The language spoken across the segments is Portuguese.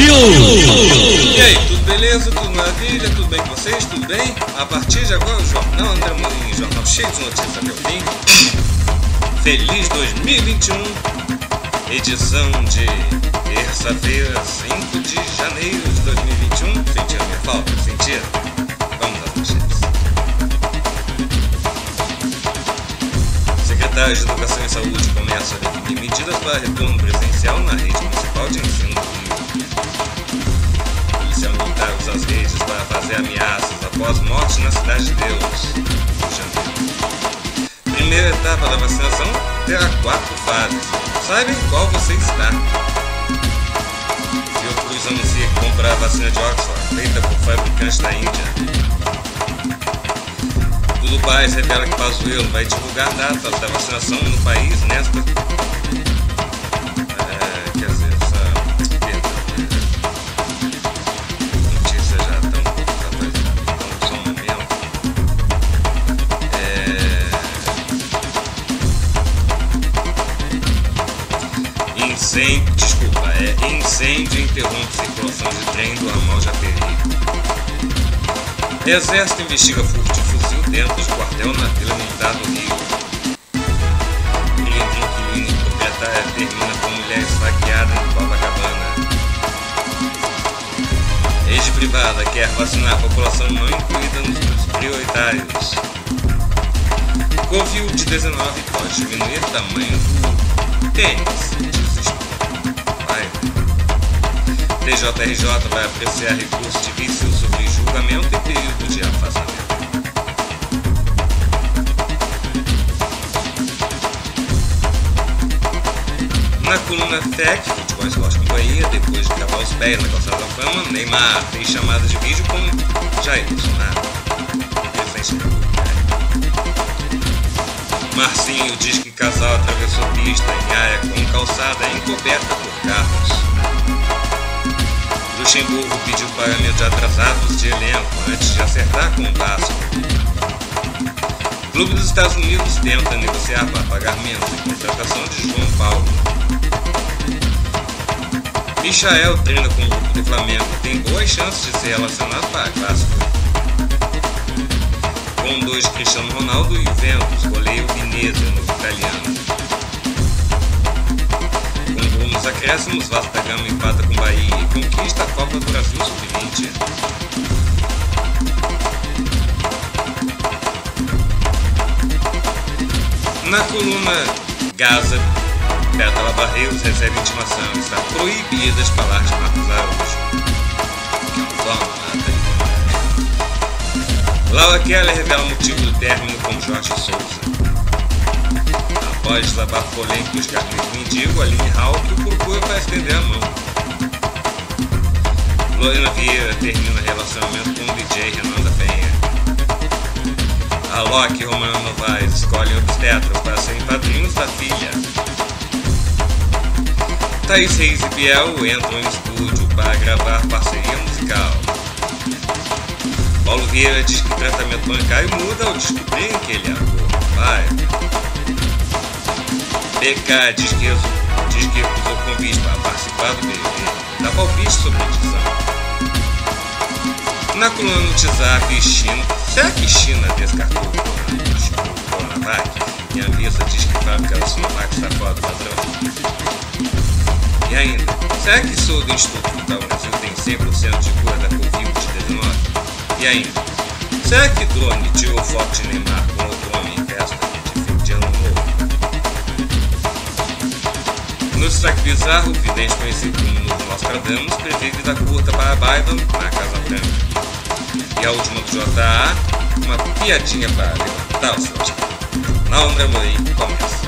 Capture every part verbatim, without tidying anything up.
Brasil! E aí, tudo beleza? Tudo maravilha? Tudo bem com vocês? Tudo bem? A partir de agora o Jornal André Amorim, jornal cheio de notícias até o fim. Feliz dois mil e vinte e um, edição de terça-feira, cinco de janeiro de dois mil e vinte e um. Sentiram minha falta? Sentiram? Vamos às manchetes. Secretário de Educação e Saúde começa a definir medidas para retorno presencial na rede municipal de ensino do Rio. Policial militar usa as redes para fazer ameaças após morte na Cidade de Deus, Rio de Janeiro. Primeira etapa da vacinação terá quatro fases. Saiba em qual você está. Fiocruz anuncia que compra a vacina de Oxford, feita por fabricantes da Índia. Dudu Paes revela que Pazuello vai divulgar datas da vacinação no país nesta... É, quer dizer, essa... notícia já tão atualizada, então só um momento. É... Incêndio, desculpa, é incêndio interrompe circulação de trem do ramal Japeri. Exército investiga furto de fuzil dentro de quartel na Vila Militar do Rio. Clínica inquilina e proprietária termina com mulher esfaqueada em Copacabana. Rede privada quer vacinar a população não incluída nos grupos prioritários. Covid dezenove pode diminuir o tamanho do tênis. Vai. T J R J vai apreciar recurso de vício sobre julgamento e período de afastamento. Na coluna F E C, Futebol Esporte Companhia, depois de cavar os pés na calçada da fama, Neymar fez chamada de vídeo com Jair Bolsonaro. Marcinho diz que casal atravessou pista em área com calçada encoberta por carros. Luxemburgo pediu pagamento de atrasados de elenco antes de acertar com o Vasco. O Clube dos Estados Unidos tenta negociar para pagar menos em contratação de João Paulo. Michael treina com o grupo do Flamengo e tem boas chances de ser relacionado para a Clássico. Com dois de Cristiano Ronaldo e Juventus, goleia o Venezia no italiano. Com gol nos acréscimos, Vasco da Gama empata com Bahia e conquista a Copa do Brasil sub vinte. Na coluna Gaza, Bertala Barreiros recebe intimação. Está proibida de falar de Marcos Araújo. Laura Keller revela o motivo do término com Jorge Souza. Após desabar polêmico dos carrinhos do mendigo, Aline Hauck o procura para estender a mão. Lorena Vieira termina relacionamento com o D J Renan da Penha. A Loki e Romana Novaes escolhem obstetras para serem padrinhos da filha. Thaís Reis e Biel entram em estúdio para gravar parceria musical. Paulo Vieira diz que tratamento bancário muda ao descobrirem que ele é ator. Vai. B K diz que, diz que recusou convite para participar do B B B. Dá palpite sobre a edição. Na coluna no WhatsApp, China. Será que China descartou o Coronavac? E a Anvisa diz que a fábrica da Sinovac está fora do padrão. E ainda, será que sou do Instituto Vital Brasil tem cem por cento de cura da Covid dezenove? E ainda, será que drone tirou foto de Neymar com outro homem em festa de fim de ano novo? No destaque bizarro, o vidente conhecido como Novo Nostradamus prevê vida curta para Biden na Casa Branca. E a última do J A, uma piadinha para levantar o seu astral. Jornal André Amorim começa.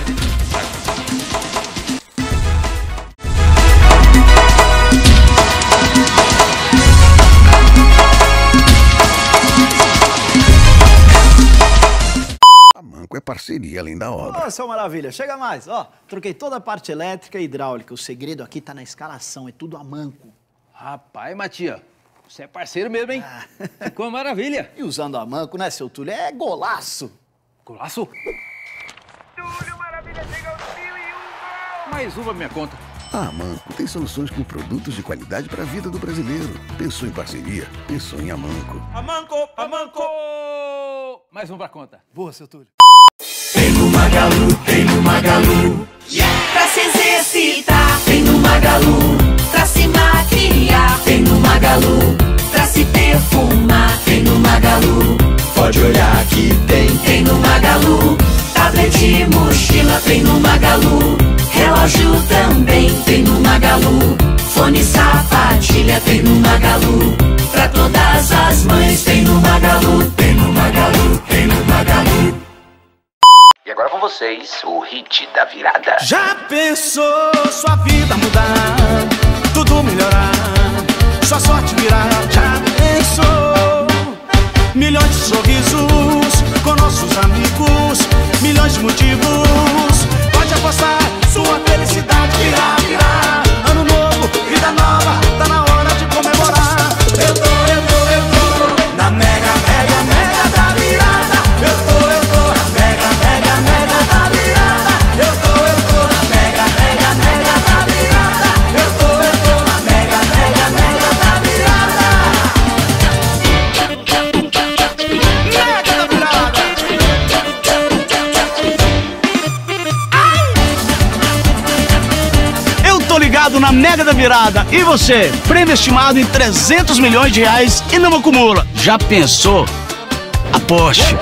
É parceria além da obra. Ô, seu Maravilha, chega mais. Ó, troquei toda a parte elétrica e hidráulica. O segredo aqui tá na escalação, é tudo a manco. Rapaz, Matia, você é parceiro mesmo, hein? Ah. Ficou uma maravilha. E usando a manco, né, seu Túlio? É golaço. Golaço? Túlio Maravilha chega aos mil e um gol! Mais uma pra minha conta. A Amanco tem soluções com produtos de qualidade para a vida do brasileiro. Pensou em parceria? Pensou em Amanco. Amanco, Amanco! Mais um pra conta. Boa, seu Túlio. Tem no Magalu, tem no Magalu. Yeah! Pra se exercitar, tem no Magalu. Pra se maquiar, tem no Magalu. Pra se perfumar, tem no Magalu. Pode olhar que tem, tem no Magalu. Tablet e mochila, tem no Magalu. Relógio também, tem no Magalu. Fone, sapatilha, tem no Magalu. Pra todas as mães, tem no Magalu. Tem no Magalu, tem no Magalu. E agora com vocês, o hit da virada. Já pensou sua vida mudar, tudo melhorar, sua sorte virar? Já pensou milhões de sorrisos com nossos amigos, milhões de motivos? Pode apostar, sua felicidade virá, virá. Ano novo, vida nova, tá na hora de comemorar. Eu tô, eu tô, eu tô na mega, mega, mega da virada. Eu tô, eu tô na mega, mega, mega da virada. Eu tô, eu tô na mega, mega, mega da virada. Eu tô, eu tô na mega, mega, mega da virada. Mega da virada. Eu tô ligado na Mega da Virada. E você? Prêmio estimado em trezentos milhões de reais e não acumula. Já pensou? Aposte.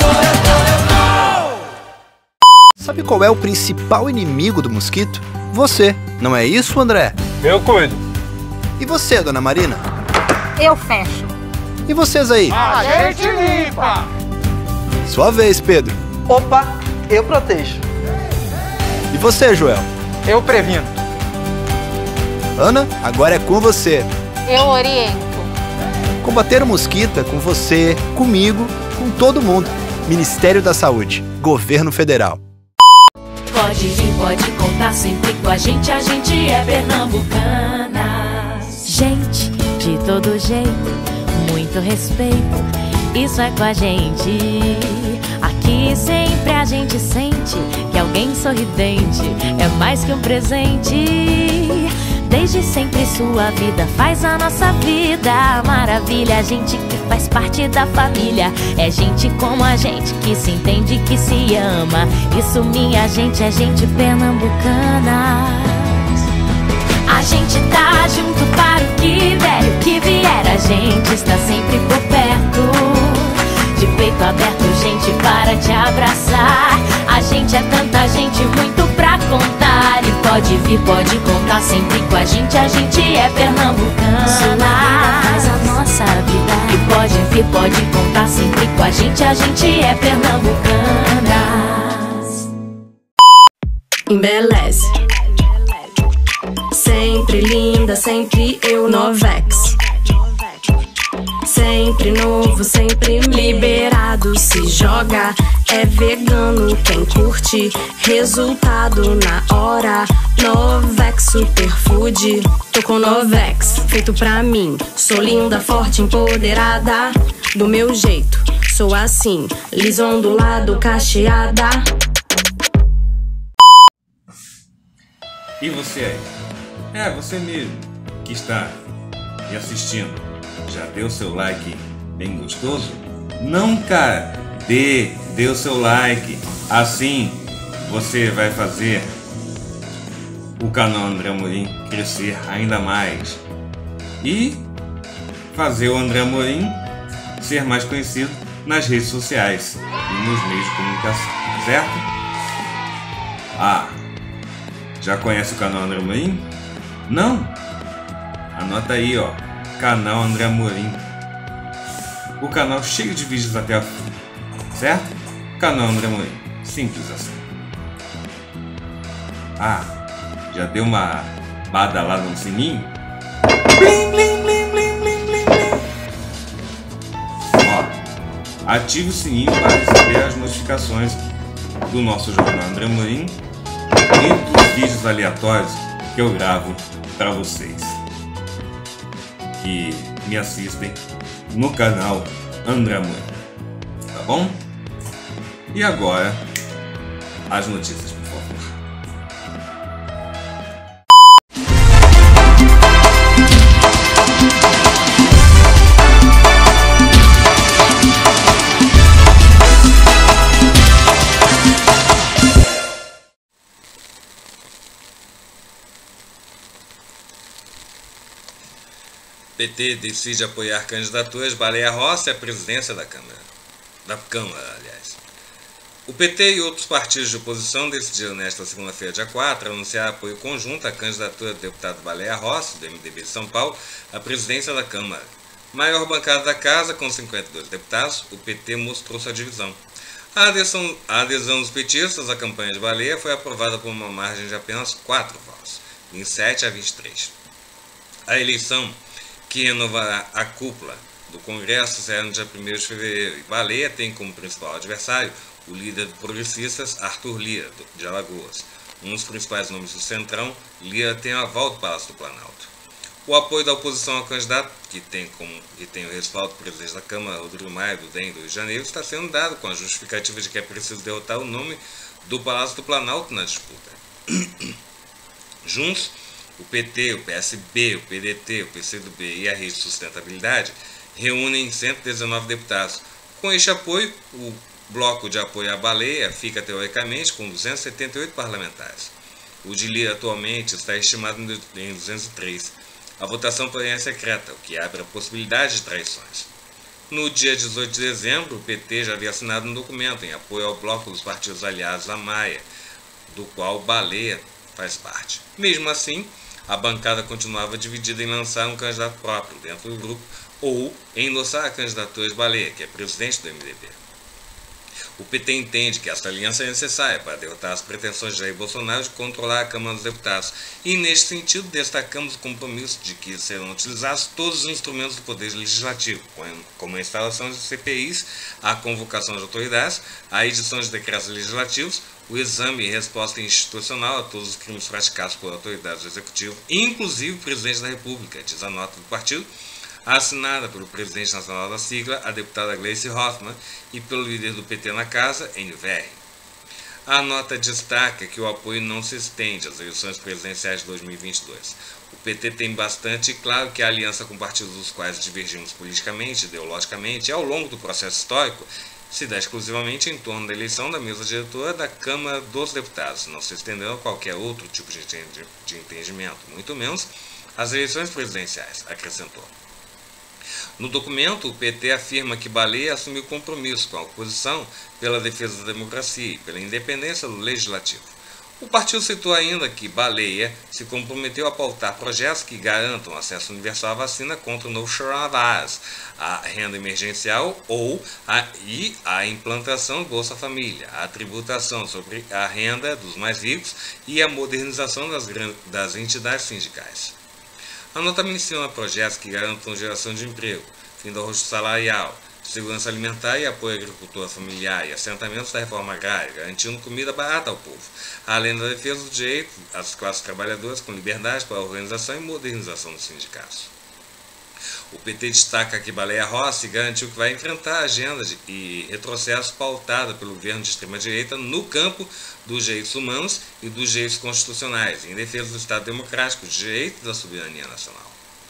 Sabe qual é o principal inimigo do mosquito? Você. Não é isso, André? Eu cuido. E você, dona Marina? Eu fecho. E vocês aí? A gente limpa. Sua vez, Pedro. Opa, eu protejo. E você, Joel? Eu previno. Ana, agora é com você. Eu oriento. Combater o mosquito é com você, comigo, com todo mundo. Ministério da Saúde, Governo Federal. Pode vir, pode contar sempre com a gente. A gente é pernambucana. Gente, de todo jeito, muito respeito. Isso é com a gente. Aqui sempre a gente sente que alguém sorridente é mais que um presente. Desde sempre sua vida faz a nossa vida maravilha. Gente que faz parte da família. É gente como a gente que se entende, que se ama. Isso, minha gente, é gente pernambucana. A gente tá junto para o que der, o que vier. A gente está sempre por perto, de peito aberto, gente, para te abraçar. A gente é tanta gente, muito pra contar. E pode vir, pode contar sempre com a gente. A gente é pernambucana. Sua vida faz a nossa vida. E pode vir, pode contar sempre com a gente. A gente é pernambucanas. Embeleze. Sempre linda, sempre eu, Novex. Sempre novo, sempre liberado. Se joga, é vegano. Quem curte, resultado na hora. Novex Superfood. Tô com Novex, feito pra mim. Sou linda, forte, empoderada. Do meu jeito, sou assim. Lisa, ondulado, cacheada. E você aí? É, você mesmo que está me assistindo. Já deu seu like bem gostoso? Não, cara! Dê, dê o seu like. Assim você vai fazer o canal André Amorim crescer ainda mais. E fazer o André Amorim ser mais conhecido nas redes sociais e nos meios de comunicação, certo? Ah, já conhece o canal André Amorim? Não? Anota aí, ó. Canal André Amorim. O canal cheio de vídeos até a fim. Certo? Canal André Amorim. Simples assim. Ah, já deu uma badalada no sininho? Blim, blim, blim, blim, blim, blim, blim. Ó, ative o sininho para receber as notificações do nosso jornal André Amorim e dos vídeos aleatórios que eu gravo para vocês que me assistem no canal André Amorim, tá bom? E agora as notícias, por favor. P T decide apoiar candidaturas Baleia Rossi à presidência da Câmara. Da Câmara, aliás. O P T e outros partidos de oposição decidiram nesta segunda-feira, dia quatro, anunciar apoio conjunto à candidatura do deputado Baleia Rossi, do M D B de São Paulo, à presidência da Câmara. Maior bancada da casa, com cinquenta e dois deputados, o P T mostrou sua divisão. A adesão, a adesão dos petistas à campanha de Baleia foi aprovada por uma margem de apenas quatro votos, vinte e sete a vinte e três. A eleição, que renovará a cúpula do Congresso, será no dia primeiro de fevereiro, e Baleia tem como principal adversário o líder do Progressistas, Arthur Lira, de Alagoas. Um dos principais nomes do Centrão, Lira tem o aval do Palácio do Planalto. O apoio da oposição ao candidato, que tem, como, que tem o respaldo do presidente da Câmara, Rodrigo Maia, do D E M do Rio de Janeiro, está sendo dado com a justificativa de que é preciso derrotar o nome do Palácio do Planalto na disputa. Juntos, o P T, o P S B, o P D T, o P C do B e a Rede de Sustentabilidade reúnem cento e dezenove deputados. Com este apoio, o bloco de apoio à Baleia fica, teoricamente, com duzentos e setenta e oito parlamentares. O de Lira atualmente está estimado em duzentos e três. A votação, porém, é secreta, o que abre a possibilidade de traições. No dia dezoito de dezembro, o P T já havia assinado um documento em apoio ao bloco dos partidos aliados à Maia, do qual Baleia faz parte. Mesmo assim, a bancada continuava dividida em lançar um candidato próprio dentro do grupo ou em endossar a candidatura de Baleia, que é presidente do M D B. O P T entende que essa aliança é necessária para derrotar as pretensões de Jair Bolsonaro de controlar a Câmara dos Deputados e, neste sentido, destacamos o compromisso de que serão utilizados todos os instrumentos do Poder Legislativo, como a instalação de C P Is, a convocação de autoridades, a edição de decretos legislativos, o exame e resposta institucional a todos os crimes praticados por autoridades do Executivo, inclusive o Presidente da República, diz a nota do partido, assinada pelo presidente nacional da sigla, a deputada Gleice Hoffmann, e pelo líder do P T na casa, Enio Verri. A nota destaca que o apoio não se estende às eleições presidenciais de dois mil e vinte e dois. O P T tem bastante claro que a aliança com partidos dos quais divergimos politicamente, ideologicamente e ao longo do processo histórico se dá exclusivamente em torno da eleição da mesa diretora da Câmara dos Deputados, não se estendendo a qualquer outro tipo de entendimento, muito menos as eleições presidenciais, acrescentou. No documento, o P T afirma que Baleia assumiu compromisso com a oposição pela defesa da democracia e pela independência do Legislativo. O partido citou ainda que Baleia se comprometeu a pautar projetos que garantam acesso universal à vacina contra o novo coronavírus, a renda emergencial ou a, e a implantação do Bolsa Família, a tributação sobre a renda dos mais ricos e a modernização das, das entidades sindicais. A nota menciona projetos que garantam geração de emprego, fim do rosto salarial, segurança alimentar e apoio à agricultura familiar e assentamentos da reforma agrária, garantindo comida barata ao povo, além da defesa do direito às classes trabalhadoras com liberdade para a organização e modernização dos sindicatos. O P T destaca que Baleia Rossi garantiu que vai enfrentar a agenda de, e retrocesso pautada pelo governo de extrema-direita no campo dos direitos humanos e dos direitos constitucionais, em defesa do Estado democrático de direito e da soberania nacional.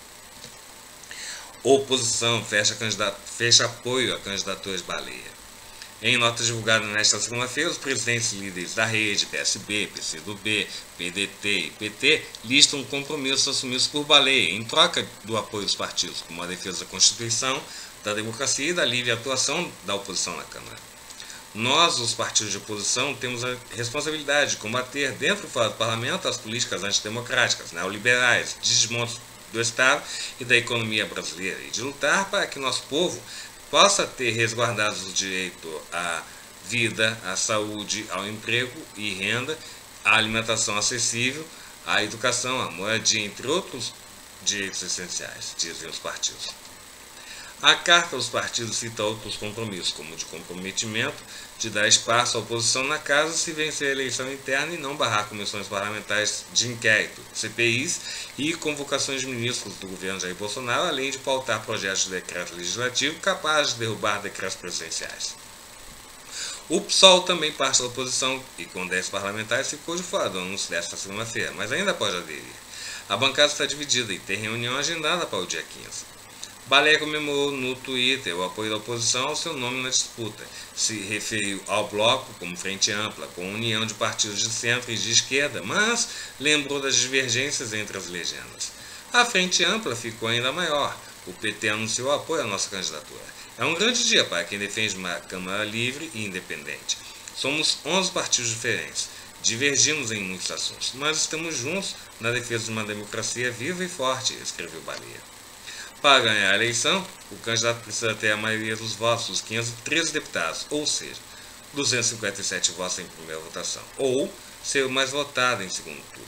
Oposição fecha, fecha apoio à candidatura de Baleia. Em nota divulgada nesta segunda-feira, os presidentes líderes da rede, P S B, P C do B, P D T e P T listam compromissos assumidos por Baleia em troca do apoio dos partidos, como a defesa da Constituição, da democracia e da livre atuação da oposição na Câmara. Nós, os partidos de oposição, temos a responsabilidade de combater dentro e fora do parlamento as políticas antidemocráticas, neoliberais, desmontes do Estado e da economia brasileira e de lutar para que nosso povo possa ter resguardados o direito à vida, à saúde, ao emprego e renda, à alimentação acessível, à educação, à moradia, entre outros direitos essenciais, dizem os partidos. A carta dos partidos cita outros compromissos, como o de comprometimento de dar espaço à oposição na casa se vencer a eleição interna e não barrar comissões parlamentares de inquérito, C P Is e convocações de ministros do governo Jair Bolsonaro, além de pautar projetos de decreto legislativo capazes de derrubar decretos presidenciais. O P SOL também parte da oposição e com dez parlamentares ficou de fora do anúncio desta segunda-feira, mas ainda pode aderir. A bancada está dividida e tem reunião agendada para o dia quinze. Baleia comemorou no Twitter o apoio da oposição ao seu nome na disputa. Se referiu ao bloco como frente ampla, com união de partidos de centro e de esquerda, mas lembrou das divergências entre as legendas. A frente ampla ficou ainda maior. O P T anunciou apoio à nossa candidatura. É um grande dia para quem defende uma Câmara livre e independente. Somos onze partidos diferentes. Divergimos em muitos assuntos, mas estamos juntos na defesa de uma democracia viva e forte, escreveu Baleia. Para ganhar a eleição, o candidato precisa ter a maioria dos votos dos quinhentos e treze deputados, ou seja, duzentos e cinquenta e sete votos em primeira votação, ou ser o mais votado em segundo turno.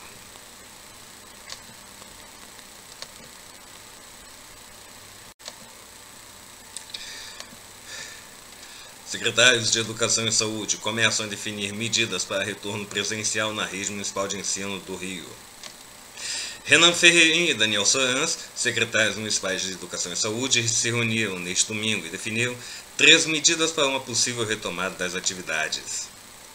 Secretários de Educação e Saúde começam a definir medidas para retorno presencial na rede municipal de ensino do Rio. Renan Ferreirinha e Daniel Sorans, secretários municipais de Educação e Saúde, se reuniram neste domingo e definiram três medidas para uma possível retomada das atividades.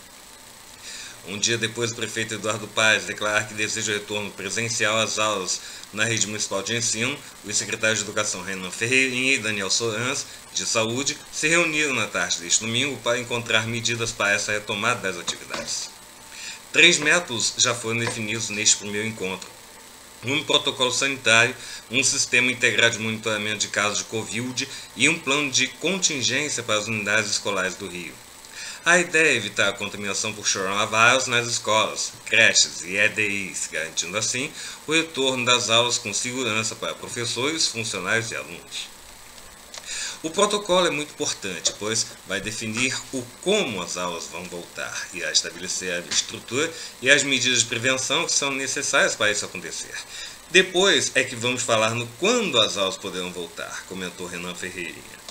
Um dia depois, o prefeito Eduardo Paes declarar que deseja o retorno presencial às aulas na rede municipal de ensino, os secretários de Educação Renan Ferreirinha e Daniel Sorans, de Saúde, se reuniram na tarde deste domingo para encontrar medidas para essa retomada das atividades. Três métodos já foram definidos neste primeiro encontro. Um protocolo sanitário, um sistema integrado de monitoramento de casos de Covid e um plano de contingência para as unidades escolares do Rio. A ideia é evitar a contaminação por coronavírus nas escolas, creches e E D Is, garantindo assim o retorno das aulas com segurança para professores, funcionários e alunos. O protocolo é muito importante, pois vai definir o como as aulas vão voltar e a estabelecer a estrutura e as medidas de prevenção que são necessárias para isso acontecer. Depois é que vamos falar no quando as aulas poderão voltar, comentou Renan Ferreirinha.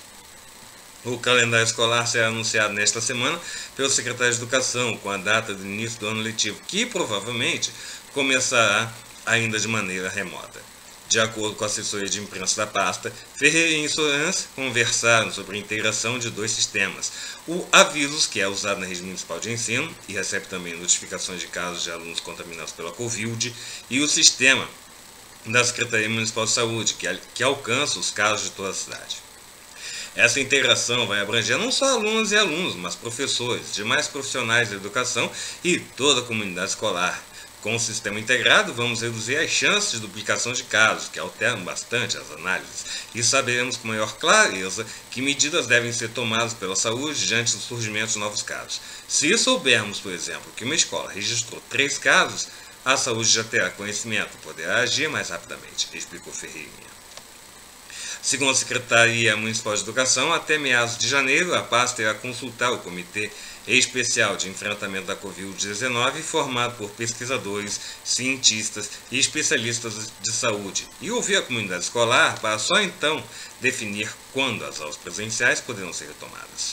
O calendário escolar será anunciado nesta semana pelo secretário de Educação, com a data do início do ano letivo, que provavelmente começará ainda de maneira remota. De acordo com a assessoria de imprensa da pasta, Ferreirinha e Sorans conversaram sobre a integração de dois sistemas. O Avisos, que é usado na rede municipal de ensino e recebe também notificações de casos de alunos contaminados pela Covid, e o sistema da Secretaria Municipal de Saúde, que, que alcança os casos de toda a cidade. Essa integração vai abranger não só alunos e alunos, mas professores, demais profissionais da educação e toda a comunidade escolar. Com o sistema integrado, vamos reduzir as chances de duplicação de casos, que alteram bastante as análises, e saberemos com maior clareza que medidas devem ser tomadas pela saúde diante do surgimento de novos casos. Se soubermos, por exemplo, que uma escola registrou três casos, a saúde já terá conhecimento e poderá agir mais rapidamente, explicou Ferreirinha. Segundo a Secretaria Municipal de Educação, até meados de janeiro, a pasta irá consultar o Comitê Especial de Enfrentamento da Covid dezenove, formado por pesquisadores, cientistas e especialistas de saúde, e ouvir a comunidade escolar para só então definir quando as aulas presenciais poderão ser retomadas.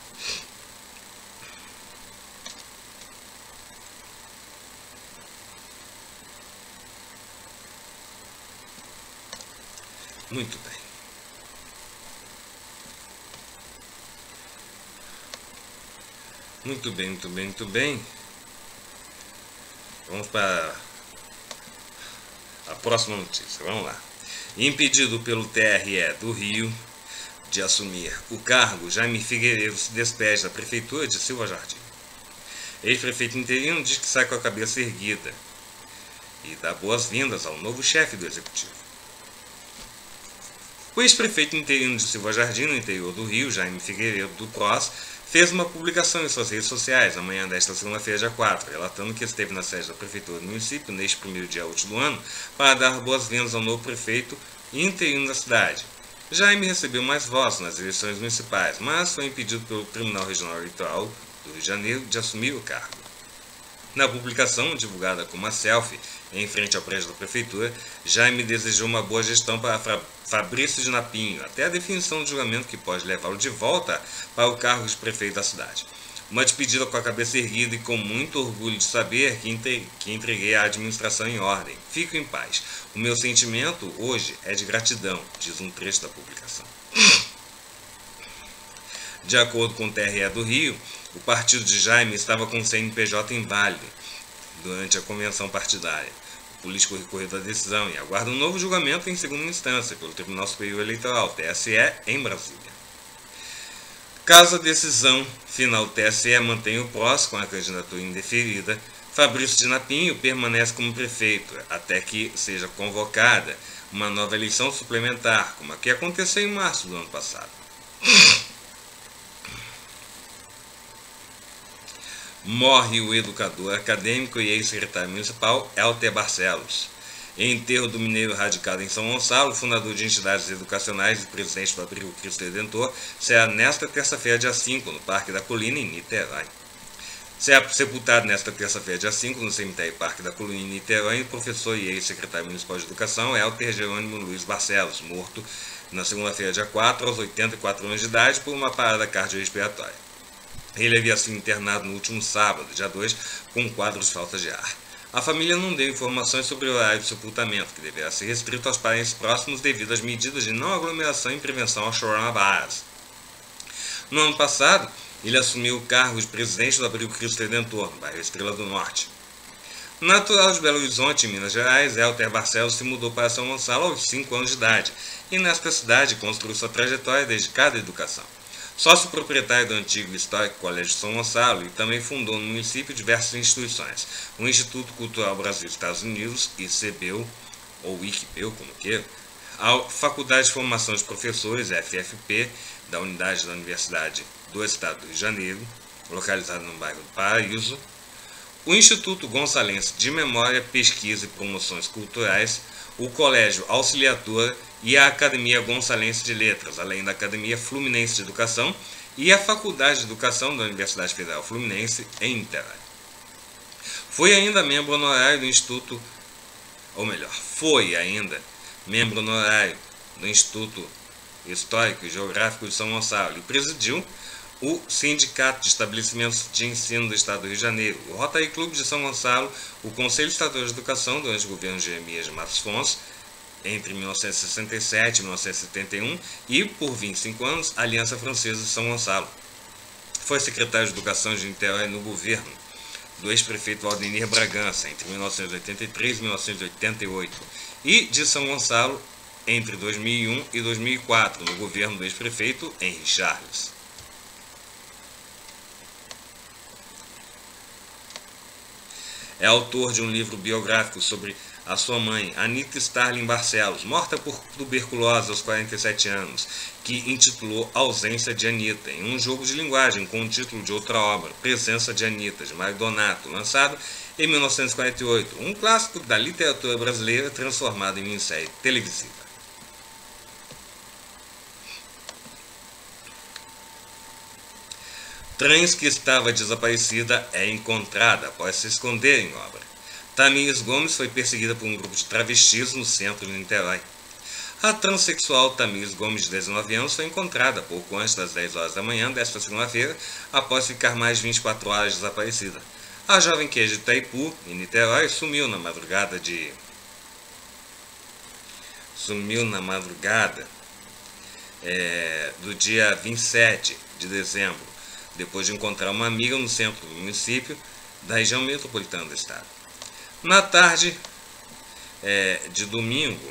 Muito bem. Muito bem, muito bem, muito bem. Vamos para a próxima notícia. Vamos lá. Impedido pelo T R E do Rio de assumir o cargo, Jaime Figueiredo se despede da Prefeitura de Silva Jardim. Ex-prefeito interino diz que sai com a cabeça erguida e dá boas-vindas ao novo chefe do Executivo. O ex-prefeito interino de Silva Jardim, no interior do Rio, Jaime Figueiredo do P R O S, fez uma publicação em suas redes sociais amanhã desta segunda-feira, dia quatro, relatando que esteve na sede da Prefeitura do município neste primeiro dia útil do ano para dar boas-vindas ao novo prefeito interino da cidade. Jaime recebeu mais votos nas eleições municipais, mas foi impedido pelo Tribunal Regional Eleitoral do Rio de Janeiro de assumir o cargo. Na publicação, divulgada com uma selfie em frente ao prédio da Prefeitura, Jaime desejou uma boa gestão para Fabrício de Napinho, até a definição do julgamento que pode levá-lo de volta para o cargo de prefeito da cidade. Uma despedida com a cabeça erguida e com muito orgulho de saber que entreguei a administração em ordem. Fico em paz. O meu sentimento hoje é de gratidão, diz um trecho da publicação. De acordo com o T R E do Rio, o partido de Jaime estava com o C N P J inválido durante a convenção partidária. O político recorreu da decisão e aguarda um novo julgamento em segunda instância pelo Tribunal Superior Eleitoral, T S E, em Brasília. Caso a decisão final do T S E mantenha o P R O S com a candidatura indeferida, Fabrício Dinapinho permanece como prefeito, até que seja convocada uma nova eleição suplementar, como a que aconteceu em março do ano passado. Morre o educador acadêmico e ex-secretário municipal Elter Barcelos. Em enterro do mineiro radicado em São Gonçalo, fundador de entidades educacionais e presidente do Abrigo Cristo Redentor, será nesta terça-feira, dia cinco, no Parque da Colina, em Niterói. Será sepultado nesta terça-feira, dia cinco, no cemitério Parque da Colina, em Niterói, o professor e ex-secretário municipal de educação Elter Jerônimo Luiz Barcelos, morto na segunda-feira, dia quatro, aos oitenta e quatro anos de idade, por uma parada cardiorrespiratória. Ele havia sido internado no último sábado, dia dois, com um quadro de falta de ar. A família não deu informações sobre o horário de sepultamento, que deverá ser restrito aos parentes próximos devido às medidas de não aglomeração e prevenção ao coronavírus. No ano passado, ele assumiu o cargo de presidente do Abrigo Cristo Redentor, no bairro Estrela do Norte. Natural de Belo Horizonte, em Minas Gerais, Elter Barcelos se mudou para São Gonçalo aos cinco anos de idade e nesta cidade construiu sua trajetória dedicada à educação. Sócio proprietário do antigo e histórico Colégio São Gonçalo e também fundou no município diversas instituições, o Instituto Cultural Brasil-Estados Unidos, I C B U, ou I C B U, como queira, a Faculdade de Formação de Professores, F F P, da Unidade da Universidade do Estado do Rio de Janeiro, localizado no bairro do Paraíso, o Instituto Gonçalense de Memória, Pesquisa e Promoções Culturais, o Colégio Auxiliadora e a Academia Gonçalense de Letras, além da Academia Fluminense de Educação e a Faculdade de Educação da Universidade Federal Fluminense, em Niterói. Foi ainda membro honorário do Instituto, ou melhor, foi ainda membro honorário do Instituto Histórico e Geográfico de São Gonçalo e presidiu o Sindicato de Estabelecimentos de Ensino do Estado do Rio de Janeiro, o Rotary Clube de São Gonçalo, o Conselho Estadual de Educação durante o governo de Jeremias de Matos Fontes, entre mil novecentos e sessenta e sete e mil novecentos e setenta e um, e, por vinte e cinco anos, a Aliança Francesa de São Gonçalo. Foi secretário de Educação de Niterói no governo do ex-prefeito Valdemir Bragança, entre mil novecentos e oitenta e três e mil novecentos e oitenta e oito, e de São Gonçalo entre dois mil e um e dois mil e quatro, no governo do ex-prefeito Henri Charles. É autor de um livro biográfico sobre a sua mãe, Anita Starling Barcelos, morta por tuberculose aos quarenta e sete anos, que intitulou Ausência de Anita, em um jogo de linguagem com o título de outra obra, Presença de Anita, de Mário Donato, lançado em mil novecentos e quarenta e oito, um clássico da literatura brasileira transformado em minissérie televisiva. Trens que estava desaparecida é encontrada após se esconder em obra. Tamires Gomes foi perseguida por um grupo de travestis no centro de Niterói. A transexual Tamires Gomes, de dezenove anos, foi encontrada pouco antes das dez horas da manhã desta segunda-feira, após ficar mais de vinte e quatro horas desaparecida. A jovem, que é de Itaipu, em Niterói, sumiu na madrugada de... Sumiu na madrugada é, do dia vinte e sete de dezembro, depois de encontrar uma amiga no centro do município da região metropolitana do estado. Na tarde é, de domingo,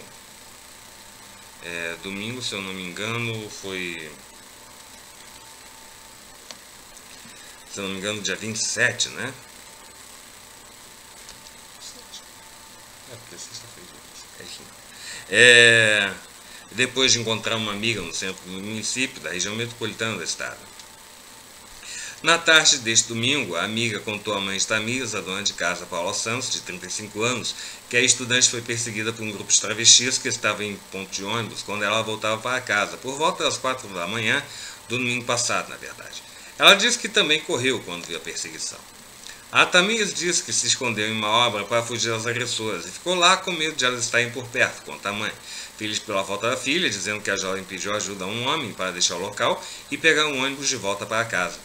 é, domingo, se eu não me engano, foi, se eu não me engano, dia vinte e sete, né? É, porque sexta-feira é isso não. É, depois de encontrar uma amiga no centro do município da região metropolitana do estado. Na tarde deste domingo, a amiga contou à mãe de Tamires, a dona de casa Paula Santos, de trinta e cinco anos, que a estudante foi perseguida por um grupo de travestis que estava em ponto de ônibus quando ela voltava para casa, por volta das quatro da manhã do domingo passado, na verdade. Ela disse que também correu quando viu a perseguição. A Tamires disse que se escondeu em uma obra para fugir das agressoras e ficou lá com medo de elas estarem por perto, conta a mãe. Feliz pela volta da filha, dizendo que a jovem pediu ajuda a um homem para deixar o local e pegar um ônibus de volta para casa.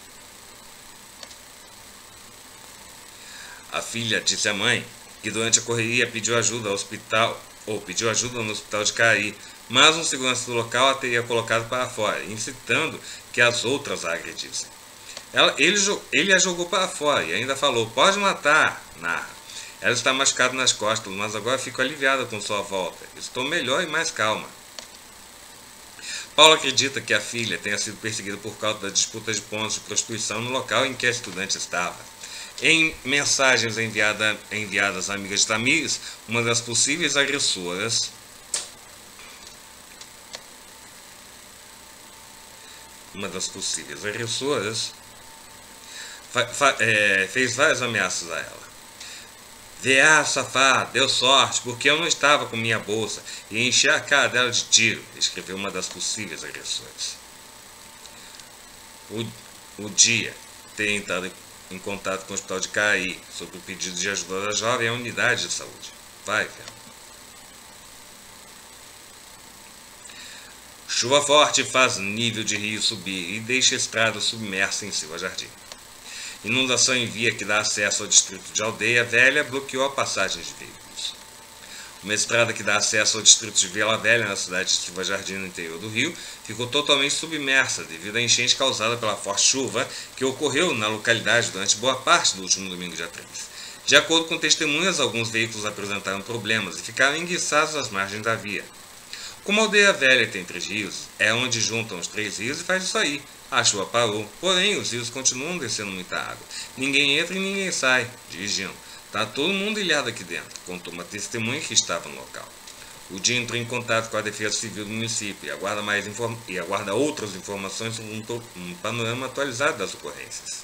A filha disse à mãe que durante a correria pediu ajuda ao hospital, ou pediu ajuda no hospital de Caraí, mas um segurança do local a teria colocado para fora, incitando que as outras a agredissem. Ela, ele, ele a jogou para fora e ainda falou, pode matar, narra. Ela está machucada nas costas, mas agora fico aliviada com sua volta. Estou melhor e mais calma. Paula acredita que a filha tenha sido perseguida por causa da disputa de pontos de prostituição no local em que a estudante estava. Em mensagens enviada, enviadas a amigas de Tamires, uma das possíveis agressoras uma das possíveis agressoras fa, fa, é, fez várias ameaças a ela. Vê, ah, safado, deu sorte, porque eu não estava com minha bolsa e enchi a cara dela de tiro, escreveu uma das possíveis agressores. O, o dia ter entrado em contato com o hospital de Caraí sobre o pedido de ajuda da jovem e a unidade de saúde. Vai, velho. Chuva forte faz nível de rio subir e deixa a estrada submersa em Silva Jardim. Inundação em via que dá acesso ao distrito de Aldeia Velha bloqueou a passagem de veículos. Uma estrada que dá acesso ao distrito de Vila Velha, na cidade de Silva Jardim, no interior do Rio, ficou totalmente submersa devido à enchente causada pela forte chuva que ocorreu na localidade durante boa parte do último domingo, dia três. De acordo com testemunhas, alguns veículos apresentaram problemas e ficaram enguiçados às margens da via. Como a Aldeia Velha tem três rios, é onde juntam os três rios e faz isso aí. A chuva parou, porém os rios continuam descendo muita água. Ninguém entra e ninguém sai, dirigindo. Tá todo mundo ilhado aqui dentro, contou uma testemunha que estava no local. O dia entrou em contato com a Defesa Civil do município e aguarda, mais inform... e aguarda outras informações sobre um, to... um panorama atualizado das ocorrências.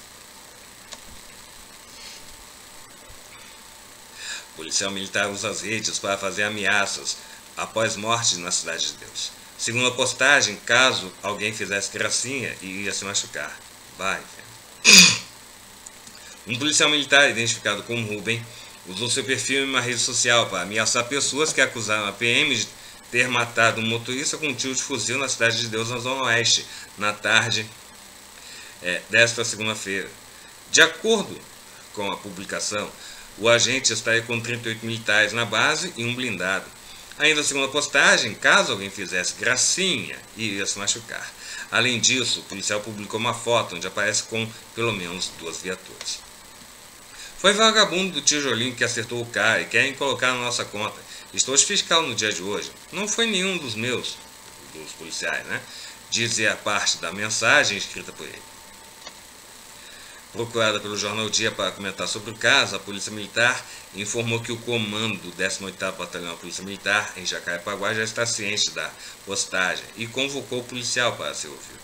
O policial militar usa as redes para fazer ameaças após morte na Cidade de Deus. Segundo a postagem, caso alguém fizesse gracinha, iria se machucar. Vai, velho. Um policial militar, identificado como Rubem, usou seu perfil em uma rede social para ameaçar pessoas que acusaram a P M de ter matado um motorista com um tiro de fuzil na Cidade de Deus, na Zona Oeste, na tarde é, desta segunda-feira. De acordo com a publicação, o agente estaria com trinta e oito militares na base e um blindado. Ainda segundo a postagem, caso alguém fizesse gracinha, iria se machucar. Além disso, o policial publicou uma foto onde aparece com pelo menos duas viaturas. Foi vagabundo do tijolinho que acertou o cara e querem colocar na nossa conta. Estou de fiscal no dia de hoje. Não foi nenhum dos meus, dos policiais, né? Dizia a parte da mensagem escrita por ele. Procurada pelo Jornal Dia para comentar sobre o caso, a Polícia Militar informou que o comando do décimo oitavo Batalhão da Polícia Militar, em Jacarepaguá, já está ciente da postagem e convocou o policial para ser ouvido.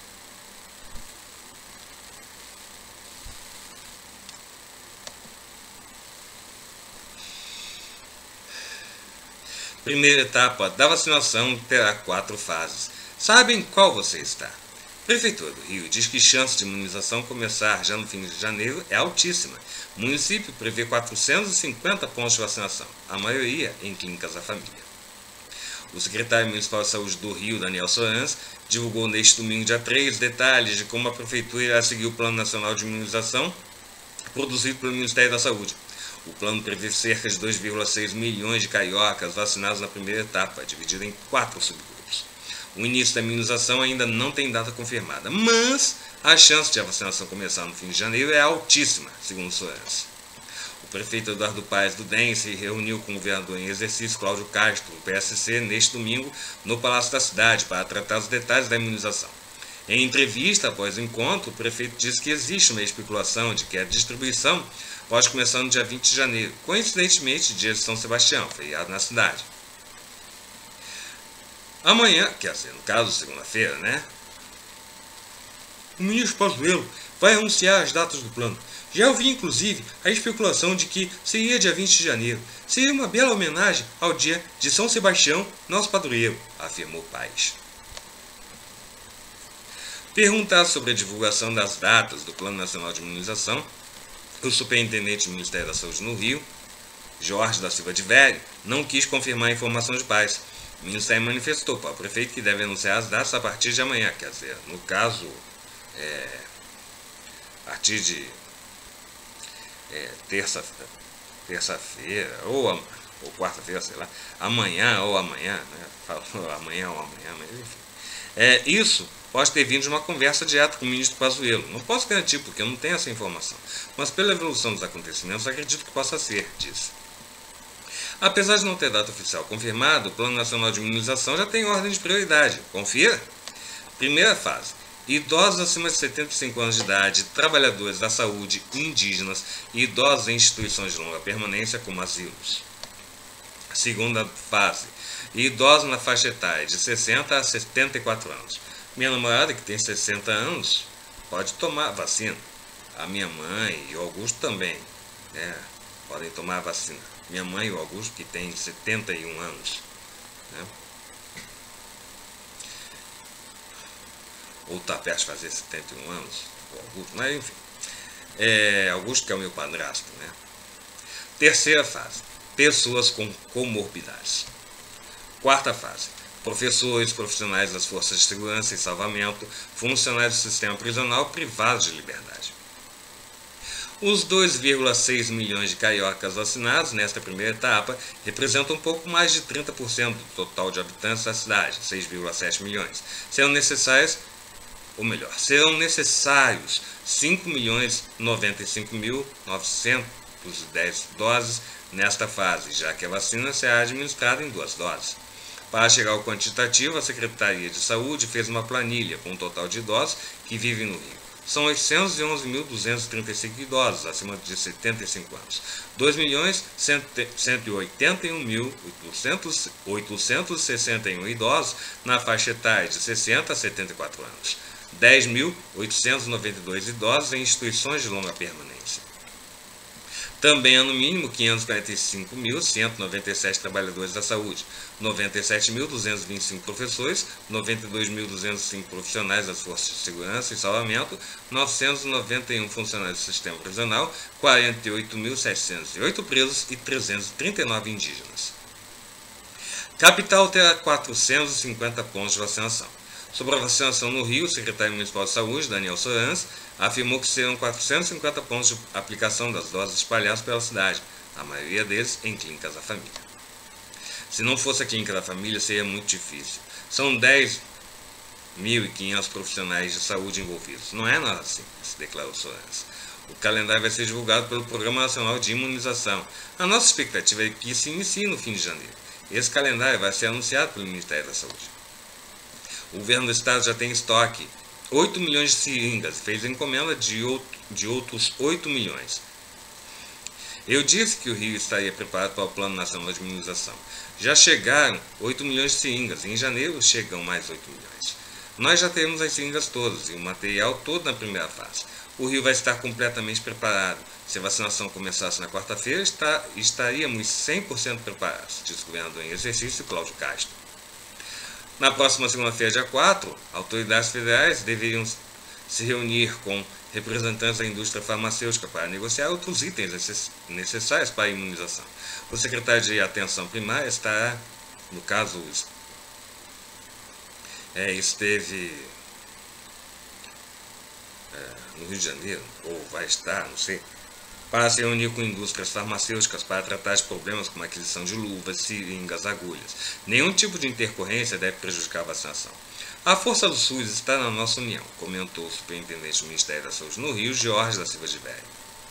Primeira etapa da vacinação terá quatro fases. Sabe em qual você está? A Prefeitura do Rio diz que a chance de imunização começar já no fim de janeiro é altíssima. O município prevê quatrocentos e cinquenta pontos de vacinação, a maioria em clínicas da família. O secretário municipal de saúde do Rio, Daniel Sorans, divulgou neste domingo, dia três, detalhes de como a Prefeitura irá seguir o Plano Nacional de Imunização produzido pelo Ministério da Saúde. O plano prevê cerca de dois vírgula seis milhões de cariocas vacinados na primeira etapa, dividida em quatro subgrupos. O início da imunização ainda não tem data confirmada, mas a chance de a vacinação começar no fim de janeiro é altíssima, segundo Sorans. O prefeito Eduardo Paes do D E M se reuniu com o governador em exercício, Cláudio Castro, do P S C, neste domingo, no Palácio da Cidade, para tratar os detalhes da imunização. Em entrevista após o encontro, o prefeito disse que existe uma especulação de que a distribuição pode começar no dia vinte de janeiro, coincidentemente dia de São Sebastião, feriado na cidade. Amanhã, quer dizer, no caso, segunda-feira, né? O ministro Pazuello vai anunciar as datas do plano. Já ouvi, inclusive, a especulação de que seria dia vinte de janeiro. Seria uma bela homenagem ao dia de São Sebastião, nosso padroeiro, afirmou Paes. Perguntado sobre a divulgação das datas do Plano Nacional de Imunização, o superintendente do Ministério da Saúde no Rio, Jorge da Silva de Velho, não quis confirmar a informação de Paes. O Ministério manifestou para o prefeito que deve anunciar as datas a partir de amanhã, quer dizer, no caso, é, a partir de é, terça-feira, terça-feira, ou, ou quarta-feira, sei lá, amanhã ou amanhã, né? Falou amanhã ou amanhã, mas enfim. É, isso pode ter vindo de uma conversa direta com o ministro Pazuello. Não posso garantir, porque eu não tenho essa informação. Mas pela evolução dos acontecimentos, acredito que possa ser, disse. Apesar de não ter data oficial confirmada, o Plano Nacional de Imunização já tem ordem de prioridade. Confira? Primeira fase. idosos acima de setenta e cinco anos de idade, trabalhadores da saúde, indígenas e idosos em instituições de longa permanência, como asilos. Segunda fase, idosos na faixa etária de sessenta a setenta e quatro anos. Minha namorada, que tem sessenta anos, pode tomar a vacina. A minha mãe e o Augusto também, né, podem tomar a vacina. Minha mãe e o Augusto, que tem setenta e um anos. Né? Ou está perto de fazer setenta e um anos, o Augusto, mas enfim. É, Augusto, que é o meu padrasto, né? Terceira fase, pessoas com comorbidades. Quarta fase, professores, profissionais das forças de segurança e salvamento, funcionários do sistema prisional privados de liberdade. Os dois vírgula seis milhões de cariocas vacinados nesta primeira etapa representam um pouco mais de trinta por cento do total de habitantes da cidade, seis vírgula sete milhões. Serão necessários, ou melhor, serão necessários cinco milhões noventa e cinco mil novecentos e dez doses nesta fase, já que a vacina será administrada em duas doses. Para chegar ao quantitativo, a Secretaria de Saúde fez uma planilha com o total de idosos que vivem no Rio. São oitocentos e onze mil duzentos e trinta e cinco idosos acima de setenta e cinco anos, dois milhões cento e oitenta e um mil oitocentos e sessenta e um idosos na faixa etária de sessenta a setenta e quatro anos, dez mil oitocentos e noventa e dois idosos em instituições de longa permanência. Também há no mínimo quinhentos e quarenta e cinco mil cento e noventa e sete trabalhadores da saúde, noventa e sete mil duzentos e vinte e cinco professores, noventa e dois mil duzentos e cinco profissionais das forças de segurança e salvamento, novecentos e noventa e um funcionários do sistema prisional, quarenta e oito mil setecentos e oito presos e trezentos e trinta e nove indígenas. Capital terá quatrocentos e cinquenta pontos de vacinação. Sobre a vacinação no Rio, o secretário municipal de saúde, Daniel Sorans, afirmou que serão quatrocentos e cinquenta pontos de aplicação das doses espalhados pela cidade, a maioria deles em clínicas da família. Se não fosse a clínica da família, seria muito difícil. São dez mil e quinhentos profissionais de saúde envolvidos. Não é nada simples, declarou Sorans. O calendário vai ser divulgado pelo Programa Nacional de Imunização. A nossa expectativa é que se inicie no fim de janeiro. Esse calendário vai ser anunciado pelo Ministério da Saúde. O governo do estado já tem em estoque oito milhões de seringas e fez encomenda de, outro, de outros oito milhões. Eu disse que o Rio estaria preparado para o Plano Nacional de Imunização. Já chegaram oito milhões de seringas e em janeiro chegam mais oito milhões. Nós já temos as seringas todas e o material todo na primeira fase. O Rio vai estar completamente preparado. Se a vacinação começasse na quarta-feira, está, estaríamos cem por cento preparados, disse o governador em exercício, Cláudio Castro. Na próxima segunda-feira, dia quatro, autoridades federais deveriam se reunir com representantes da indústria farmacêutica para negociar outros itens necessários para a imunização. O secretário de Atenção Primária estará, no caso, é, esteve é, no Rio de Janeiro, ou vai estar, não sei, para se reunir com indústrias farmacêuticas para tratar de problemas como a aquisição de luvas, seringas, agulhas. Nenhum tipo de intercorrência deve prejudicar a vacinação. A força do SUS está na nossa união, comentou o superintendente do Ministério da Saúde no Rio, Jorge da Silva de Velho.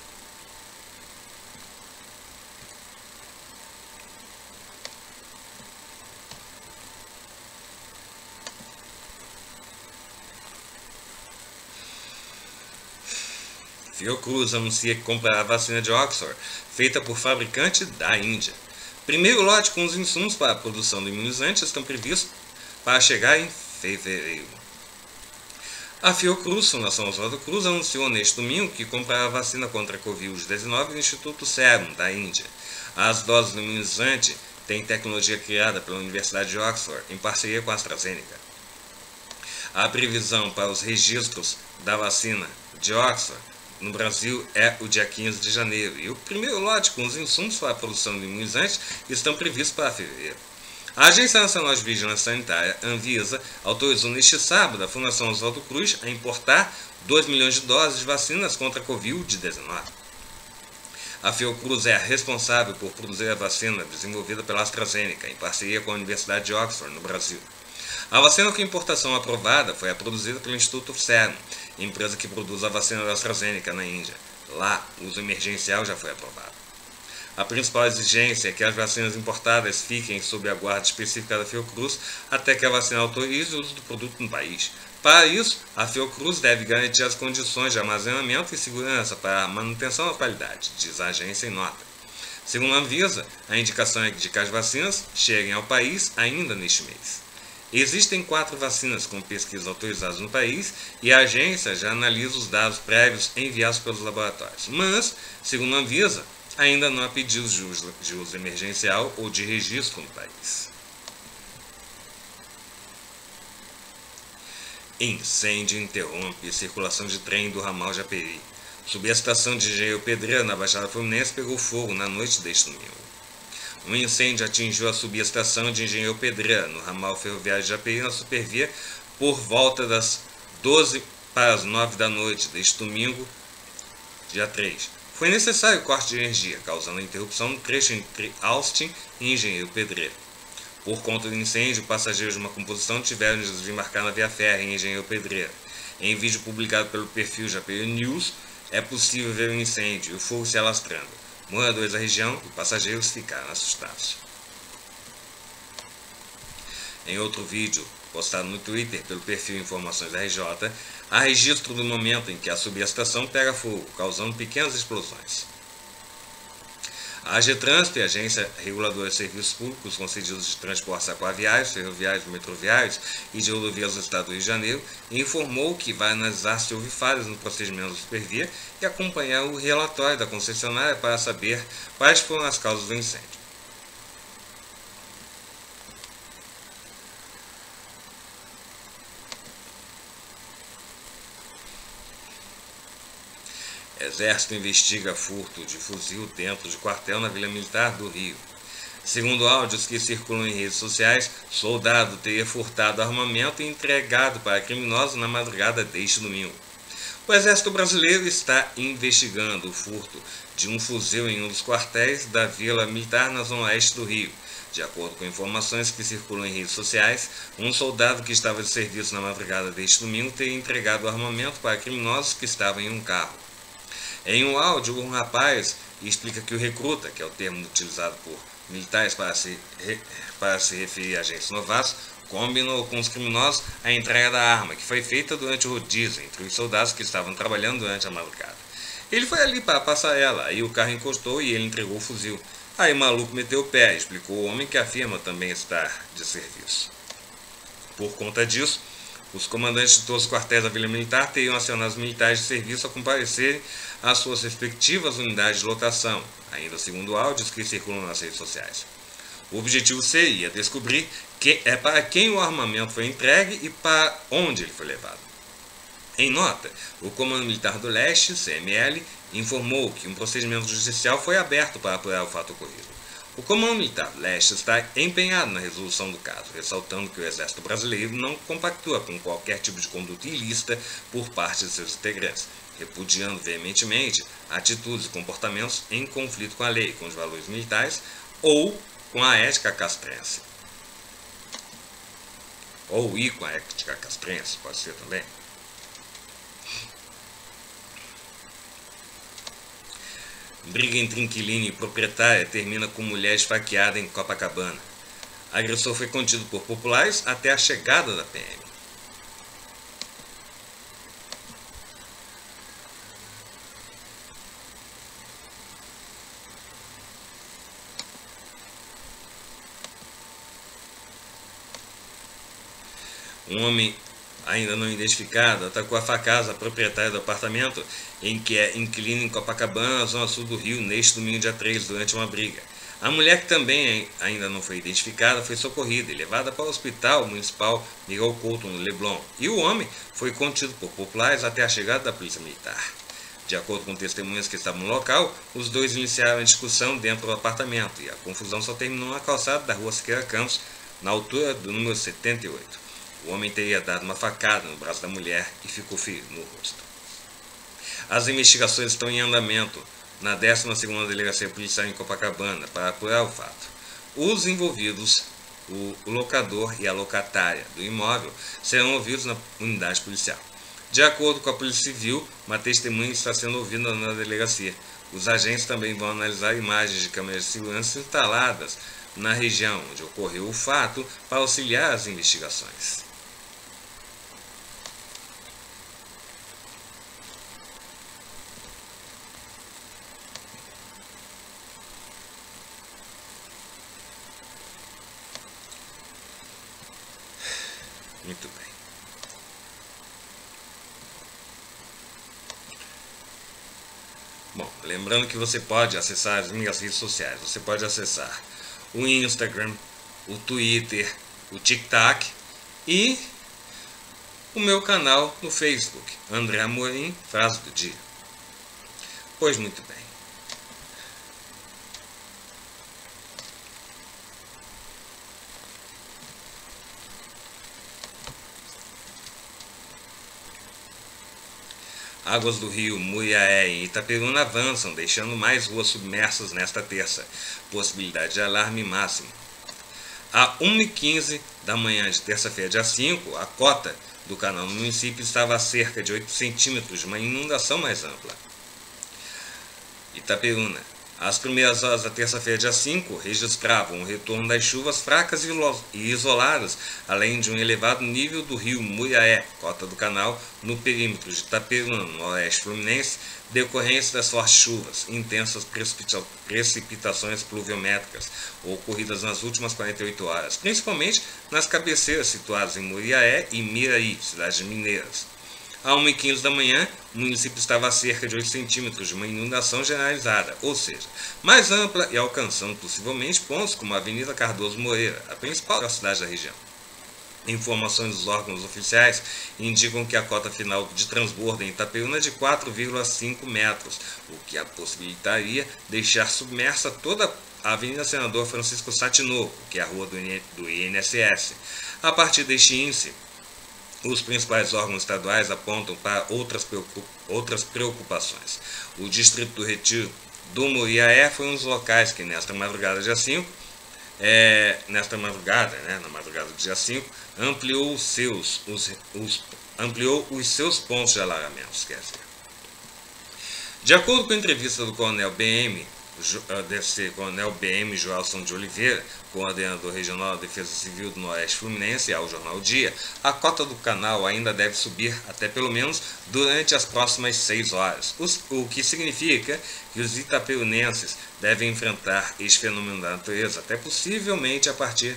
Fiocruz anuncia que comprará a vacina de Oxford, feita por fabricante da Índia. Primeiro lote com os insumos para a produção do imunizante estão previstos para chegar em fevereiro. A Fiocruz, Fundação Oswaldo Cruz, anunciou neste domingo que comprará a vacina contra a covid dezenove do Instituto Serum, da Índia. As doses do imunizante têm tecnologia criada pela Universidade de Oxford, em parceria com a AstraZeneca. A previsão para os registros da vacina de Oxford no Brasil é o dia quinze de janeiro, e o primeiro lote com os insumos para a produção de imunizantes estão previstos para fevereiro. A Agência Nacional de Vigilância Sanitária, Anvisa, autorizou neste sábado a Fundação Oswaldo Cruz a importar dois milhões de doses de vacinas contra a covid dezenove. A Fiocruz é a responsável por produzir a vacina desenvolvida pela AstraZeneca, em parceria com a Universidade de Oxford, no Brasil. A vacina com importação aprovada foi a produzida pelo Instituto Serum, empresa que produz a vacina da AstraZeneca na Índia. Lá, o uso emergencial já foi aprovado. A principal exigência é que as vacinas importadas fiquem sob a guarda específica da Fiocruz até que a vacina autorize o uso do produto no país. Para isso, a Fiocruz deve garantir as condições de armazenamento e segurança para a manutenção da qualidade, diz a agência em nota. Segundo a Anvisa, a indicação é de que as vacinas cheguem ao país ainda neste mês. Existem quatro vacinas com pesquisas autorizadas no país e a agência já analisa os dados prévios enviados pelos laboratórios. Mas, segundo a Anvisa, ainda não há pedidos de uso, de uso emergencial ou de registro no país. Incêndio interrompe circulação de trem do ramal Japeri. Subestação de Engenheiro Pedreira, na Baixada Fluminense, pegou fogo na noite deste domingo. Um incêndio atingiu a subestação de Engenheiro Pedreira, no ramal ferroviário de Japeri, na Supervia, por volta das doze para as nove da noite deste domingo, dia três. Foi necessário corte de energia, causando a interrupção no trecho entre Austin e Engenheiro Pedreira. Por conta do incêndio, passageiros de uma composição tiveram de desembarcar na via férrea em Engenheiro Pedreira. Em vídeo publicado pelo perfil Japeri News, é possível ver o incêndio e o fogo se alastrando. Moradores da região e passageiros ficaram assustados. Em outro vídeo, postado no Twitter pelo perfil Informações R J, há registro do momento em que a subestação pega fogo, causando pequenas explosões. A AGETRANSP, Agência Reguladora de Serviços Públicos concedidos de transportes aquaviários, ferroviários, metroviários e de rodovias do Estado do Rio de Janeiro, informou que vai analisar se houve falhas no procedimento da Supervia e acompanhar o relatório da concessionária para saber quais foram as causas do incêndio. Exército investiga furto de fuzil dentro de quartel na Vila Militar do Rio. Segundo áudios que circulam em redes sociais, soldado teria furtado armamento e entregado para criminosos na madrugada deste domingo. O Exército Brasileiro está investigando o furto de um fuzil em um dos quartéis da Vila Militar na zona oeste do Rio. De acordo com informações que circulam em redes sociais, um soldado que estava de serviço na madrugada deste domingo teria entregado o armamento para criminosos que estavam em um carro. Em um áudio, um rapaz explica que o recruta, que é o termo utilizado por militares para se, para se referir a agentes novatos, combinou com os criminosos a entrega da arma, que foi feita durante o rodízio entre os soldados que estavam trabalhando durante a madrugada. Ele foi ali para passar ela, aí o carro encostou e ele entregou o fuzil. Aí o maluco meteu o pé, explicou o homem que afirma também estar de serviço. Por conta disso, os comandantes de todos os quartéis da Vila Militar teriam acionado os militares de serviço a comparecerem às suas respectivas unidades de lotação, ainda segundo áudios que circulam nas redes sociais. O objetivo seria descobrir que é para quem o armamento foi entregue e para onde ele foi levado. Em nota, o Comando Militar do Leste, C M L, informou que um procedimento judicial foi aberto para apurar o fato ocorrido. O Comando Militar do Leste está empenhado na resolução do caso, ressaltando que o Exército Brasileiro não compactua com qualquer tipo de conduta ilícita por parte de seus integrantes, repudiando veementemente atitudes e comportamentos em conflito com a lei, com os valores militares ou com a ética castrense. Ou ir com a ética castrense, pode ser também. Briga entre inquilino e proprietária termina com mulher esfaqueada em Copacabana. Agressor foi contido por populares até a chegada da P M. Um homem ainda não identificado atacou a facada a proprietária do apartamento em que é inquilino em Copacabana, na zona sul do Rio, neste domingo dia três, durante uma briga. A mulher, que também ainda não foi identificada, foi socorrida e levada para o Hospital Municipal Miguel Couto, no Leblon, e o homem foi contido por populares até a chegada da Polícia Militar. De acordo com testemunhas que estavam no local, os dois iniciaram a discussão dentro do apartamento e a confusão só terminou na calçada da rua Siqueira Campos, na altura do número setenta e oito. O homem teria dado uma facada no braço da mulher e ficou ferido no rosto. As investigações estão em andamento na décima segunda Delegacia Policial em Copacabana para apurar o fato. Os envolvidos, o locador e a locatária do imóvel, serão ouvidos na unidade policial. De acordo com a Polícia Civil, uma testemunha está sendo ouvida na delegacia. Os agentes também vão analisar imagens de câmeras de segurança instaladas na região onde ocorreu o fato para auxiliar as investigações. Muito bem. Bom, lembrando que você pode acessar as minhas redes sociais. Você pode acessar o Instagram, o Twitter, o TikTok e o meu canal no Facebook, André Amorim, Frase do Dia. Pois muito bem. Águas do rio Muriaé e Itaperuna avançam, deixando mais ruas submersas nesta terça. Possibilidade de alarme máximo. À uma e quinze da manhã de terça-feira, dia cinco, a cota do canal no município estava a cerca de oito centímetros de uma inundação mais ampla. Itaperuna. As primeiras horas da terça-feira, dia cinco, registravam o retorno das chuvas fracas e isoladas, além de um elevado nível do rio Muriaé, cota do canal, no perímetro de Itaperuna, no oeste fluminense, decorrência das fortes chuvas, intensas precipita precipitações pluviométricas ocorridas nas últimas quarenta e oito horas, principalmente nas cabeceiras situadas em Muriaé e Miraí, cidades mineiras. À uma e quinze da manhã, o município estava a cerca de oito centímetros de uma inundação generalizada, ou seja, mais ampla e alcançando possivelmente pontos como a Avenida Cardoso Moreira, a principal cidade da região. Informações dos órgãos oficiais indicam que a cota final de transbordo em Itaperuna é de quatro vírgula cinco metros, o que a possibilitaria deixar submersa toda a Avenida Senador Francisco Satinoco, que é a rua do I N S S. A partir deste índice, os principais órgãos estaduais apontam para outras, outras preocupações. O Distrito do Retiro do Muriaé foi um dos locais que, nesta madrugada, dia cinco, é, nesta madrugada, né, na madrugada do dia cinco, ampliou os seus, os, os, ampliou os seus pontos de alagamento. Esquece. De acordo com a entrevista do Coronel B M, deve ser Coronel B M Joelson de Oliveira, coordenador regional da Defesa Civil do Noroeste Fluminense, ao Jornal Dia, a cota do canal ainda deve subir até pelo menos durante as próximas seis horas, o que significa que os itaperunenses devem enfrentar este fenômeno da natureza até possivelmente a partir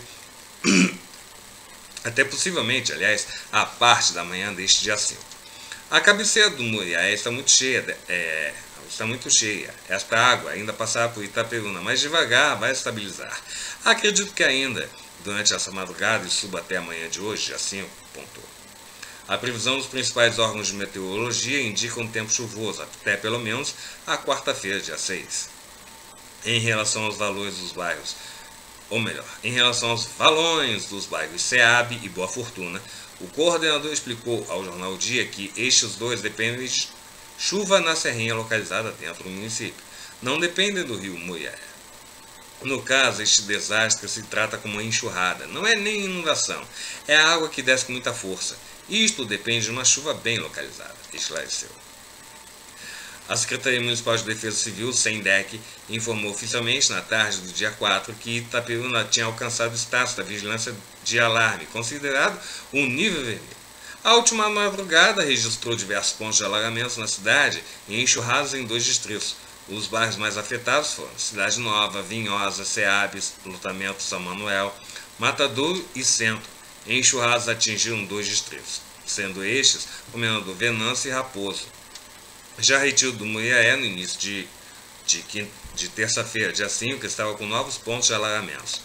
até possivelmente, aliás, a parte da manhã deste dia cinco. A cabeceira do Muriaé está muito cheia, é, está muito cheia. Esta água ainda passará por Itaperuna, mas devagar vai estabilizar. Acredito que ainda, durante essa madrugada e suba até amanhã de hoje, dia cinco, pontuou. A previsão dos principais órgãos de meteorologia indica um tempo chuvoso, até pelo menos a quarta-feira, dia seis. Em relação aos valores dos bairros, ou melhor, em relação aos valões dos bairros Seab e Boa Fortuna, o coordenador explicou ao Jornal Dia que estes dois dependem de chuva na serrinha localizada dentro do município. Não dependem do rio Muriaé. No caso, este desastre se trata como uma enxurrada. Não é nem inundação. É a água que desce com muita força. Isto depende de uma chuva bem localizada, esclareceu. A Secretaria Municipal de Defesa Civil, SENDEC, informou oficialmente na tarde do dia quatro que Itaperuna tinha alcançado o status da vigilância de alarme, considerado um nível vermelho. A última madrugada registrou diversos pontos de alagamentos na cidade e enxurradas em dois distritos. Os bairros mais afetados foram Cidade Nova, Vinhosa, Seabes, Lutamento, São Manuel, Matadouro e Centro. Enxurradas atingiram dois distritos, sendo estes Comendador Venâncio e Raposo. Já Retiro do Muriaé, no início de, de, de terça-feira, dia cinco, estava com novos pontos de alagamentos.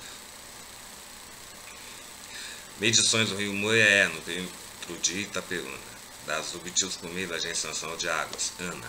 Medições do rio Muriaé, no perímetro de Itaperuna, dados obtidos por meio da Agência Nacional de Águas, ANA.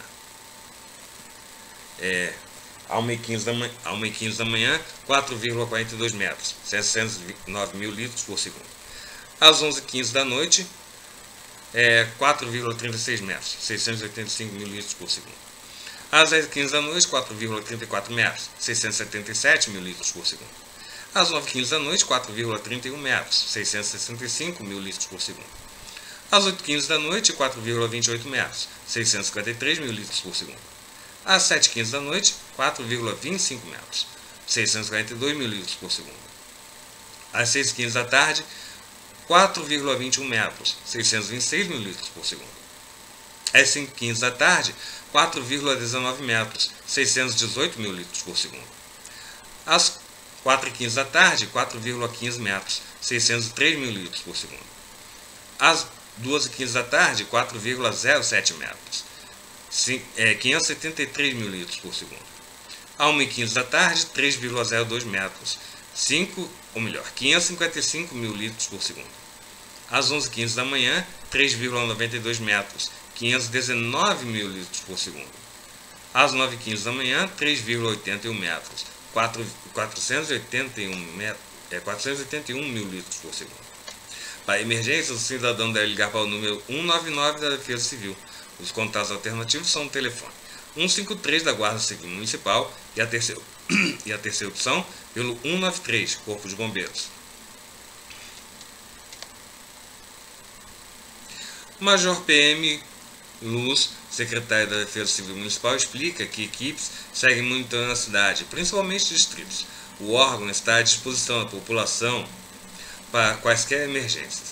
É, a uma e quinze da manhã, quatro vírgula quarenta e dois metros, seiscentos e nove mil litros por segundo. Às onze e quinze da noite, é, quatro vírgula trinta e seis metros, seiscentos e oitenta e cinco mil litros por segundo. Às dez e quinze da noite, quatro vírgula trinta e quatro metros, seiscentos e setenta e sete mil litros por segundo. Às nove e quinze da noite, quatro vírgula trinta e um metros, seiscentos e sessenta e cinco mil litros por segundo. Às oito e quinze da noite, quatro vírgula vinte e oito metros, seiscentos e cinquenta e três mil litros por segundo. Às sete e quinze da noite, quatro vírgula vinte e cinco metros, seiscentos e quarenta e dois mil litros por segundo. Às seis e quinze da tarde, quatro vírgula vinte e um metros, seiscentos e vinte e seis mil litros por segundo. Às cinco e quinze da tarde, quatro vírgula dezenove metros, seiscentos e dezoito mil litros por segundo. Às quatro e quinze da tarde, quatro vírgula quinze metros, seiscentos e três mil litros por segundo. Às duas e quinze da tarde, quatro vírgula zero sete metros, é, quinhentos e setenta e três mil litros por segundo. À uma e quinze da tarde, três vírgula zero dois metros, cinco, ou melhor, quinhentos e cinquenta e cinco mil litros por segundo. Às onze e quinze da manhã, três vírgula noventa e dois metros, quinhentos e dezenove mil litros por segundo. Às nove e quinze da manhã, três vírgula oitenta e um metros, quatrocentos e oitenta e um metros, é, quatrocentos e oitenta e um mil litros por segundo. Para emergência, o cidadão deve ligar para o número cento e noventa e nove da Defesa Civil. Os contatos alternativos são o telefone cento e cinquenta e três da Guarda Civil Municipal e a terceira, e a terceira opção pelo cento e noventa e três, Corpo de Bombeiros. Major P M Luz, secretário da Defesa Civil Municipal, explica que equipes seguem monitorando a cidade, principalmente distritos. O órgão está à disposição da população para quaisquer emergências.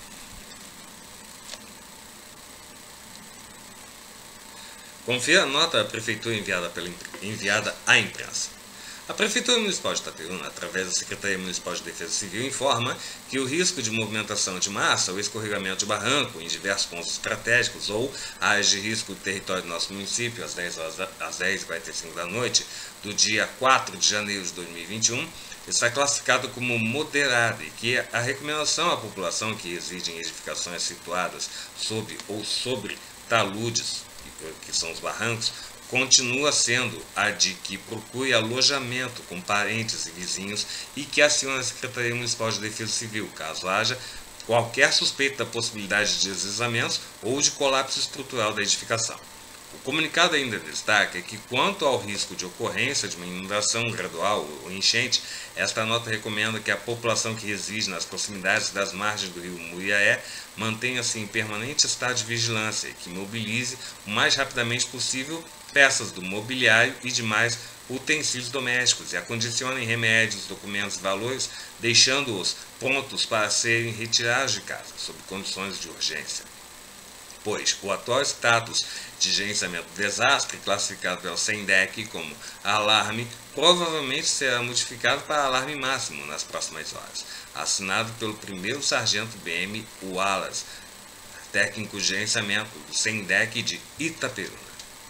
Confira a nota da Prefeitura enviada, pela, enviada à imprensa. A Prefeitura Municipal de Itaperuna, através da Secretaria Municipal de Defesa Civil, informa que o risco de movimentação de massa ou escorregamento de barranco em diversos pontos estratégicos ou áreas de risco do território do nosso município às dez horas, às dez e quarenta e cinco da noite do dia quatro de janeiro de dois mil e vinte e um está classificado como moderado e que a recomendação à população que reside em edificações situadas sob ou sobre taludes, que são os barrancos, continua sendo a de que procure alojamento com parentes e vizinhos e que acione a Secretaria Municipal de Defesa Civil, caso haja qualquer suspeita da possibilidade de deslizamentos ou de colapso estrutural da edificação. O comunicado ainda destaca que, quanto ao risco de ocorrência de uma inundação gradual ou enchente, esta nota recomenda que a população que reside nas proximidades das margens do rio Muriaé mantenha-se em permanente estado de vigilância e que mobilize o mais rapidamente possível peças do mobiliário e demais utensílios domésticos e acondicionem remédios, documentos e valores, deixando-os prontos para serem retirados de casa, sob condições de urgência. Pois o atual status de gerenciamento do desastre, classificado pelo SENDEC como alarme, provavelmente será modificado para alarme máximo nas próximas horas. Assinado pelo primeiro sargento B M Wallace, técnico de gerenciamento do SENDEC de Itaperuna.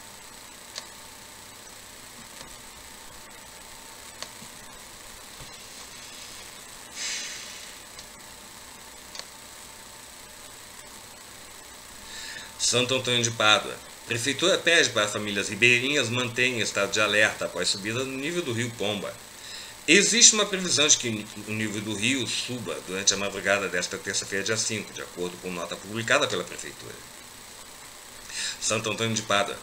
Santo Antônio de Pádua. Prefeitura pede para famílias ribeirinhas manterem estado de alerta após subida no nível do rio Pomba. Existe uma previsão de que o nível do rio suba durante a madrugada desta terça-feira, dia cinco, de acordo com nota publicada pela Prefeitura. Santo Antônio de Pádua.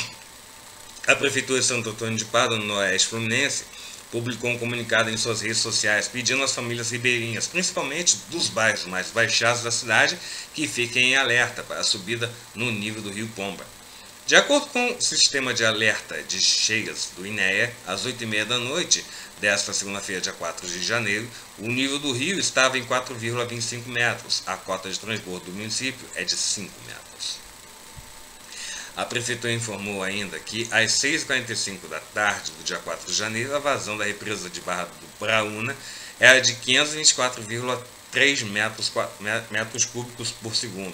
A Prefeitura de Santo Antônio de Pádua, no Oeste Fluminense, publicou um comunicado em suas redes sociais pedindo às famílias ribeirinhas, principalmente dos bairros mais baixados da cidade, que fiquem em alerta para a subida no nível do rio Pomba. De acordo com o sistema de alerta de cheias do INEA, às oito e meia da noite desta segunda-feira, dia quatro de janeiro, o nível do rio estava em quatro vírgula vinte e cinco metros. A cota de transbordo do município é de cinco metros. A Prefeitura informou ainda que, às seis e quarenta e cinco da tarde do dia quatro de janeiro, a vazão da represa de Barra do Braúna era de quinhentos e vinte e quatro vírgula três metros, metros cúbicos por segundo.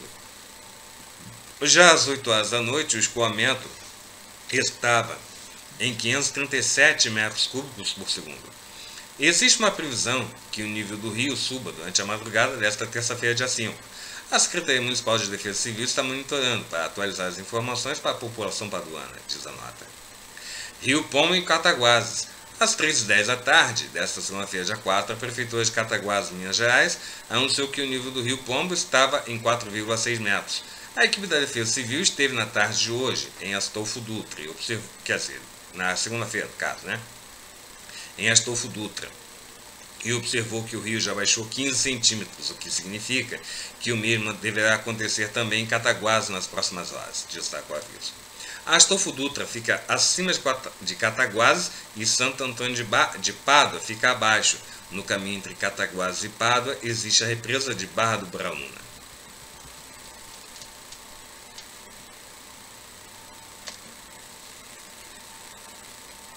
Já às oito horas da noite, o escoamento estava em quinhentos e trinta e sete metros cúbicos por segundo. Existe uma previsão que o nível do rio suba durante a madrugada desta terça-feira, dia cinco. A Secretaria Municipal de Defesa Civil está monitorando para atualizar as informações para a população paduana, diz a nota. Rio Pomba e Cataguases. Às três e dez da tarde desta segunda-feira, dia quatro, a Prefeitura de Cataguases, Minas Gerais, anunciou que o nível do rio Pomba estava em quatro vírgula seis metros. A equipe da Defesa Civil esteve na tarde de hoje em Astolfo Dutra, e observou, quer dizer, na segunda-feira, no caso, né? Em Astolfo Dutra, e observou que o rio já baixou quinze centímetros, o que significa que o mesmo deverá acontecer também em Cataguases nas próximas horas, destacou o aviso. Astolfo Dutra fica acima de Cataguases e Santo Antônio de, de Pádua fica abaixo. No caminho entre Cataguases e Pádua existe a represa de Barra do Braúna.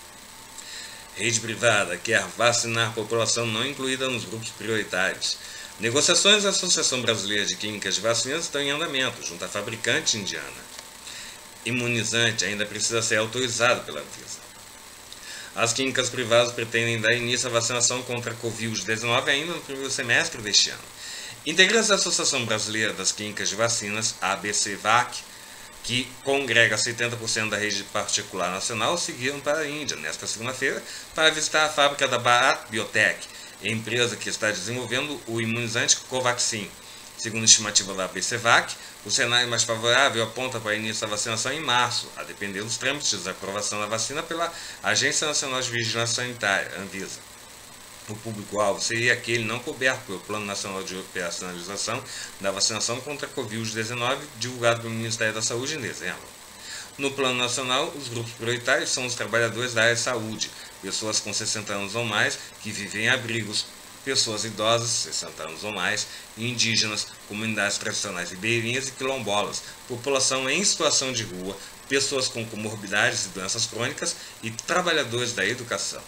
Rede privada quer vacinar a população não incluída nos grupos prioritários. Negociações da Associação Brasileira de Clínicas de Vacinas estão em andamento, junto à fabricante indiana. Imunizante ainda precisa ser autorizado pela Anvisa. As clínicas privadas pretendem dar início à vacinação contra a covid dezenove ainda no primeiro semestre deste ano. Integrantes da Associação Brasileira das Clínicas de Vacinas, A B C V A C, que congrega setenta por cento da rede particular nacional, seguiram para a Índia nesta segunda-feira para visitar a fábrica da Bharat Biotech, empresa que está desenvolvendo o imunizante Covaxin. Segundo a estimativa da A B C V A C, o cenário mais favorável aponta para o início da vacinação em março, a depender dos trâmites de aprovação da vacina pela Agência Nacional de Vigilância Sanitária, Anvisa. O público-alvo seria aquele não coberto pelo Plano Nacional de Operacionalização da Vacinação contra a covid dezenove, divulgado pelo Ministério da Saúde em dezembro. No Plano Nacional, os grupos prioritários são os trabalhadores da área de saúde, pessoas com sessenta anos ou mais que vivem em abrigos, pessoas idosas, sessenta anos ou mais, indígenas, comunidades tradicionais ribeirinhas e quilombolas, população em situação de rua, pessoas com comorbidades e doenças crônicas e trabalhadores da educação.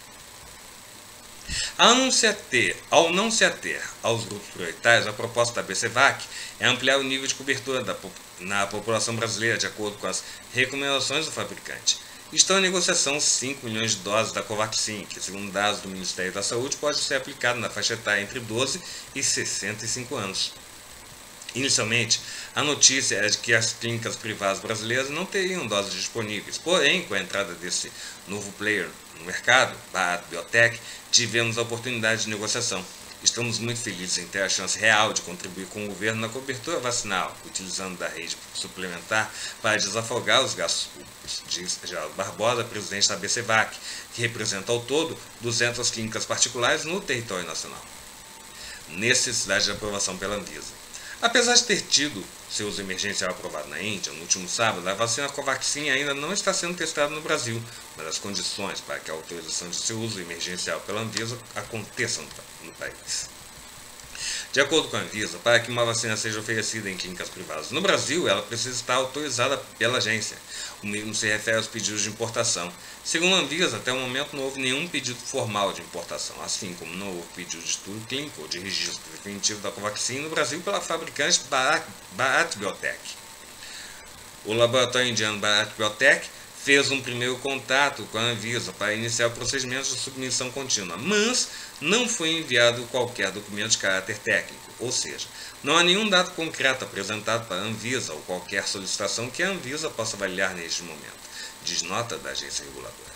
Ao não se ater, ao não se ater aos grupos prioritários, a proposta da A B C V A C é ampliar o nível de cobertura da, na população brasileira, de acordo com as recomendações do fabricante. Estão em negociação cinco milhões de doses da Covaxin, que, segundo dados do Ministério da Saúde, pode ser aplicado na faixa etária entre doze e sessenta e cinco anos. Inicialmente, a notícia é de que as clínicas privadas brasileiras não teriam doses disponíveis. Porém, com a entrada desse novo player no mercado, Bharat Biotech, tivemos a oportunidade de negociação. Estamos muito felizes em ter a chance real de contribuir com o governo na cobertura vacinal, utilizando da rede suplementar para desafogar os gastos públicos, diz Geraldo Barbosa, presidente da A B C V A C, que representa ao todo duzentas clínicas particulares no território nacional. Necessidade de aprovação pela Anvisa. Apesar de ter tido seu uso emergencial aprovado na Índia no último sábado, a vacina Covaxin ainda não está sendo testada no Brasil, mas as condições para que a autorização de seu uso emergencial pela Anvisa aconteçam no país. De acordo com a Anvisa, para que uma vacina seja oferecida em clínicas privadas no Brasil, ela precisa estar autorizada pela agência. O mesmo se refere aos pedidos de importação. Segundo a Anvisa, até o momento não houve nenhum pedido formal de importação, assim como não houve pedido de estudo clínico ou de registro definitivo da Covaxin no Brasil pela fabricante Bharat Biotech. O laboratório indiano Bharat Biotech fez um primeiro contato com a Anvisa para iniciar o procedimento de submissão contínua, mas não foi enviado qualquer documento de caráter técnico, ou seja, não há nenhum dado concreto apresentado para a Anvisa ou qualquer solicitação que a Anvisa possa avaliar neste momento, diz nota da agência reguladora.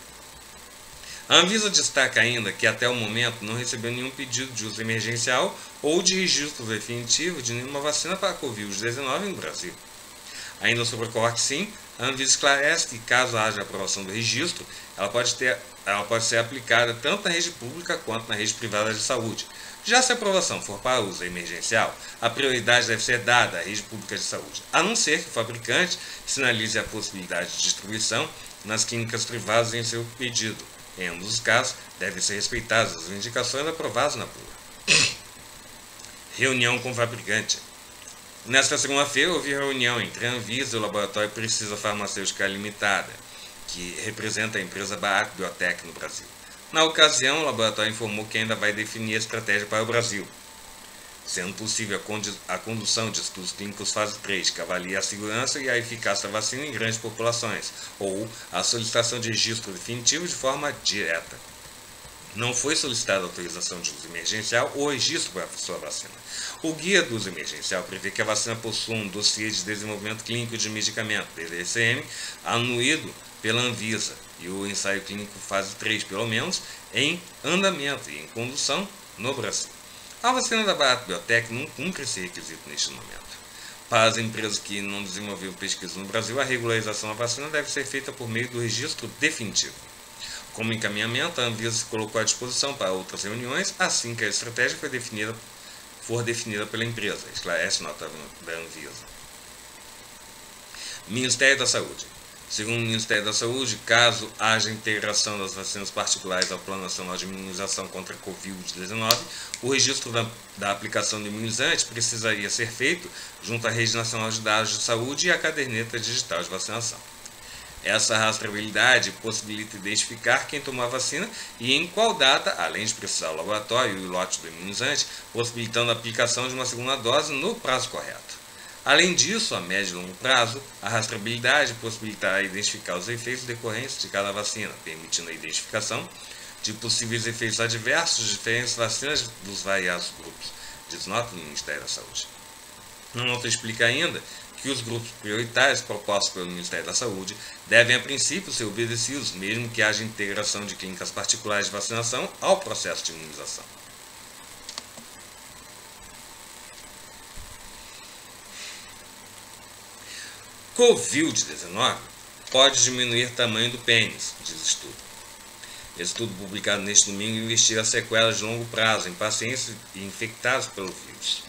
A Anvisa destaca ainda que até o momento não recebeu nenhum pedido de uso emergencial ou de registro definitivo de nenhuma vacina para a covid dezenove no Brasil. Ainda sobre a Covaxin, a Anvisa esclarece que, caso haja aprovação do registro, ela pode, ter, ela pode ser aplicada tanto na rede pública quanto na rede privada de saúde. Já se a aprovação for para uso emergencial, a prioridade deve ser dada à rede pública de saúde, a não ser que o fabricante sinalize a possibilidade de distribuição nas clínicas privadas em seu pedido. Em ambos os casos, devem ser respeitadas as indicações aprovadas na bula. Reunião com o fabricante. Nesta segunda-feira, houve reunião entre a Anvisa e o Laboratório Precisa Farmacêutica Limitada, que representa a empresa Bharat Biotech no Brasil. Na ocasião, o laboratório informou que ainda vai definir a estratégia para o Brasil, sendo possível a condução de estudos clínicos fase três, que avalia a segurança e a eficácia da vacina em grandes populações, ou a solicitação de registro definitivo de forma direta. Não foi solicitada autorização de uso emergencial ou registro para a sua vacina. O Guia do Uso Emergencial prevê que a vacina possua um dossiê de desenvolvimento clínico de medicamento, D D C M, anuído pela Anvisa, e o ensaio clínico fase três, pelo menos, em andamento e em condução no Brasil. A vacina da Bharat Biotech não cumpre esse requisito neste momento. Para as empresas que não desenvolveram pesquisa no Brasil, a regularização da vacina deve ser feita por meio do registro definitivo. Como encaminhamento, a Anvisa se colocou à disposição para outras reuniões assim que a estratégia foi definida, for definida pela empresa, esclarece nota da Anvisa. Ministério da Saúde. Segundo o Ministério da Saúde, caso haja integração das vacinas particulares ao Plano Nacional de Imunização contra a covid dezenove, o registro da, da aplicação do imunizante precisaria ser feito junto à Rede Nacional de Dados de Saúde e à caderneta digital de vacinação. Essa rastreabilidade possibilita identificar quem tomou a vacina e em qual data, além de precisar o laboratório e o lote do imunizante, possibilitando a aplicação de uma segunda dose no prazo correto. Além disso, a médio e longo prazo, a rastreabilidade possibilitará identificar os efeitos decorrentes de cada vacina, permitindo a identificação de possíveis efeitos adversos de diferentes vacinas dos variados grupos, diz nota do Ministério da Saúde. A nota explica ainda que os grupos prioritários propostos pelo Ministério da Saúde devem, a princípio, ser obedecidos, mesmo que haja integração de clínicas particulares de vacinação ao processo de imunização. covid dezenove pode diminuir o tamanho do pênis, diz estudo. Estudo publicado neste domingo investiga sequelas de longo prazo em pacientes infectados pelo vírus.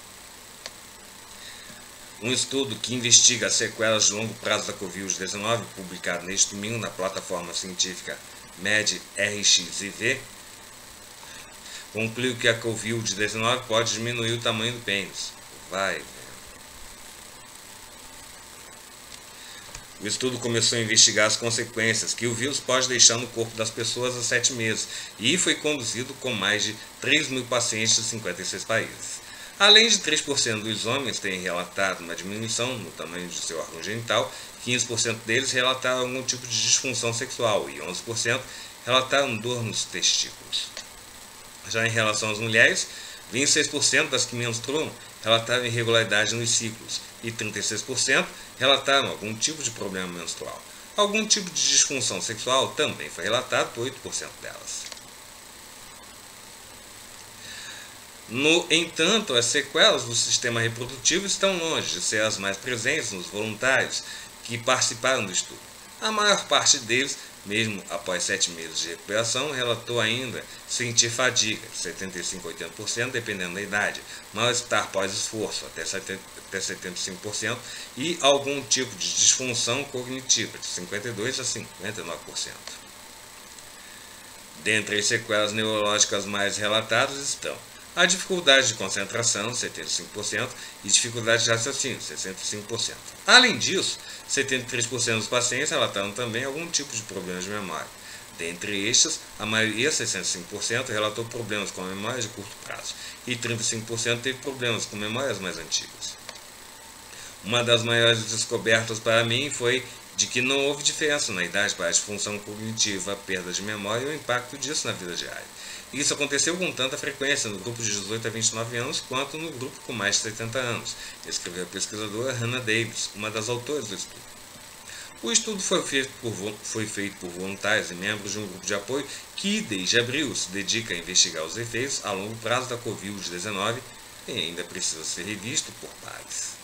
Um estudo que investiga as sequelas de longo prazo da covid dezenove, publicado neste domingo na plataforma científica MedRxiv, concluiu que a covid dezenove pode diminuir o tamanho do pênis. Vai, velho. O estudo começou a investigar as consequências que o vírus pode deixar no corpo das pessoas há sete meses e foi conduzido com mais de três mil pacientes de cinquenta e seis países. Além de três por cento dos homens terem relatado uma diminuição no tamanho de seu órgão genital, quinze por cento deles relataram algum tipo de disfunção sexual e onze por cento relataram dor nos testículos. Já em relação às mulheres, vinte e seis por cento das que menstruam relataram irregularidade nos ciclos e trinta e seis por cento relataram algum tipo de problema menstrual. Algum tipo de disfunção sexual também foi relatado por oito por cento delas. No entanto, as sequelas do sistema reprodutivo estão longe de ser as mais presentes nos voluntários que participaram do estudo. A maior parte deles, mesmo após sete meses de recuperação, relatou ainda sentir fadiga, setenta e cinco a oitenta por cento, dependendo da idade, mal-estar pós-esforço, até setenta e cinco por cento, e algum tipo de disfunção cognitiva, de cinquenta e dois por cento a cinquenta e nove por cento. Dentre as sequelas neurológicas mais relatadas estão a dificuldade de concentração, setenta e cinco por cento, e dificuldade de raciocínio, sessenta e cinco por cento. Além disso, setenta e três por cento dos pacientes relataram também algum tipo de problemas de memória. Dentre estes, a maioria, sessenta e cinco por cento, relatou problemas com a memória de curto prazo, e trinta e cinco por cento teve problemas com memórias mais antigas. Uma das maiores descobertas para mim foi de que não houve diferença na idade para a disfunção cognitiva, perda de memória e o impacto disso na vida diária. Isso aconteceu com tanta frequência no grupo de dezoito a vinte e nove anos quanto no grupo com mais de setenta anos, escreveu a pesquisadora Hannah Davis, uma das autoras do estudo. O estudo foi feito, por, foi feito por voluntários e membros de um grupo de apoio que, desde abril, se dedica a investigar os efeitos a longo prazo da covid dezenove e ainda precisa ser revisto por pares.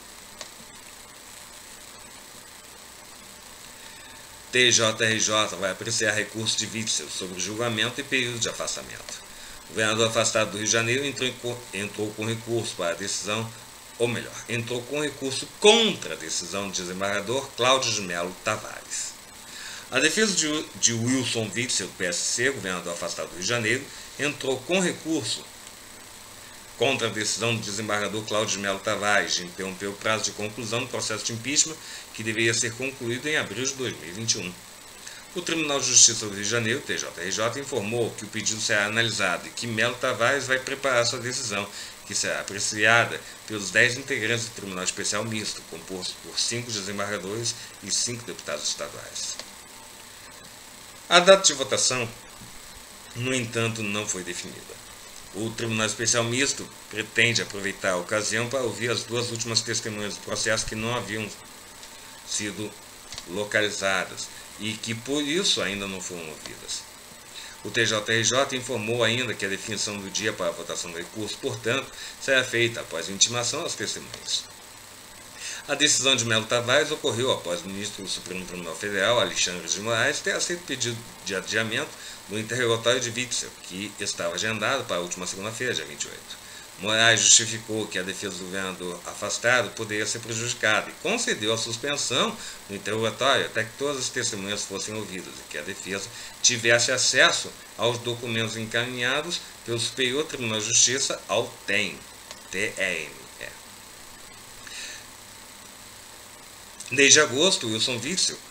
T J R J vai apreciar recurso de Witzel sobre julgamento e período de afastamento. O governador afastado do Rio de Janeiro entrou, entrou com recurso para a decisão, ou melhor, entrou com recurso contra a decisão do desembargador Cláudio de Melo Tavares. A defesa de, de Wilson Witzel, do P S C, governador afastado do Rio de Janeiro, entrou com recurso contra a decisão do desembargador Cláudio de Melo Tavares de interromper o prazo de conclusão do processo de impeachment que deveria ser concluído em abril de dois mil e vinte e um. O Tribunal de Justiça do Rio de Janeiro, T J R J, informou que o pedido será analisado e que Melo Tavares vai preparar sua decisão, que será apreciada pelos dez integrantes do Tribunal Especial Misto, composto por cinco desembargadores e cinco deputados estaduais. A data de votação, no entanto, não foi definida. O Tribunal Especial Misto pretende aproveitar a ocasião para ouvir as duas últimas testemunhas do processo que não haviam sido localizadas e que, por isso, ainda não foram ouvidas. O T J R J informou ainda que a definição do dia para a votação do recurso, portanto, será feita após a intimação das testemunhas. A decisão de Melo Tavares ocorreu após o ministro do Supremo Tribunal Federal, Alexandre de Moraes, ter aceito pedido de adiamento do interrogatório de Witzel, que estava agendado para a última segunda-feira, dia vinte e oito. Moraes justificou que a defesa do governador afastado poderia ser prejudicada e concedeu a suspensão do interrogatório até que todas as testemunhas fossem ouvidas e que a defesa tivesse acesso aos documentos encaminhados pelo Superior Tribunal de Justiça ao T E M. T E M. Desde agosto, Wilson Witzel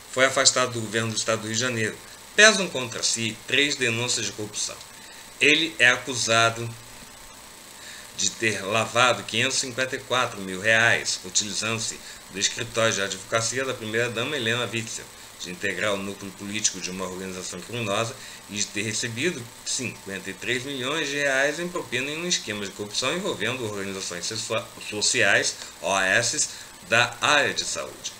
foi afastado do governo do estado do Rio de Janeiro. Pesam contra si três denúncias de corrupção. Ele é acusado de ter lavado quinhentos e cinquenta e quatro mil reais, utilizando-se do escritório de advocacia da primeira-dama Helena Witzel, de integrar o núcleo político de uma organização criminosa e de ter recebido cinquenta e três milhões de reais em propina em um esquema de corrupção envolvendo organizações sociais, O S, da área de saúde.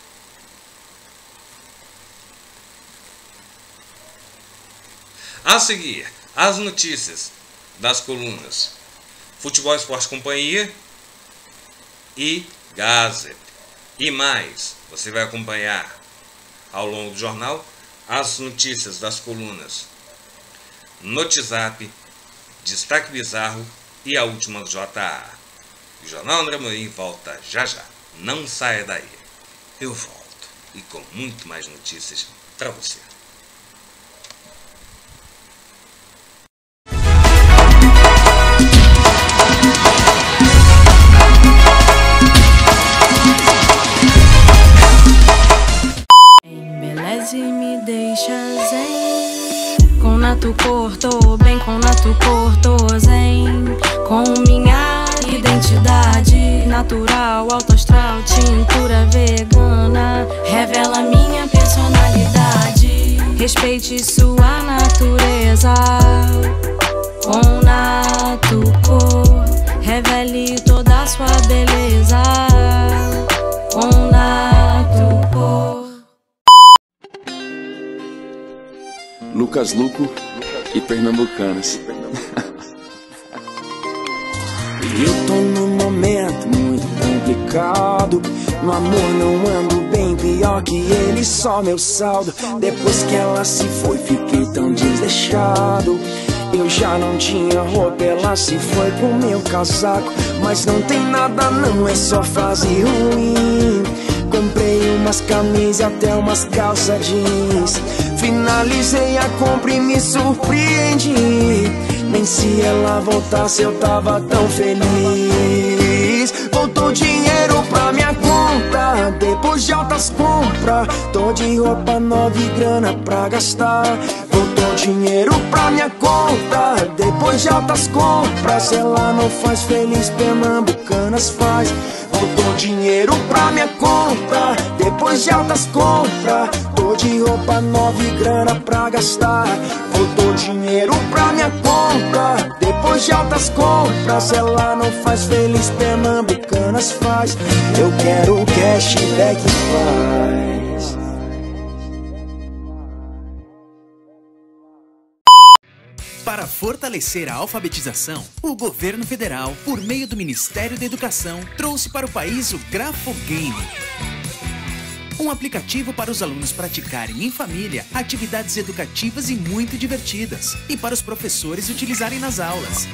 A seguir, as notícias das colunas Futebol Esporte Companhia e Gazette. E mais, você vai acompanhar ao longo do jornal as notícias das colunas Notizap, Destaque Bizarro e a última do J A. O Jornal André Amorim volta já já. Não saia daí. Eu volto e com muito mais notícias para você. Embeleze e me deixa zen. Com nato cor, tô bem com nato cor, tô zen. Com minha identidade natural, alto astral, tintura vegana, revela minha personalidade. Respeite sua natureza. Com nato cor, revele toda a sua beleza. Com nato cor. Lucas Luco e Pernambucanas. Eu tô num momento muito complicado. No amor não ando bem, pior que ele, só meu saldo. Depois que ela se foi, fiquei tão desleixado. Eu já não tinha roupa, ela se foi com meu casaco. Mas não tem nada não, é só fase ruim. Comprei umas camisas e até umas calças jeans. Finalizei a compra e me surpreendi. Nem se ela voltasse eu tava tão feliz. Voltou dinheiro pra minha conta, depois de altas compras. Tô de roupa nova e grana pra gastar. Voltou dinheiro pra minha conta, depois de altas compras. Se ela não faz feliz, Pernambucanas faz. Voltou dinheiro pra minha conta, depois de altas compras. Tô de roupa nova e grana pra gastar. Voltou dinheiro pra minha conta, depois de altas compras. Se ela não faz feliz, Pernambucanas faz. Eu quero cashback faz. Para fortalecer a alfabetização, o governo federal, por meio do Ministério da Educação, trouxe para o país o Grafogame. Um aplicativo para os alunos praticarem em família atividades educativas e muito divertidas, e para os professores utilizarem nas aulas.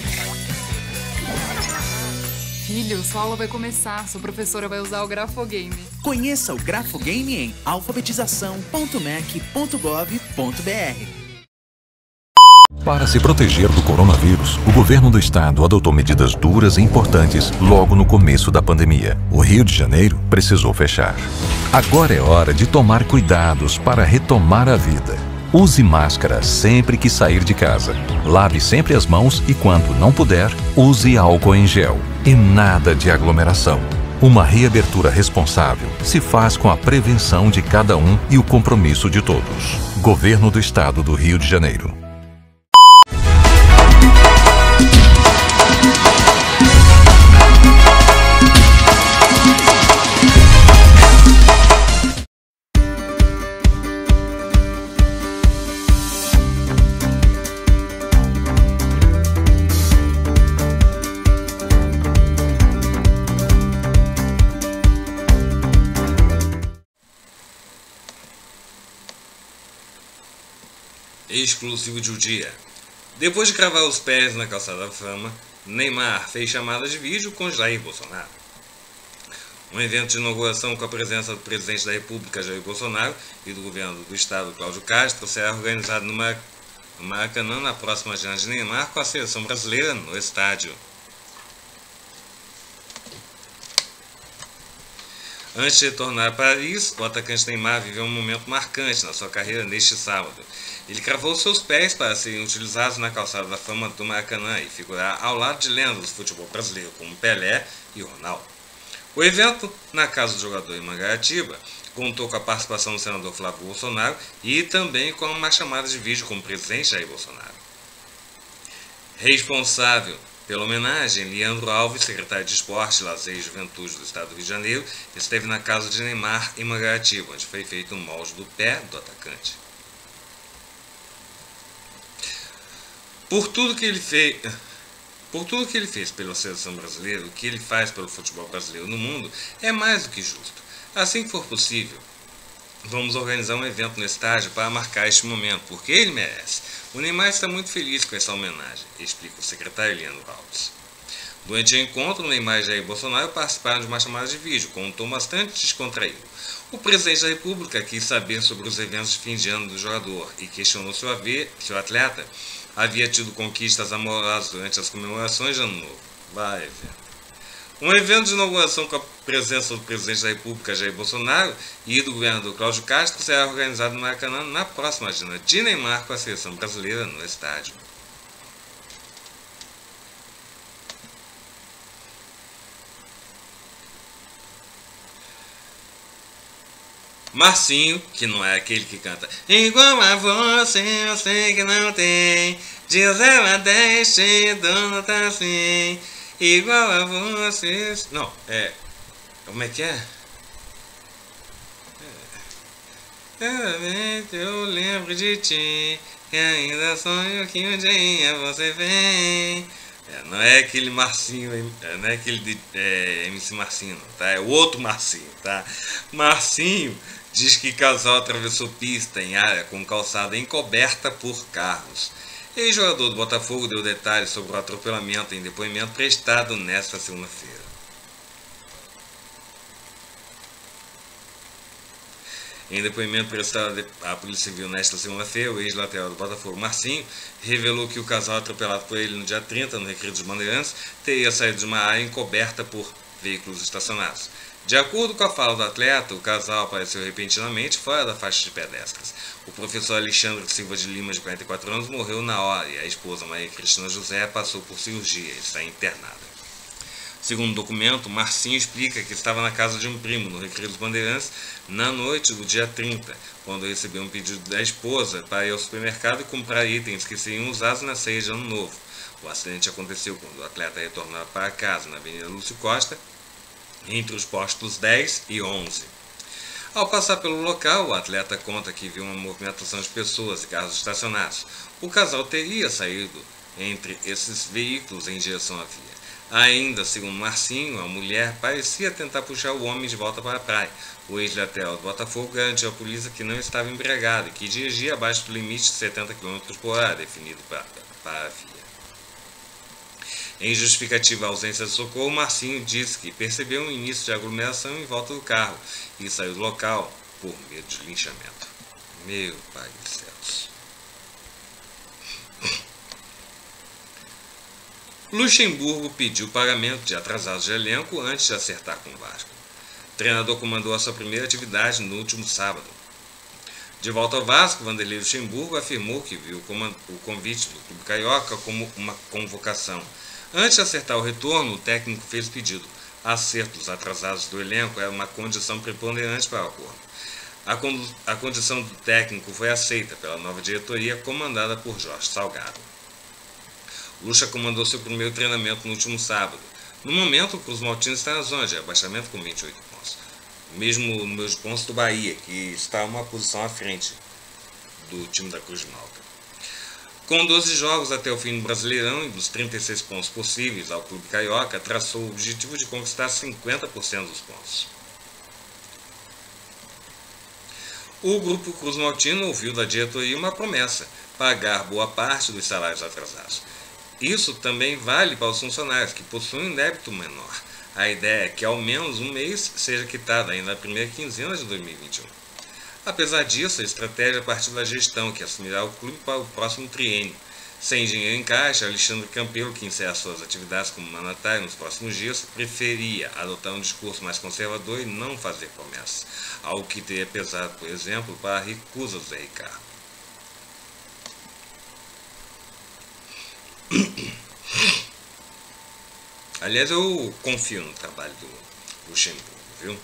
Filho, sua aula vai começar, sua professora vai usar o Grafogame. Conheça o Grafogame em alfabetização ponto mec ponto gov ponto br. Para se proteger do coronavírus, o governo do estado adotou medidas duras e importantes logo no começo da pandemia. O Rio de Janeiro precisou fechar. Agora é hora de tomar cuidados para retomar a vida. Use máscara sempre que sair de casa. Lave sempre as mãos e, quando não puder, use álcool em gel. E nada de aglomeração. Uma reabertura responsável se faz com a prevenção de cada um e o compromisso de todos. Governo do Estado do Rio de Janeiro. Exclusivo de um dia. Depois de cravar os pés na calçada da fama, Neymar fez chamada de vídeo com Jair Bolsonaro. Um evento de inauguração com a presença do presidente da República, Jair Bolsonaro, e do governo do estado, Cláudio Castro, será organizado no Maracanã na próxima janta de Neymar com a seleção brasileira no estádio. Antes de retornar a Paris, o atacante Neymar viveu um momento marcante na sua carreira neste sábado. Ele cravou seus pés para serem utilizados na calçada da fama do Maracanã e figurar ao lado de lendas do futebol brasileiro como Pelé e Ronaldo. O evento, na casa do jogador em Mangaratiba, contou com a participação do senador Flávio Bolsonaro e também com uma chamada de vídeo com o presidente Jair Bolsonaro. Responsável pela homenagem, Leandro Alves, secretário de Esporte, Lazer e Juventude do Estado do Rio de Janeiro, esteve na casa de Neymar em Mangaratiba, onde foi feito um molde do pé do atacante. Por tudo que ele fez... Por tudo que ele fez pela seleção brasileira, o que ele faz pelo futebol brasileiro no mundo é mais do que justo. Assim que for possível, vamos organizar um evento no estádio para marcar este momento, porque ele merece. O Neymar está muito feliz com essa homenagem, explica o secretário Leandro Alves. Durante o encontro, o Neymar e Jair Bolsonaro participaram de uma chamada de vídeo com um tom bastante descontraído. O presidente da República quis saber sobre os eventos de fim de ano do jogador e questionou se o atleta havia tido conquistas amorosas durante as comemorações de Ano Novo. Vai, evento. Um evento de inauguração com a presença do presidente da República, Jair Bolsonaro, e do governador Cláudio Castro será organizado no Maracanã na próxima agenda de Neymar com a seleção brasileira no estádio. Marcinho, que não é aquele que canta igual a você, eu sei que não tem, de zero a dez, cheio de nota assim, igual a você... Não, é... Como é que é? é... Eu lembro de ti, e ainda sonho que um dia você vem... É, não é aquele Marcinho, não é aquele de, é, M C Marcinho, tá? É o outro Marcinho, tá? Marcinho diz que casal atravessou pista em área com calçada encoberta por carros. Ex-jogador do Botafogo deu detalhes sobre o atropelamento em depoimento prestado nesta segunda-feira. Em depoimento prestado à Polícia Civil nesta segunda-feira, o ex-lateral do Botafogo, Marcinho, revelou que o casal atropelado por ele no dia trinta, no Recreio dos Bandeirantes, teria saído de uma área encoberta por veículos estacionados. De acordo com a fala do atleta, o casal apareceu repentinamente fora da faixa de pedestres. O professor Alexandre Silva de Lima, de quarenta e quatro anos, morreu na hora e a esposa Maria Cristina José passou por cirurgia e está internada. Segundo o documento, Marcinho explica que estava na casa de um primo, no Recreio dos Bandeirantes, na noite do dia trinta, quando recebeu um pedido da esposa para ir ao supermercado e comprar itens que seriam usados na ceia de Ano Novo. O acidente aconteceu quando o atleta retornava para casa, na Avenida Lúcio Costa, entre os postos dez e onze. Ao passar pelo local, o atleta conta que viu uma movimentação de pessoas e carros estacionados. O casal teria saído entre esses veículos em direção à via. Ainda, segundo Marcinho, a mulher parecia tentar puxar o homem de volta para a praia. O ex-lateral do Botafogo garantiu à polícia que não estava embriagado e que dirigia abaixo do limite de setenta quilômetros por hora definido para, para a via. Em justificativa à ausência de socorro, Marcinho disse que percebeu um início de aglomeração em volta do carro e saiu do local por medo de linchamento. Meu pai dos céus. Luxemburgo pediu pagamento de atrasados de elenco antes de acertar com o Vasco. O treinador comandou a sua primeira atividade no último sábado. De volta ao Vasco, Vanderlei Luxemburgo afirmou que viu o convite do clube carioca como uma convocação. Antes de acertar o retorno, o técnico fez o pedido. Acertos atrasados do elenco era uma condição preponderante para o acordo. A, con a condição do técnico foi aceita pela nova diretoria comandada por Jorge Salgado. Lucha comandou seu primeiro treinamento no último sábado. No momento, o Cruz Maltino está na zona de rebaixamento com vinte e oito pontos. O mesmo número de pontos do Bahia, que está uma posição à frente do time da Cruz de Malta. Com doze jogos até o fim do Brasileirão e dos trinta e seis pontos possíveis ao clube carioca, traçou o objetivo de conquistar cinquenta por cento dos pontos. O grupo Cruz Maltino ouviu da diretoria uma promessa: pagar boa parte dos salários atrasados. Isso também vale para os funcionários, que possuem um débito menor. A ideia é que ao menos um mês seja quitado ainda na primeira quinzena de dois mil e vinte e um. Apesar disso, a estratégia partiu da gestão, que assumirá o clube para o próximo triênio. Sem dinheiro em caixa, Alexandre Campelo, que encerra suas atividades como mandatário nos próximos dias, preferia adotar um discurso mais conservador e não fazer promessas, algo que teria pesado, por exemplo, para a recusa do Zé Ricardo. Aliás, eu confio no trabalho do Luxemburgo, viu?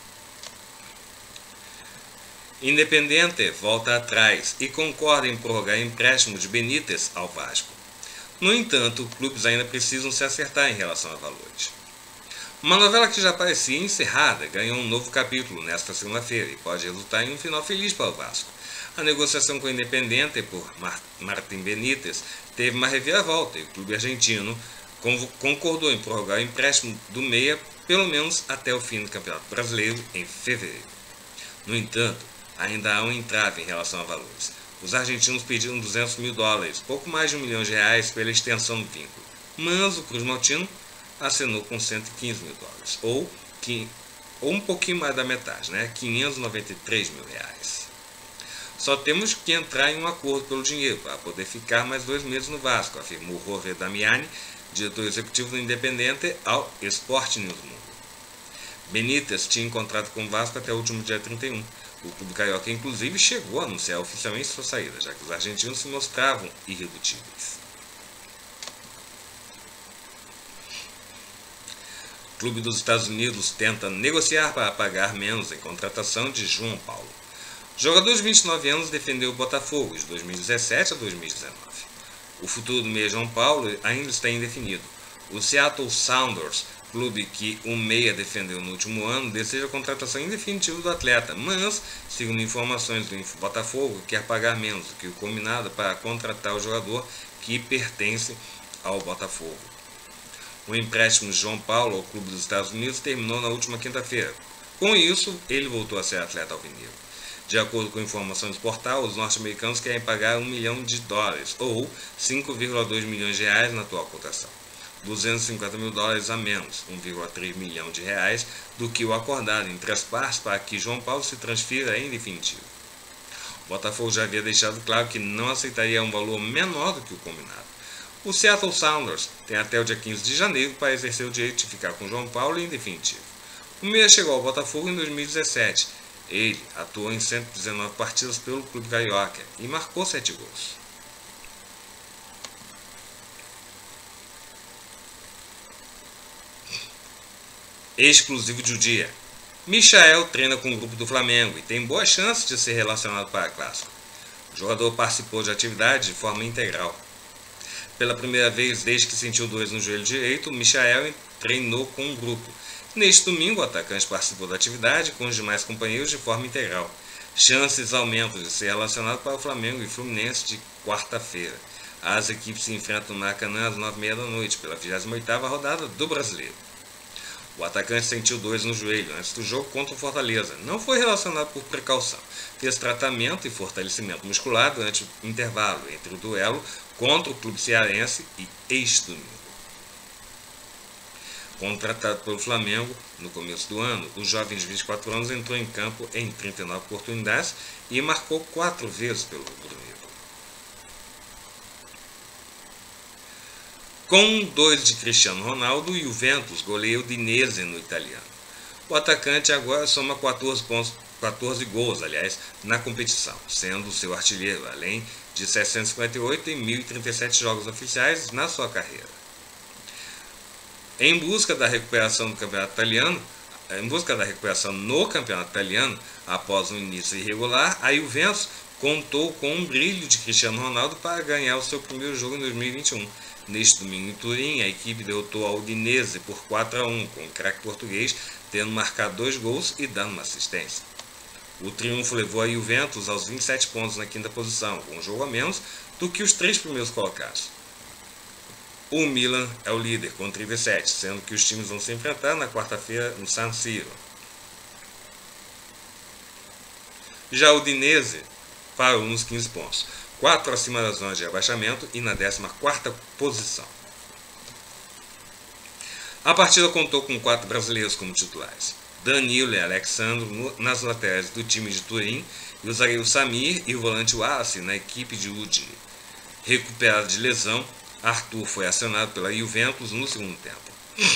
Independiente volta atrás e concorda em prorrogar empréstimo de Benítez ao Vasco. No entanto, clubes ainda precisam se acertar em relação a valores. Uma novela que já parecia encerrada ganhou um novo capítulo nesta segunda-feira e pode resultar em um final feliz para o Vasco. A negociação com o Independiente por Martín Benítez teve uma reviravolta e o clube argentino concordou em prorrogar o empréstimo do meia pelo menos até o fim do Campeonato Brasileiro em fevereiro. No entanto, ainda há um entrave em relação a valores. Os argentinos pediram duzentos mil dólares, pouco mais de um milhão de reais, pela extensão do vínculo, mas o Cruz Maltino assinou com cento e quinze mil dólares, ou, ou um pouquinho mais da metade, né? quinhentos e noventa e três mil reais. Só temos que entrar em um acordo pelo dinheiro para poder ficar mais dois meses no Vasco, afirmou Jorge Damiani, diretor executivo do Independiente, ao Sport News Mundo. Benítez tinha contrato com o Vasco até o último dia trinta e um. O clube carioca, inclusive, chegou a anunciar oficialmente sua saída, já que os argentinos se mostravam irredutíveis. O clube dos Estados Unidos tenta negociar para pagar menos em contratação de João Paulo. O jogador de vinte e nove anos defendeu o Botafogo de dois mil e dezessete a dois mil e dezenove. O futuro do meia João Paulo ainda está indefinido. O Seattle Sounders, clube que o meia defendeu no último ano, deseja a contratação indefinitiva do atleta, mas, segundo informações do Info Botafogo, quer pagar menos do que o combinado para contratar o jogador que pertence ao Botafogo. O empréstimo de João Paulo ao clube dos Estados Unidos terminou na última quinta-feira. Com isso, ele voltou a ser atleta alvinegro. De acordo com informações do portal, os norte-americanos querem pagar um milhão de dólares, ou cinco vírgula dois milhões de reais na atual cotação. duzentos e cinquenta mil dólares a menos, um vírgula três milhão de reais, do que o acordado entre as partes para que João Paulo se transfira em definitivo. O Botafogo já havia deixado claro que não aceitaria um valor menor do que o combinado. O Seattle Sounders tem até o dia quinze de janeiro para exercer o direito de ficar com João Paulo em definitivo. O meia chegou ao Botafogo em dois mil e dezessete. Ele atuou em cento e dezenove partidas pelo clube carioca e marcou sete gols. Exclusivo de O Dia. Michael treina com o grupo do Flamengo e tem boas chances de ser relacionado para a Clássico. O jogador participou de atividade de forma integral. Pela primeira vez desde que sentiu dores no joelho direito, Michael treinou com o grupo. Neste domingo, o atacante participou da atividade com os demais companheiros de forma integral. Chances aumentam de ser relacionado para o Flamengo e Fluminense de quarta-feira. As equipes se enfrentam no Maracanã às nove e meia da noite pela vigésima oitava rodada do Brasileiro. O atacante sentiu dores no joelho antes do jogo contra o Fortaleza. Não foi relacionado por precaução. Fez tratamento e fortalecimento muscular durante o intervalo entre o duelo contra o clube cearense e este domingo. Contratado pelo Flamengo no começo do ano, o jovem de vinte e quatro anos entrou em campo em trinta e nove oportunidades e marcou quatro vezes pelo rubro-negro. Com dois de Cristiano Ronaldo, o Juventus goleia o Udinese no italiano. O atacante agora soma quatorze, pontos, quatorze gols, aliás, na competição, sendo o seu artilheiro, além de setecentos e cinquenta e oito em mil e trinta e sete jogos oficiais na sua carreira. Em busca da recuperação do campeonato italiano, em busca da recuperação no campeonato italiano, após um início irregular, a Juventus contou com um brilho de Cristiano Ronaldo para ganhar o seu primeiro jogo em dois mil e vinte e um. Neste domingo em Turim, a equipe derrotou a Udinese por quatro a um, com o craque português tendo marcado dois gols e dando uma assistência. O triunfo levou a Juventus aos vinte e sete pontos na quinta posição, com um jogo a menos do que os três primeiros colocados. O Milan é o líder com trinta e sete, sendo que os times vão se enfrentar na quarta-feira no San Siro. Já o Udinese parou nos quinze pontos, quatro acima da zona de rebaixamento e na décima quarta posição. A partida contou com quatro brasileiros como titulares: Danilo e Alexandro nas laterais do time de Turim, e o zagueiro Samir e o volante Wallace na equipe de Udine. Recuperado de lesão, Arthur foi acionado pela Juventus no segundo tempo.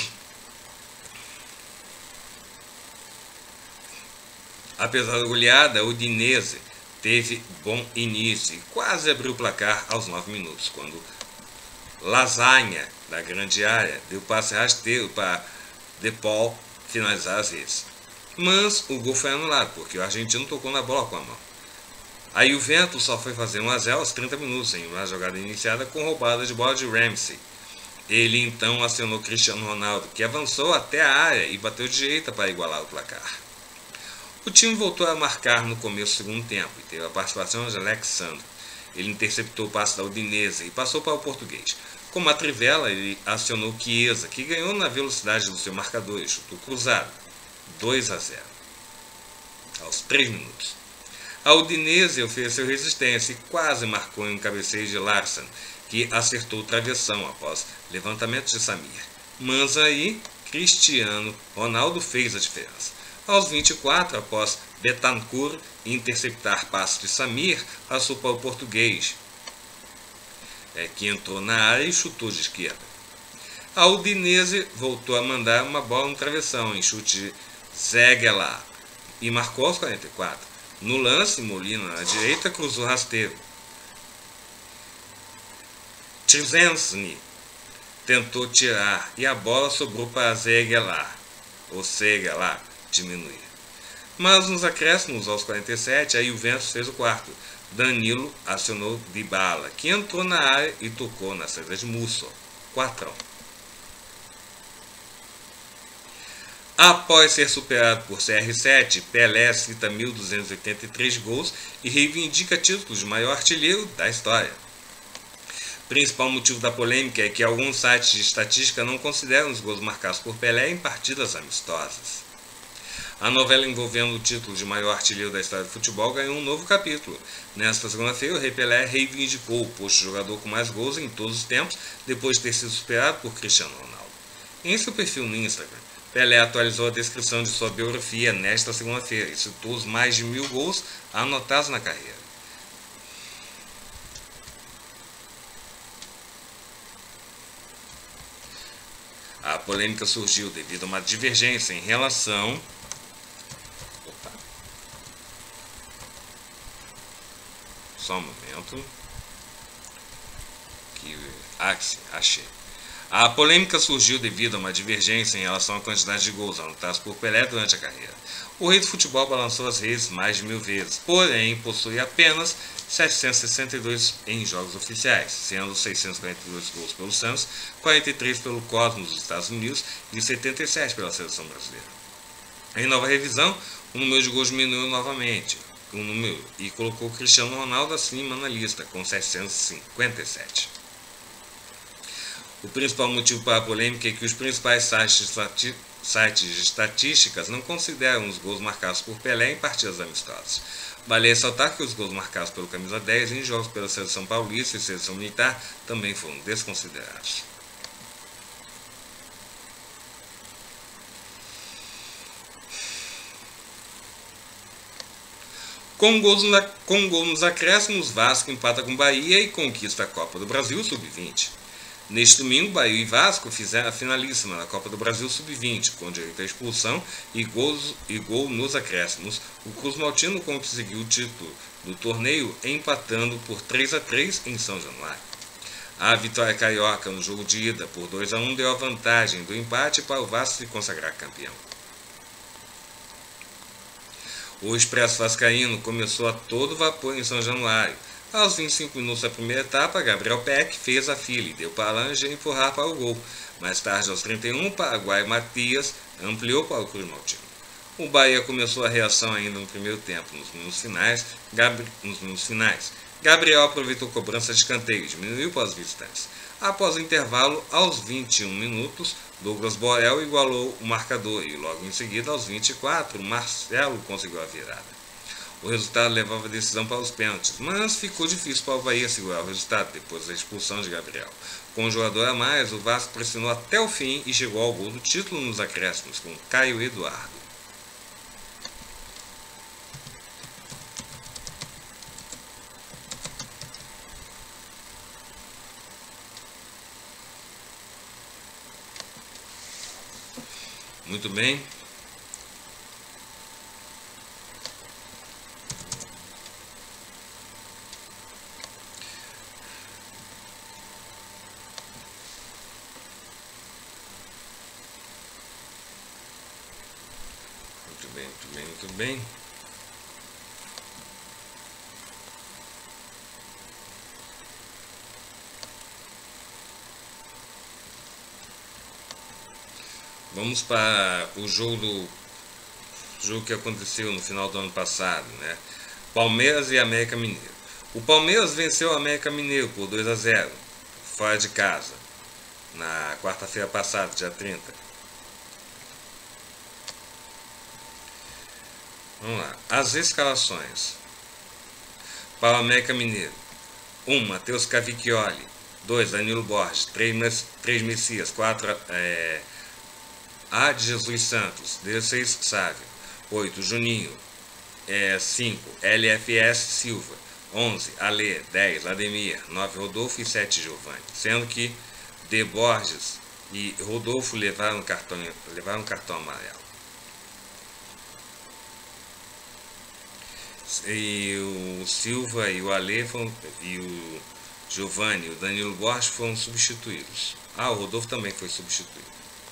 Apesar da goleada, o Udinese teve bom início e quase abriu o placar aos nove minutos, quando Lasanha, da grande área, deu passe rasteiro para De Paul finalizar as redes. Mas o gol foi anulado, porque o argentino tocou na bola com a mão. A Juventus só foi fazer um a zero aos trinta minutos, em uma jogada iniciada com roubada de bola de Ramsey. Ele então acionou Cristiano Ronaldo, que avançou até a área e bateu de direita para igualar o placar. O time voltou a marcar no começo do segundo tempo e teve a participação de Alex Sandro. Ele interceptou o passe da Udinese e passou para o português. Como a trivela, ele acionou Chiesa, que ganhou na velocidade do seu marcador e chutou cruzado. dois a zero. Aos três minutos. A Udinese ofereceu resistência e quase marcou em um cabeceio de Larsson, que acertou o travessão após levantamento de Samir. Mas aí, Cristiano Ronaldo fez a diferença. Aos vinte e quatro, após Bentancur interceptar passe de Samir, passou para o português, é, que entrou na área e chutou de esquerda. A Udinese voltou a mandar uma bola no travessão, em chute de Zeguela, e marcou aos quarenta e quatro. No lance, Molina, na direita, cruzou rasteiro. Trzensny tentou tirar e a bola sobrou para Zeguela, ou Zeguela, diminuir. Mas nos acréscimos aos quarenta e sete, a Juventus fez o quarto. Danilo acionou Dybala, que entrou na área e tocou na saída de Musso. quatro a um. Após ser superado por C R sete, Pelé cita mil duzentos e oitenta e três gols e reivindica títulos de maior artilheiro da história. O principal motivo da polêmica é que alguns sites de estatística não consideram os gols marcados por Pelé em partidas amistosas. A novela envolvendo o título de maior artilheiro da história do futebol ganhou um novo capítulo. Nesta segunda-feira, o Rei Pelé reivindicou o posto de jogador com mais gols em todos os tempos, depois de ter sido superado por Cristiano Ronaldo. Em seu perfil no Instagram, Pelé atualizou a descrição de sua biografia nesta segunda-feira e citou os mais de mil gols anotados na carreira. A polêmica surgiu devido a uma divergência em relação... Opa. Só um momento. Que... Ah, sim, achei. A polêmica surgiu devido a uma divergência em relação à quantidade de gols anotados por Pelé durante a carreira. O rei do futebol balançou as redes mais de mil vezes, porém possui apenas setecentos e sessenta e dois em jogos oficiais, sendo seiscentos e quarenta e dois gols pelo Santos, quarenta e três pelo Cosmos dos Estados Unidos e setenta e sete pela seleção brasileira. Em nova revisão, o número de gols diminuiu novamente o número, e colocou Cristiano Ronaldo acima na lista, com setecentos e cinquenta e sete. O principal motivo para a polêmica é que os principais sites de, sites de estatísticas não consideram os gols marcados por Pelé em partidas amistosas. Vale ressaltar que os gols marcados pelo camisa dez em jogos pela seleção paulista e seleção militar também foram desconsiderados. Com gols, na, com gol nos acréscimos, Vasco empata com Bahia e conquista a Copa do Brasil sub vinte. Neste domingo, Bahia e Vasco fizeram a finalíssima na Copa do Brasil sub vinte, com direito à expulsão e, gols, e gol nos acréscimos. O Cruz Maltino conseguiu o título do torneio empatando por três a três em São Januário. A vitória carioca no jogo de ida por dois a um deu a vantagem do empate para o Vasco se consagrar campeão. O Expresso Vascaíno começou a todo vapor em São Januário. Aos vinte e cinco minutos da primeira etapa, Gabriel Peck fez a fila e deu para Lange empurrar para o gol. Mais tarde, aos trinta e um, o paraguaio Matias ampliou para o Cruz Maltino. O Bahia começou a reação ainda no primeiro tempo. Nos minutos finais, Gabri... nos minutos finais Gabriel aproveitou a cobrança de escanteio e diminuiu para os visitantes. Após o intervalo, aos vinte e um minutos, Douglas Borel igualou o marcador e logo em seguida, aos vinte e quatro, Marcelo conseguiu a virada. O resultado levava a decisão para os pênaltis, mas ficou difícil para o Bahia segurar o resultado depois da expulsão de Gabriel. Com um jogador a mais, o Vasco pressionou até o fim e chegou ao gol do título nos acréscimos com Caio Eduardo. Muito bem. Muito bem, muito bem, muito bem. Vamos para o jogo do jogo que aconteceu no final do ano passado, né? Palmeiras e América Mineiro. O Palmeiras venceu o América Mineiro por dois a zero, fora de casa, na quarta-feira passada, dia trinta. Vamos lá. As escalações para o América Mineiro: um. Matheus Cavicchioli. dois. Danilo Borges. três. Messias. quatro. É, A de Jesus Santos. dezesseis. Sávio. oito. Juninho. É, cinco. L F S Silva. onze. Alê. dez. Ademir. nove. Rodolfo e sete. Giovani. Sendo que De Borges e Rodolfo levaram cartão, levaram cartão amarelo. E o Silva e o Alê foram, e o Giovani e o Danilo Borges foram substituídos. Ah, o Rodolfo também foi substituído.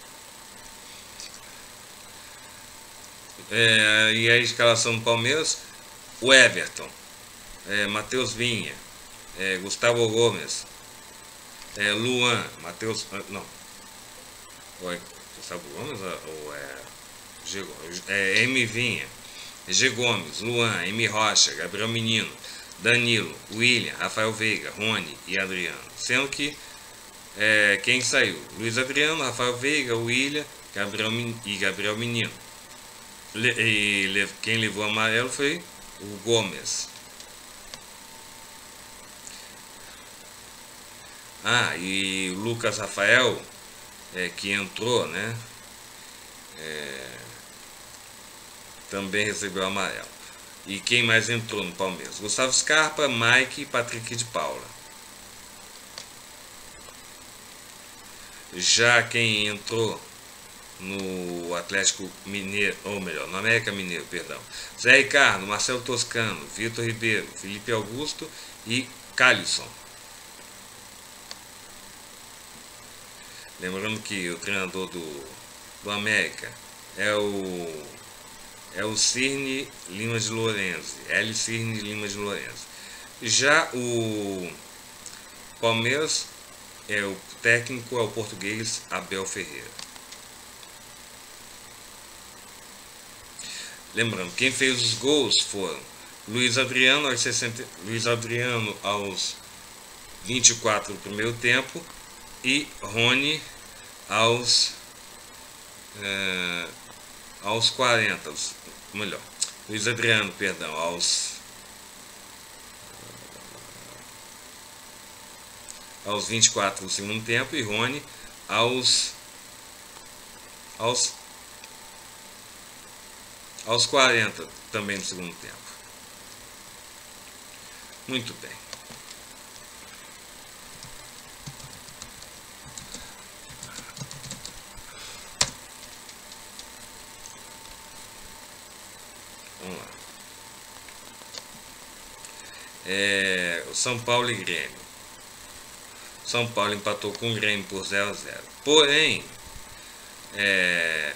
É, e a escalação do Palmeiras: o Everton, é, Matheus Vinha, é, Gustavo Gomes, é, Luan, Matheus, não, ou é Gustavo Gomes ou é, G, é M. Vinha, G. Gomes, Luan, M. Rocha, Gabriel Menino, Danilo, William, Rafael Veiga, Rony e Adriano. Sendo que é, quem saiu? Luiz Adriano, Rafael Veiga, William, Gabriel e Gabriel Menino. Le, e le, quem levou amarelo foi o Gomes. Ah, e o Lucas Rafael, é, que entrou, né? É, também recebeu amarelo. E quem mais entrou no Palmeiras? Gustavo Scarpa, Mike e Patrick de Paula. Já quem entrou no Atlético Mineiro, ou melhor, no América Mineiro, perdão: Zé Ricardo, Marcelo Toscano, Vitor Ribeiro, Felipe Augusto e Calisson. Lembrando que o treinador do, do América é o é o Cirne Lima de Lourenço, L. Cirne Lima de Lourenço. Já o Palmeiras, é o técnico é o português Abel Ferreira. Lembrando, quem fez os gols foram Luiz Adriano aos sessenta, Luiz Adriano aos vinte e quatro do primeiro tempo e Rony aos é, aos quarenta, melhor, Luiz Adriano, perdão, aos aos vinte e quatro do segundo tempo e Rony aos aos aos quarenta também no segundo tempo. Muito bem. Vamos lá. É, o São Paulo e Grêmio. São Paulo empatou com o Grêmio por zero a zero. Porém, é,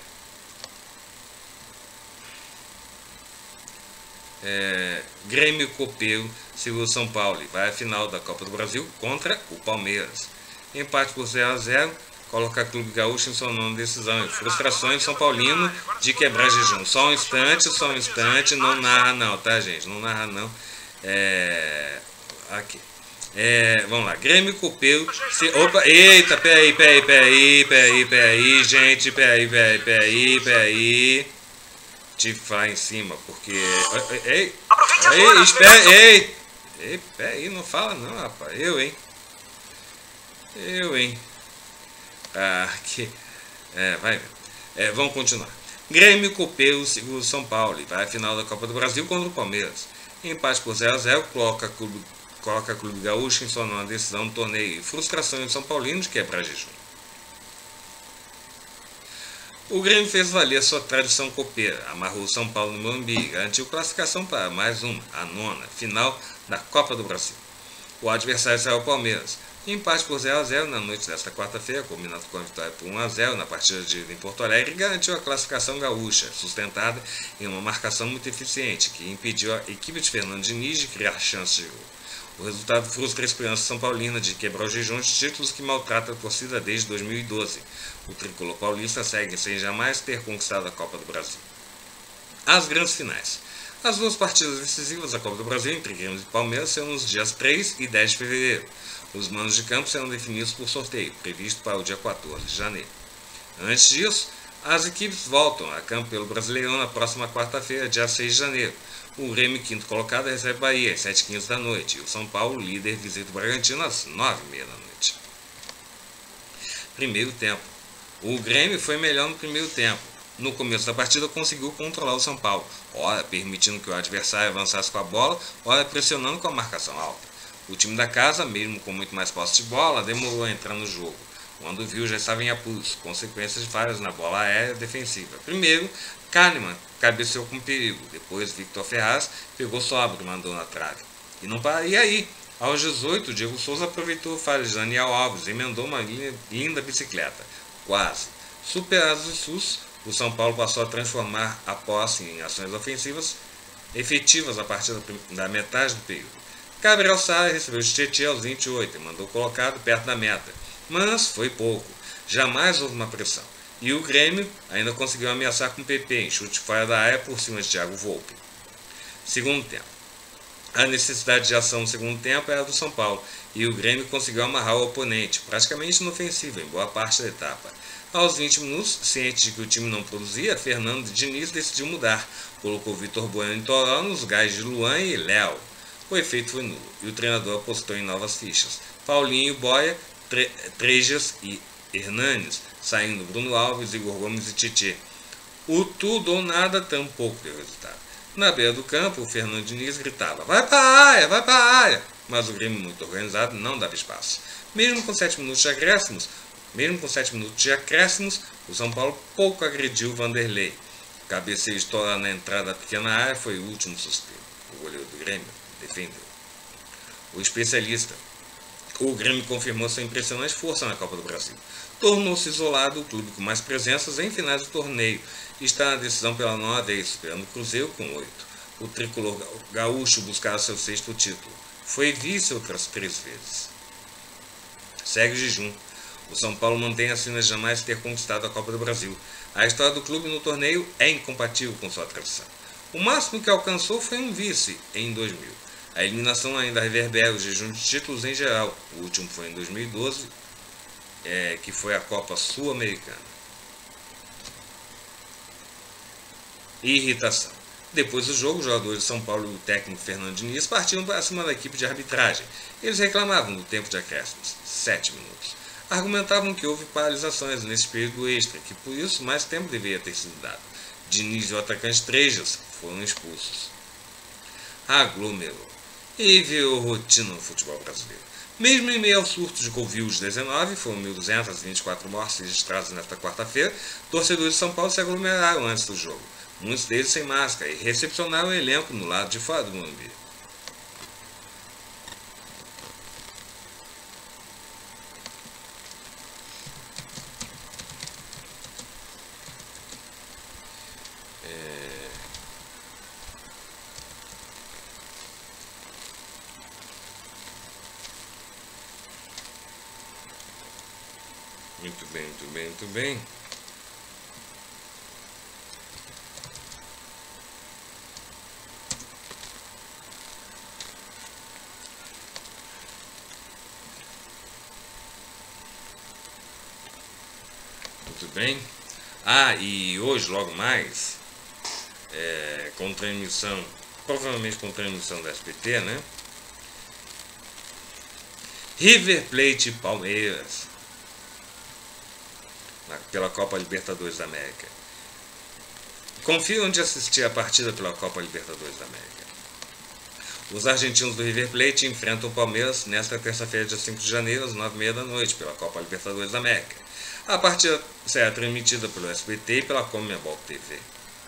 é, Grêmio Copeiro segura o São Paulo e vai à final da Copa do Brasil contra o Palmeiras. Empate por zero a zero. Coloca Clube Gaúcho em sua nona decisão. E frustrações São Paulino de quebrar jejum. Só um instante, só um instante. Não narra não, tá, gente? Não narra não. É, aqui. É, vamos lá. Grêmio Copeiro. Se, opa, eita, peraí, peraí, peraí, peraí, peraí, gente. Peraí, peraí, peraí, peraí. Tive que falar em cima, porque. Ei, ei, espera, ei. Ei, peraí, não fala não, rapaz. Eu, hein? Eu, hein? Ah, que. É, vai. É, vamos continuar. Grêmio Copeiro segura o São Paulo e vai à final da Copa do Brasil contra o Palmeiras. Empate por zero a zero, coloca Clube, coloca Clube Gaúcho em sua nona decisão no torneio. Frustração de São Paulino de quebrar jejum. O Grêmio fez valer sua tradição copeira, amarrou o São Paulo no Morumbi e garantiu classificação para mais uma, a nona, final da Copa do Brasil. O adversário será o Palmeiras. Empate por zero a zero na noite desta quarta-feira, combinado com a vitória por um a zero na partida de ida em Porto Alegre, garantiu a classificação gaúcha, sustentada em uma marcação muito eficiente, que impediu a equipe de Fernando Diniz de criar chances de gol. O resultado frustra a esperança são paulina de quebrar o jejum de títulos que maltrata a torcida desde dois mil e doze. O tricolor paulista segue sem jamais ter conquistado a Copa do Brasil. As grandes finais. As duas partidas decisivas da Copa do Brasil entre Grêmio e Palmeiras serão nos dias três e dez de fevereiro. Os mandos de campo serão definidos por sorteio, previsto para o dia quatorze de janeiro. Antes disso, as equipes voltam a campo pelo Brasileirão na próxima quarta-feira, dia seis de janeiro. O Grêmio, quinto colocado, recebe Bahia às sete e quinze da noite e o São Paulo, líder, visita o Bragantino às nove e meia da noite. Primeiro tempo. O Grêmio foi melhor no primeiro tempo. No começo da partida conseguiu controlar o São Paulo, ora permitindo que o adversário avançasse com a bola, ora pressionando com a marcação alta. O time da casa, mesmo com muito mais posse de bola, demorou a entrar no jogo. Quando viu, já estava em apuros, consequências de falhas na bola aérea defensiva. Primeiro, Kahneman cabeceou com perigo. Depois, Victor Ferraz pegou sóbrio e mandou na trave. E, não para... e aí, aos dezoito, Diego Souza aproveitou o falho de Daniel Alves e emendou uma linda bicicleta. Quase. Superados os sus, o São Paulo passou a transformar a posse em ações ofensivas efetivas a partir da metade do período. Gabriel Sara recebeu de Tietchan aos vinte e oito e mandou colocado perto da meta. Mas foi pouco. Jamais houve uma pressão. E o Grêmio ainda conseguiu ameaçar com o P P em chute fora da área por cima de Thiago Volpi. Segundo tempo. A necessidade de ação no segundo tempo era do São Paulo, e o Grêmio conseguiu amarrar o oponente, praticamente inofensivo em boa parte da etapa. Aos vinte minutos, ciente de que o time não produzia, Fernando Diniz decidiu mudar. Colocou Vitor Bueno em Toró nos lugares de Luan e Léo. O efeito foi nulo, e o treinador apostou em novas fichas. Paulinho, Boia, Tre Trejas e Hernanes, saindo Bruno Alves, Igor Gomes e Tietchan. O tudo ou nada tampouco deu resultado. Na beira do campo, o Fernando Diniz gritava, vai para a área, vai para a área! Mas o Grêmio, muito organizado, não dava espaço. Mesmo com sete minutos de acréscimos, mesmo com sete minutos de acréscimos, o São Paulo pouco agrediu o Vanderlei. O cabeceio estourado na entrada da pequena área foi o último suspiro. O goleiro do Grêmio defendeu. O especialista. O Grêmio confirmou sua impressionante força na Copa do Brasil. Tornou-se isolado o clube com mais presenças em finais do torneio e está na decisão pela nona vez, superando o Cruzeiro com oito. O tricolor gaúcho buscará seu sexto título. Foi vice outras três vezes. Segue o jejum. O São Paulo mantém a sina de jamais ter conquistado a Copa do Brasil. A história do clube no torneio é incompatível com sua tradição. O máximo que alcançou foi um vice em dois mil. A eliminação ainda reverbera o jejum de títulos em geral. O último foi em dois mil e doze, é, que foi a Copa Sul-Americana. Irritação. Depois do jogo, os jogadores de São Paulo e o técnico Fernando Diniz partiram para cima da equipe de arbitragem. Eles reclamavam do tempo de acréscimos, sete minutos. Argumentavam que houve paralisações nesse período extra, que por isso mais tempo deveria ter sido dado. Diniz e o atacante Trejas foram expulsos. Aglomerou. E virou rotina no futebol brasileiro. Mesmo em meio ao surto de Covid dezenove, foram mil duzentas e vinte e quatro mortes registradas nesta quarta-feira, torcedores de São Paulo se aglomeraram antes do jogo. Muitos deles sem máscara, e recepcionaram o elenco no lado de fora do Morumbi. É... Muito bem, muito bem, muito bem. Muito bem. Ah, e hoje, logo mais, é, com transmissão, provavelmente com transmissão da S B T, né? River Plate e Palmeiras, na, pela Copa Libertadores da América. Confira onde assistir a partida pela Copa Libertadores da América. Os argentinos do River Plate enfrentam o Palmeiras nesta terça-feira, dia cinco de janeiro, às nove e meia da noite, pela Copa Libertadores da América. A partida será transmitida pelo S B T e pela Comebol T V.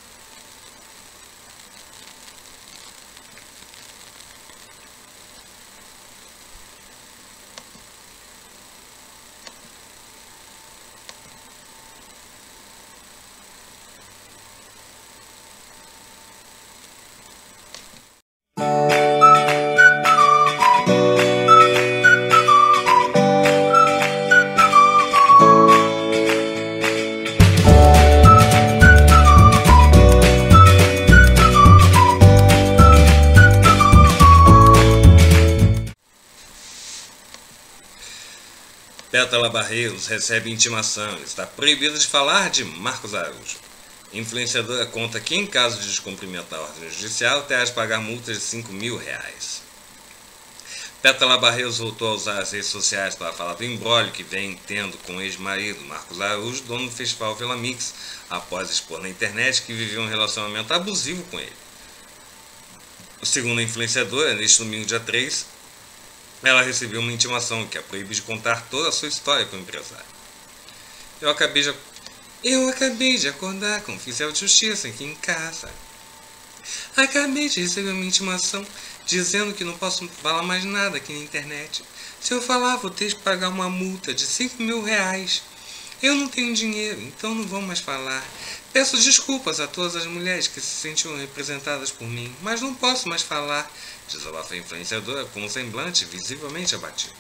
Pétala Barreiros recebe intimação. Está proibido de falar de Marcos Araújo. Influenciadora conta que, em caso de descumprimento da ordem judicial, terá de pagar multa de cinco mil reais. Pétala Barreiros voltou a usar as redes sociais para falar do imbróglio que vem tendo com o ex-marido Marcos Araújo, dono do festival Vila Mix, após expor na internet que vivia um relacionamento abusivo com ele. Segundo a influenciadora, neste domingo, dia três, ela recebeu uma intimação que a proíbe de contar toda a sua história com o empresário. Eu acabei de, eu acabei de acordar com o oficial de justiça aqui em casa. Acabei de receber uma intimação dizendo que não posso falar mais nada aqui na internet. Se eu falar, vou ter que pagar uma multa de cinco mil reais. Eu não tenho dinheiro, então não vou mais falar. Peço desculpas a todas as mulheres que se sentiam representadas por mim, mas não posso mais falar, desabafa a influenciadora com um semblante visivelmente abatido.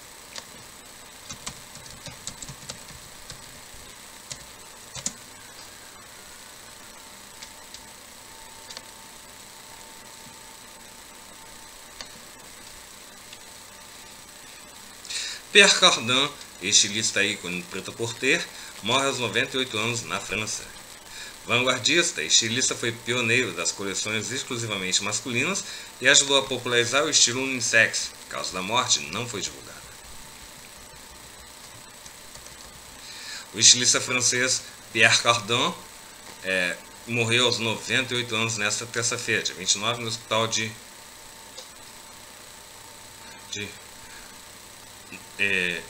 Pierre Cardin, estilista ícone do prêt-à-porter, morre aos noventa e oito anos na França. Vanguardista, estilista, foi pioneiro das coleções exclusivamente masculinas e ajudou a popularizar o estilo unissex. A causa da morte não foi divulgada. O estilista francês Pierre Cardin é, morreu aos noventa e oito anos nesta terça-feira, dia vinte e nove, no hospital de... de é,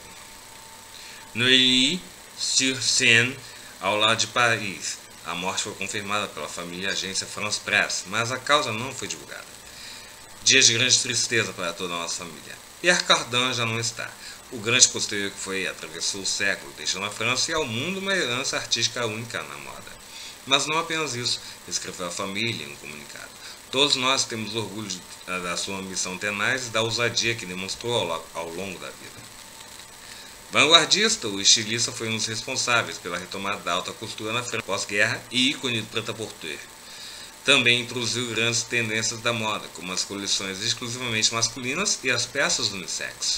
Neuilly-sur-Seine, ao lado de Paris. A morte foi confirmada pela família e agência France Presse, mas a causa não foi divulgada. Dias de grande tristeza para toda a nossa família. Pierre Cardin já não está. O grande costureiro que foi atravessou o século, deixando a França e ao mundo uma herança artística única na moda. Mas não apenas isso, escreveu a família em um comunicado. Todos nós temos orgulho da sua missão tenaz e da ousadia que demonstrou ao longo da vida. Vanguardista, o estilista foi um dos responsáveis pela retomada da alta costura na França pós-guerra e ícone do prêt-à-porter. Também introduziu grandes tendências da moda, como as coleções exclusivamente masculinas e as peças unissex.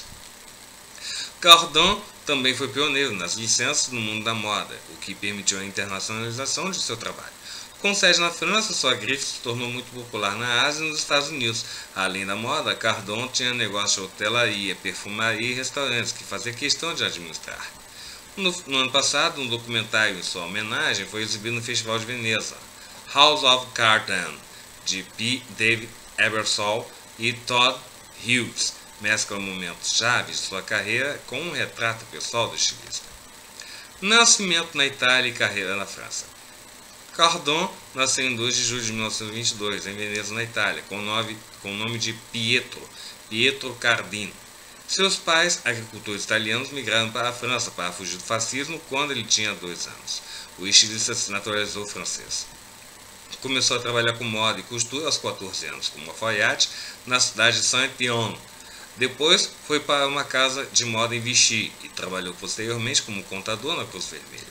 Cardin também foi pioneiro nas licenças no mundo da moda, o que permitiu a internacionalização de seu trabalho. Com sede na França, sua grife se tornou muito popular na Ásia e nos Estados Unidos. Além da moda, Cardin tinha negócio de hotelaria, perfumaria e restaurantes que fazia questão de administrar. No, no ano passado, um documentário em sua homenagem foi exibido no Festival de Veneza, House of Cardin, de P. David Ebersol e Todd Hughes, mescla momentos chaves de sua carreira com um retrato pessoal do estilista. Nascimento na Itália e carreira na França. Cardin nasceu em dois de julho de mil novecentos e vinte e dois, em Veneza, na Itália, com o nome, com o nome de Pietro, Pietro Cardin. Seus pais, agricultores italianos, migraram para a França para fugir do fascismo quando ele tinha dois anos. O estilista se naturalizou francês. Começou a trabalhar com moda e costura aos quatorze anos, como alfaiate, na cidade de Saint-Étienne. Depois foi para uma casa de moda em Vichy e trabalhou posteriormente como contador na Cruz Vermelha.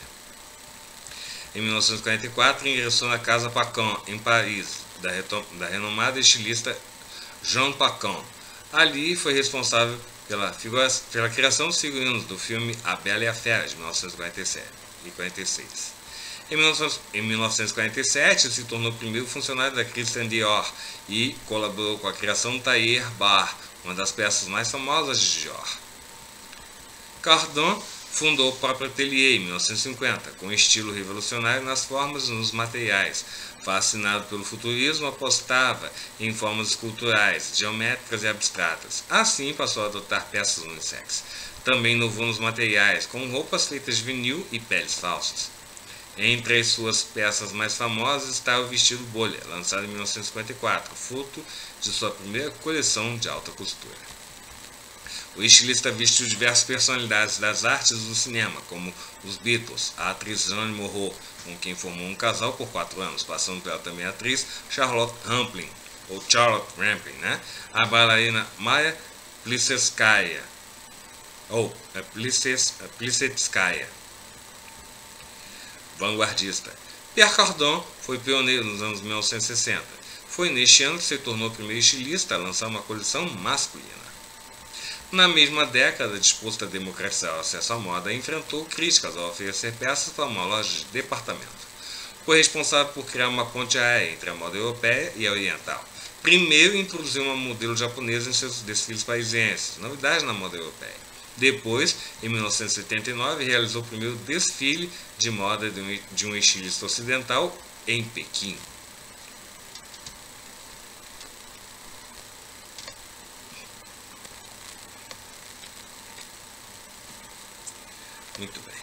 Em mil novecentos e quarenta e quatro, ingressou na Casa Paquin, em Paris, da, da renomada estilista Jean Paquin. Ali foi responsável pela, figura, pela criação dos figurinos do filme A Bela e a Fera, de mil novecentos e quarenta e sete e quarenta e seis. Em mil novecentos e quarenta e sete, se tornou o primeiro funcionário da Christian Dior e colaborou com a criação do Tailleur Bar, uma das peças mais famosas de Dior. Cardin Fundou o próprio ateliê em mil novecentos e cinquenta, com estilo revolucionário nas formas e nos materiais. Fascinado pelo futurismo, apostava em formas esculturais, geométricas e abstratas. Assim, passou a adotar peças unissex. Também inovou nos materiais, com roupas feitas de vinil e peles falsas. Entre as suas peças mais famosas está o vestido bolha, lançado em mil novecentos e cinquenta e quatro, fruto de sua primeira coleção de alta costura. O estilista vestiu diversas personalidades das artes e do cinema, como os Beatles, a atriz Jeanne Moreau, com quem formou um casal por quatro anos, passando pela também atriz Charlotte Rampling, ou Charlotte Rampling, né? A bailarina Maya Plisetskaya, ou Plisetskaya. Vanguardista. Pierre Cardin foi pioneiro nos anos mil novecentos e sessenta. Foi neste ano que se tornou o primeiro estilista a lançar uma coleção masculina. Na mesma década, disposto a democratizar o acesso à moda, enfrentou críticas ao oferecer peças para uma loja de departamento. Foi responsável por criar uma ponte aérea entre a moda europeia e a oriental. Primeiro, introduziu uma modelo japonesa em seus desfiles parisienses, novidade na moda europeia. Depois, em mil novecentos e setenta e nove, realizou o primeiro desfile de moda de um, de um estilista ocidental em Pequim. Muito bem.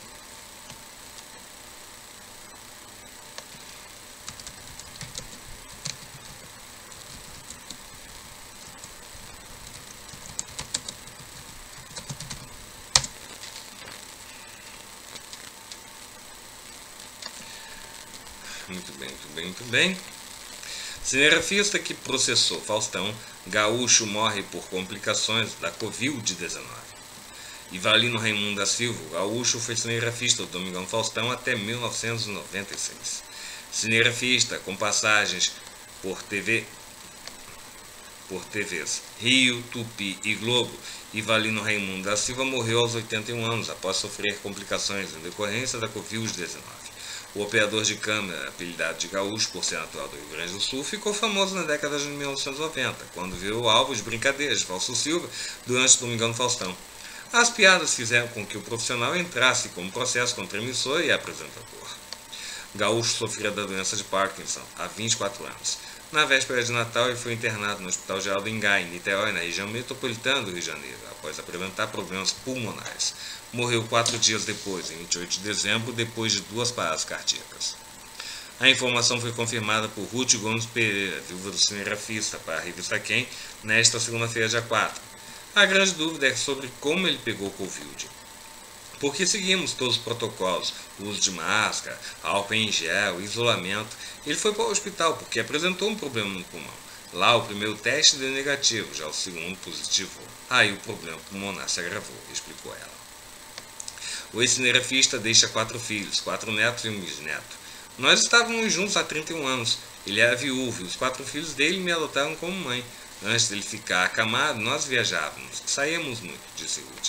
Muito bem, muito bem, muito bem. Cinegrafista que processou Faustão, gaúcho morre por complicações da covid dezenove. Ivalino Raimundo da Silva, gaúcho, foi cinegrafista do Domingão Faustão até mil novecentos e noventa e seis. Cinegrafista com passagens por T V, por T Vs Rio, Tupi e Globo, Ivalino Raimundo da Silva morreu aos oitenta e um anos após sofrer complicações em decorrência da covid dezenove. O operador de câmera, apelidado de gaúcho por ser natural do Rio Grande do Sul, ficou famoso na década de mil novecentos e noventa, quando virou alvo de brincadeiras de Fausto Silva durante o Domingão do Faustão. As piadas fizeram com que o profissional entrasse como processo contra emissor e apresentador. Gaúcho sofria da doença de Parkinson há vinte e quatro anos. Na véspera de Natal, ele foi internado no Hospital Geral do Ingá, em Niterói, na região metropolitana do Rio de Janeiro, após apresentar problemas pulmonares. Morreu quatro dias depois, em vinte e oito de dezembro, depois de duas paradas cardíacas. A informação foi confirmada por Ruth Gomes Pereira, viúva do cinegrafista, para a revista Quem, nesta segunda-feira, dia quatro. A grande dúvida é sobre como ele pegou Covid. Porque seguimos todos os protocolos, uso de máscara, álcool em gel, isolamento. Ele foi para o hospital porque apresentou um problema no pulmão. Lá o primeiro teste deu negativo, já o segundo positivo. Aí o problema pulmonar se agravou, explicou ela. O ex-cinegrafista deixa quatro filhos, quatro netos e um bisneto. Nós estávamos juntos há trinta e um anos. Ele era viúvo e os quatro filhos dele me adotaram como mãe. Antes dele ficar acamado, nós viajávamos. Saíamos muito, disse Ruth.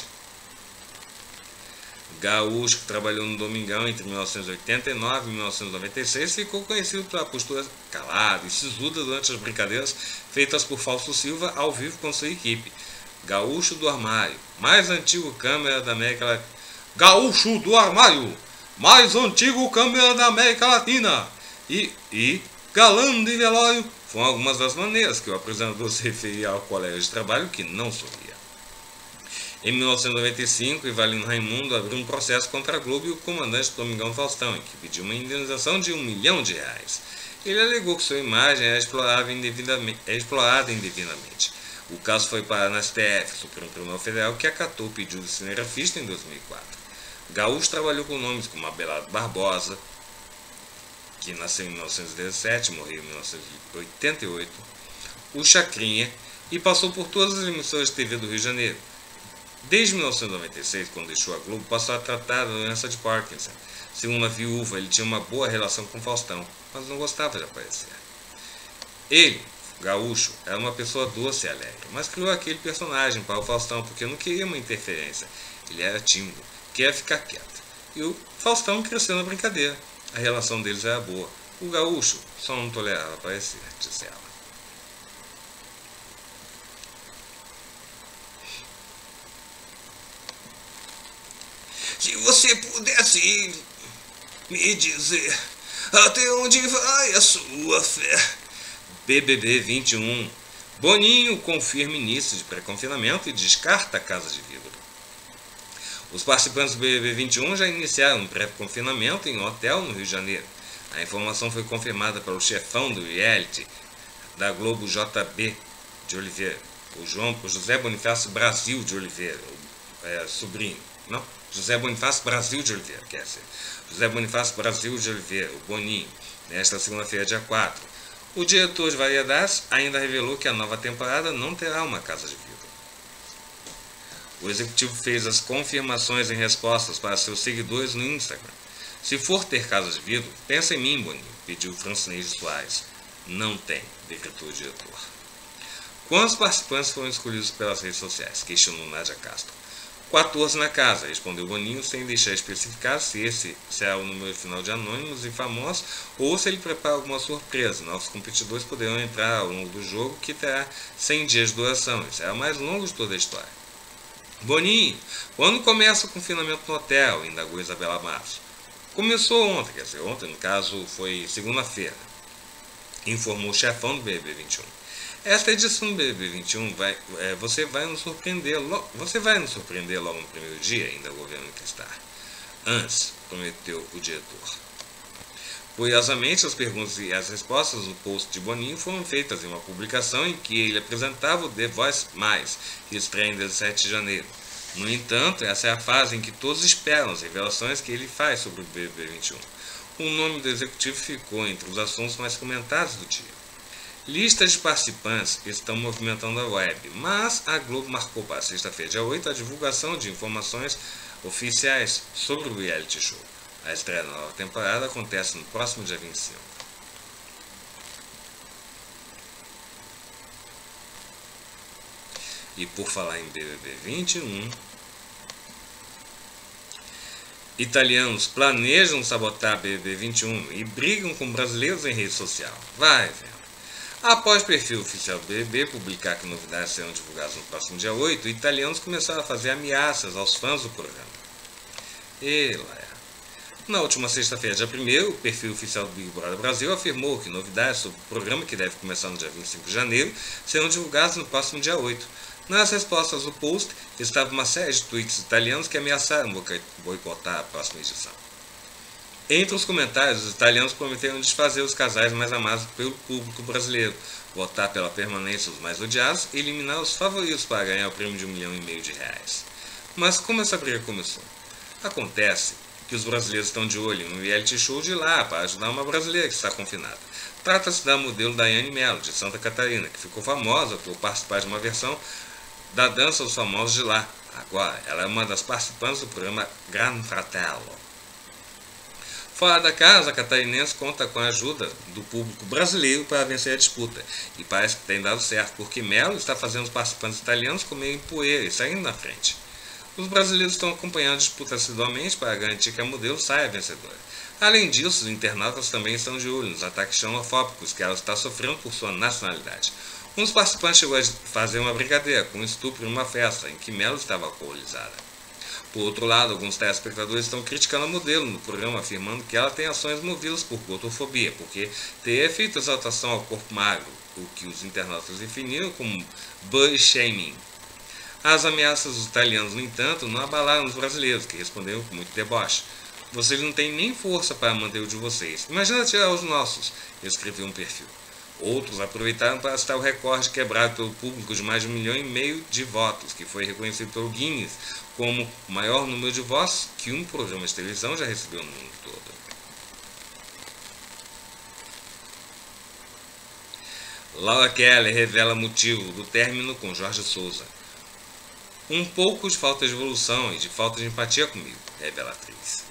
Gaúcho, que trabalhou no Domingão entre mil novecentos e oitenta e nove e mil novecentos e noventa e seis, ficou conhecido pela postura calada e sisuda durante as brincadeiras feitas por Fausto Silva ao vivo com sua equipe. Gaúcho do Armário, mais antigo câmera da América Latina. Gaúcho do Armário, mais antigo câmera da América Latina. E, e galã de velório, foram algumas das maneiras que o apresentador se referia ao colega de trabalho que não sorria. Em mil novecentos e noventa e cinco, Ivalino Raimundo abriu um processo contra a Globo e o comandante do Domingão Faustão, em que pediu uma indenização de um milhão de reais. Ele alegou que sua imagem era explorada indevidamente. É explorada indevidamente. O caso foi parar na S T F, Supremo Tribunal Federal, que acatou o pedido do cinegrafista em dois mil e quatro. Gaúcho trabalhou com nomes como Abelardo Barbosa, que nasceu em mil novecentos e dezessete, morreu em mil novecentos e oitenta e oito, o Chacrinha, e passou por todas as emissoras de T V do Rio de Janeiro. Desde mil novecentos e noventa e seis, quando deixou a Globo, passou a tratar da doença de Parkinson. Segundo a viúva, ele tinha uma boa relação com Faustão, mas não gostava de aparecer. Ele, Gaúcho, era uma pessoa doce e alegre, mas criou aquele personagem para o Faustão porque não queria uma interferência. Ele era tímido, queria ficar quieto. E o Faustão cresceu na brincadeira. A relação deles era boa. O Gaúcho só não tolerava aparecer, disse ela. Se você pudesse me dizer até onde vai a sua fé. B B B vinte e um. Boninho confirma início de pré-confinamento e descarta a casa de vidro. Os participantes do B B B vinte e um já iniciaram um pré-confinamento em um hotel no Rio de Janeiro. A informação foi confirmada pelo chefão do reality da Globo, J B de Oliveira, o, João, o José Bonifácio Brasil de Oliveira, o, é, sobrinho, não? José Bonifácio Brasil de Oliveira, quer dizer, José Bonifácio Brasil de Oliveira, o Boninho, nesta segunda-feira, dia quatro. O diretor de Variedades ainda revelou que a nova temporada não terá uma casa de vidro. O executivo fez as confirmações em respostas para seus seguidores no Instagram. Se for ter casa de vidro, pensa em mim, Boninho, pediu Francinei Soares. Não tem, decretou o diretor. Quantos participantes foram escolhidos pelas redes sociais? Questionou Nádia Castro. quatorze na casa, respondeu Boninho, sem deixar especificar se esse será o número final de anônimos e famosos ou se ele prepara alguma surpresa. Novos competidores poderão entrar ao longo do jogo, que terá cem dias de duração e será o mais longo de toda a história. Boninho, quando começa o confinamento no hotel? Indagou Isabela Matos. Começou ontem, quer dizer, ontem no caso foi segunda-feira, informou o chefão do B B B vinte e um. Esta edição do B B B vinte e um vai, é, você vai nos surpreender, lo, você vai nos surpreender logo no primeiro dia, ainda o governo quer estar. Antes, prometeu o diretor. Curiosamente, as perguntas e as respostas do post de Boninho foram feitas em uma publicação em que ele apresentava o The Voice Mais, que estreia em dezessete de janeiro. No entanto, essa é a fase em que todos esperam as revelações que ele faz sobre o B B B vinte e um. O nome do executivo ficou entre os assuntos mais comentados do dia. Listas de participantes estão movimentando a web, mas a Globo marcou para sexta-feira, dia oito, a divulgação de informações oficiais sobre o reality show. A estreia da nova temporada acontece no próximo dia vinte e cinco. E por falar em B B B vinte e um, italianos planejam sabotar B B B vinte e um e brigam com brasileiros em rede social. Vai vendo. Após o perfil oficial do B B B publicar que novidades serão divulgadas no próximo dia oito, italianos começaram a fazer ameaças aos fãs do programa. E lá é. Na última sexta-feira, dia primeiro, o perfil oficial do Big Brother Brasil afirmou que novidades sobre o programa, que deve começar no dia vinte e cinco de janeiro, serão divulgadas no próximo dia oito. Nas respostas do post, estava uma série de tweets italianos que ameaçaram boicotar a próxima edição. Entre os comentários, os italianos prometeram desfazer os casais mais amados pelo público brasileiro, votar pela permanência dos mais odiados e eliminar os favoritos para ganhar o prêmio de um milhão e meio de reais. Mas como essa briga começou? Acontece que os brasileiros estão de olho em um reality show de lá para ajudar uma brasileira que está confinada. Trata-se da modelo Daiane Mello, de Santa Catarina, que ficou famosa por participar de uma versão da Dança dos Famosos de lá. Agora, ela é uma das participantes do programa Gran Fratello. Fora da casa, a catarinense conta com a ajuda do público brasileiro para vencer a disputa. E parece que tem dado certo, porque Mello está fazendo os participantes italianos comerem poeira e saindo na frente. Os brasileiros estão acompanhando a disputa assiduamente para garantir que a modelo saia vencedora. Além disso, os internautas também estão de olho nos ataques xenofóbicos que ela está sofrendo por sua nacionalidade. Um dos participantes chegou a fazer uma brincadeira com um estupro em uma festa em que Mello estava alcoolizada. Por outro lado, alguns telespectadores estão criticando a modelo no programa, afirmando que ela tem ações movidas por gordofobia, porque teria feito exaltação ao corpo magro, o que os internautas definiram como body shaming. As ameaças dos italianos, no entanto, não abalaram os brasileiros, que responderam com muito deboche. Vocês não têm nem força para manter o de vocês. Imagina tirar os nossos, escreveu um perfil. Outros aproveitaram para citar o recorde quebrado pelo público de mais de um milhão e meio de votos, que foi reconhecido pelo Guinness como o maior número de votos que um programa de televisão já recebeu no mundo todo. Laura Keller revela motivo do término com Jorge Souza. Um pouco de falta de evolução e de falta de empatia comigo, revela a atriz.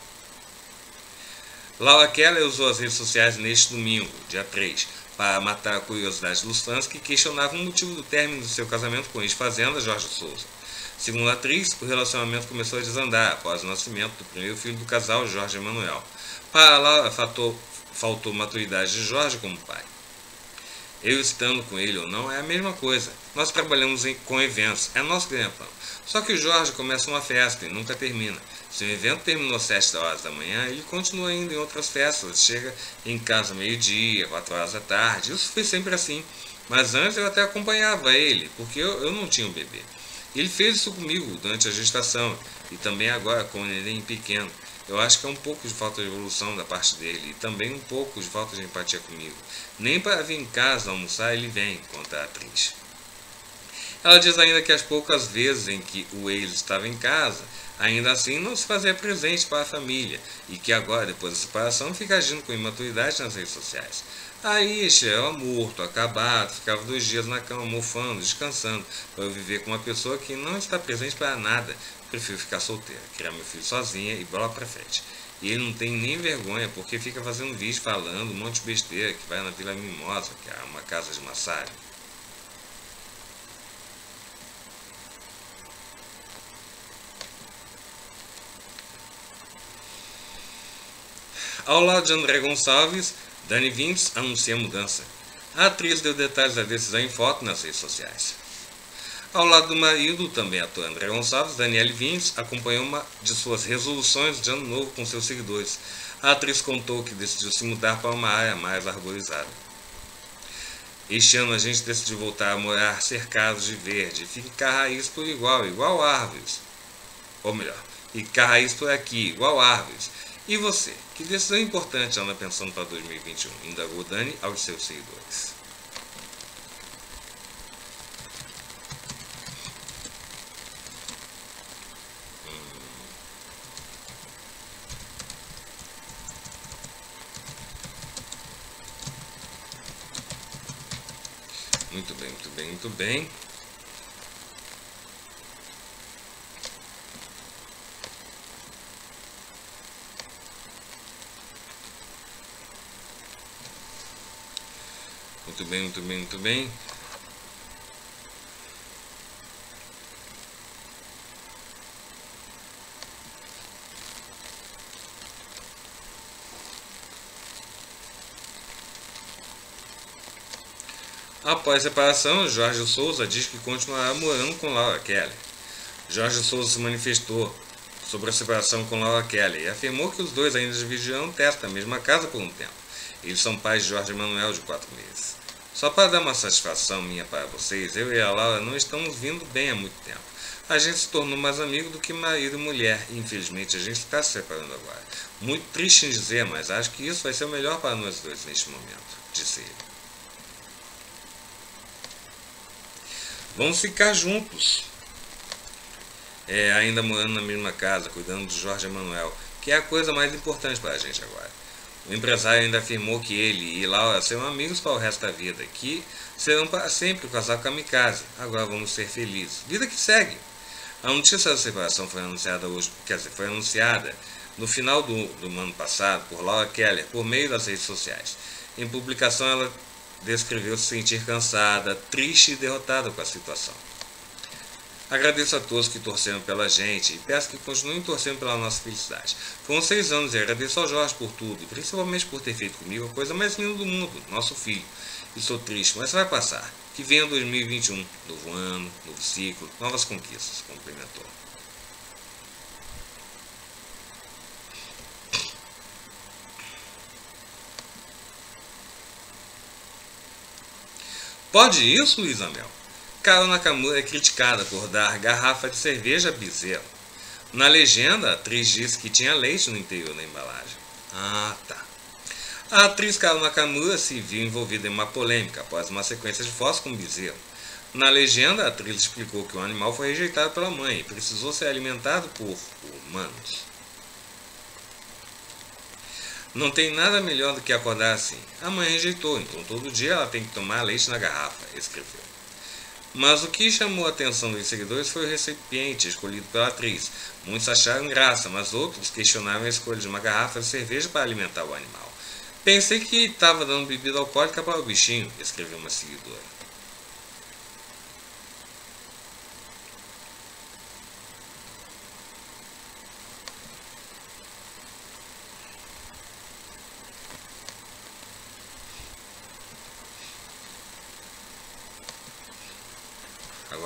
Laura Keller usou as redes sociais neste domingo, dia três, para matar a curiosidade dos fãs que questionavam o motivo do término do seu casamento com o ex-fazenda Jorge Souza. Segundo a atriz, o relacionamento começou a desandar após o nascimento do primeiro filho do casal, Jorge Emanuel. Para Laura, faltou, faltou maturidade de Jorge como pai. Eu estando com ele ou não é a mesma coisa. Nós trabalhamos em, com eventos, é nosso ganha-pão. Só que o Jorge começa uma festa e nunca termina. Se o evento terminou às sete horas da manhã, ele continua indo em outras festas. Chega em casa meio-dia, quatro horas da tarde. Isso foi sempre assim. Mas antes eu até acompanhava ele, porque eu, eu não tinha um bebê. Ele fez isso comigo durante a gestação e também agora com o neném pequeno. Eu acho que é um pouco de falta de evolução da parte dele e também um pouco de falta de empatia comigo. Nem para vir em casa almoçar ele vem, conta a atriz. Ela diz ainda que as poucas vezes em que o ex estava em casa, ainda assim não se fazia presente para a família e que agora, depois da separação, fica agindo com imaturidade nas redes sociais. Aí chegava morto, acabado, ficava dois dias na cama, mofando, descansando, para eu viver com uma pessoa que não está presente para nada. Prefiro ficar solteira, criar meu filho sozinha e bola pra frente. E ele não tem nem vergonha, porque fica fazendo vídeo falando um monte de besteira, que vai na Vila Mimosa, que é uma casa de massagem. Ao lado de André Gonçalves, Dani Vintes anuncia mudança. A atriz deu detalhes da decisão em foto nas redes sociais. Ao lado do marido, também ator André Gonçalves, Daniele Vintes acompanhou uma de suas resoluções de ano novo com seus seguidores. A atriz contou que decidiu se mudar para uma área mais arborizada. Este ano a gente decidiu voltar a morar cercados de verde, ficar raiz por igual, igual árvores. Ou melhor, ficar raiz por aqui, igual árvores. E você? Que decisão importante anda pensando para dois mil e vinte e um? Indagou Dani aos seus seguidores. Muito bem, muito bem, muito bem. Muito bem, muito bem, muito bem. Após a separação, Jorge Souza diz que continuará morando com Laura Kelly. Jorge Souza se manifestou sobre a separação com Laura Kelly e afirmou que os dois ainda dividirão o teto da mesma casa por um tempo. Eles são pais de Jorge Emanuel, de quatro meses. Só para dar uma satisfação minha para vocês, eu e a Laura não estamos vindo bem há muito tempo. A gente se tornou mais amigo do que marido e mulher e infelizmente a gente está se separando agora. Muito triste em dizer, mas acho que isso vai ser o melhor para nós dois neste momento, disse ele. Vamos ficar juntos, é, ainda morando na mesma casa, cuidando de Jorge Emanuel, que é a coisa mais importante para a gente agora. O empresário ainda afirmou que ele e Laura serão amigos para o resto da vida, que serão para sempre o casal kamikaze. Agora vamos ser felizes. Vida que segue. A notícia da separação foi anunciada hoje, quer dizer, foi anunciada no final do, do ano passado por Laura Keller, por meio das redes sociais. Em publicação, ela descreveu se sentir cansada, triste e derrotada com a situação. Agradeço a todos que torceram pela gente e peço que continuem torcendo pela nossa felicidade. Foram seis anos e agradeço ao Jorge por tudo, e principalmente por ter feito comigo a coisa mais linda do mundo, nosso filho. Estou triste, mas vai passar. Que venha dois mil e vinte e um, novo ano, novo ciclo, novas conquistas, complementou. Pode isso, Luiz Amel? Carol Nakamura é criticada por dar garrafa de cerveja a bezerro. Na legenda, a atriz disse que tinha leite no interior da embalagem. Ah, tá. A atriz Carol Nakamura se viu envolvida em uma polêmica após uma sequência de fotos com o bezerro. Na legenda, a atriz explicou que o animal foi rejeitado pela mãe e precisou ser alimentado por humanos. Não tem nada melhor do que acordar assim. A mãe rejeitou, então todo dia ela tem que tomar leite na garrafa, escreveu. Mas o que chamou a atenção dos seguidores foi o recipiente escolhido pela atriz. Muitos acharam graça, mas outros questionaram a escolha de uma garrafa de cerveja para alimentar o animal. Pensei que estava dando bebida alcoólica para o bichinho, escreveu uma seguidora.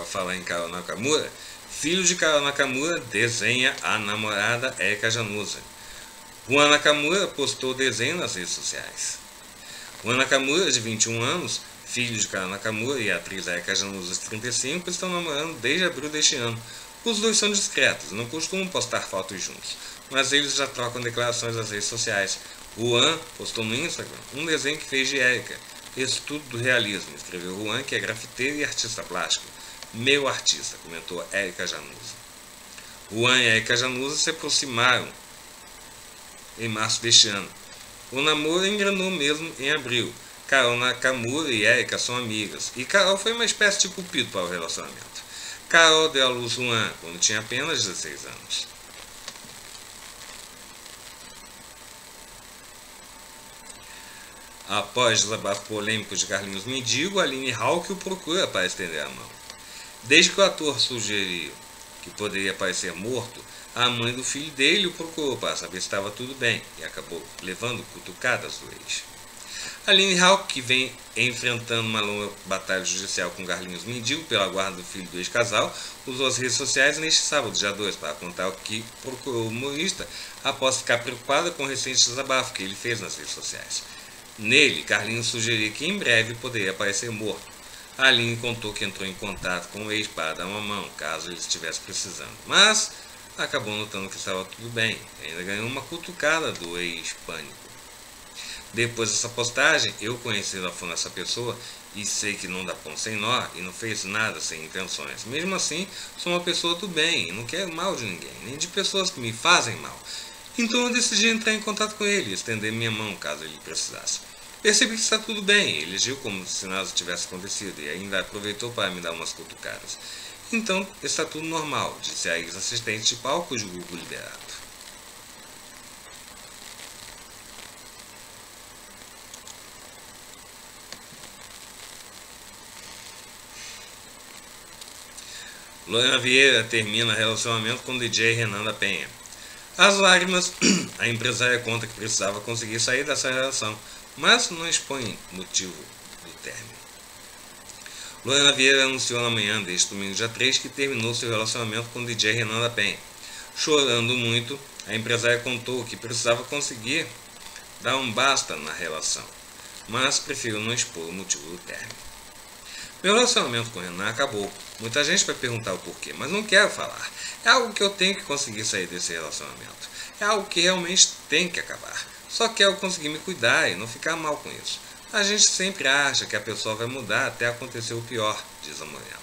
falar em Karol Nakamura, filho de Karol Nakamura desenha a namorada Erika Januza. Juan Nakamura postou o desenho nas redes sociais. Juan Nakamura, de vinte e um anos, filho de Karol Nakamura e a atriz Erika Januza, de trinta e cinco, estão namorando desde abril deste ano. Os dois são discretos, não costumam postar fotos juntos, mas eles já trocam declarações nas redes sociais. Juan postou no Instagram um desenho que fez de Erika, estudo do realismo. Escreveu Juan, que é grafiteiro e artista plástico. Meu artista, comentou Erika Januza. Juan e Erika Januza se aproximaram em março deste ano. O namoro engrenou mesmo em abril. Karol Nakamura e Erika são amigas, e Karol foi uma espécie de cupido para o relacionamento. Karol deu à luz Juan quando tinha apenas dezesseis anos. Após desabafo polêmico de Carlinhos Mendigo, Aline Hawk o procura para estender a mão. Desde que o ator sugeriu que poderia parecer morto, a mãe do filho dele o procurou para saber se estava tudo bem e acabou levando cutucadas do ex. Aline Hawk, que vem enfrentando uma longa batalha judicial com Carlinhos Mendigo pela guarda do filho do ex-casal, usou as redes sociais neste sábado, dia dois, para contar o que procurou o humorista após ficar preocupada com o recente desabafo que ele fez nas redes sociais. Nele, Carlinhos sugeriu que em breve poderia aparecer morto. A Aline contou que entrou em contato com o ex para dar uma mão, caso ele estivesse precisando, mas acabou notando que estava tudo bem, e ainda ganhou uma cutucada do ex-pânico. Depois dessa postagem, eu conhecendo a fundo essa pessoa e sei que não dá pão sem nó e não fez nada sem intenções. Mesmo assim, sou uma pessoa do bem e não quero mal de ninguém, nem de pessoas que me fazem mal. Então eu decidi entrar em contato com ele e estender minha mão caso ele precisasse. Percebi que está tudo bem, ele agiu como se nada tivesse acontecido e ainda aproveitou para me dar umas cutucadas. Então está tudo normal, disse a ex-assistente de palco de Google Liberato. Lorena Vieira termina relacionamento com o D J Renan da Penha. Às lágrimas, a empresária conta que precisava conseguir sair dessa relação, mas não expõe motivo do término. Lorena Vieira anunciou na manhã deste domingo, dia três, que terminou seu relacionamento com o D J Renan da Penha. Chorando muito, a empresária contou que precisava conseguir dar um basta na relação, mas preferiu não expor o motivo do término. Meu relacionamento com o Renan acabou. Muita gente vai perguntar o porquê, mas não quero falar. É algo que eu tenho que conseguir sair desse relacionamento. É algo que realmente tem que acabar. Só quero conseguir me cuidar e não ficar mal com isso. A gente sempre acha que a pessoa vai mudar até acontecer o pior, diz a Morena.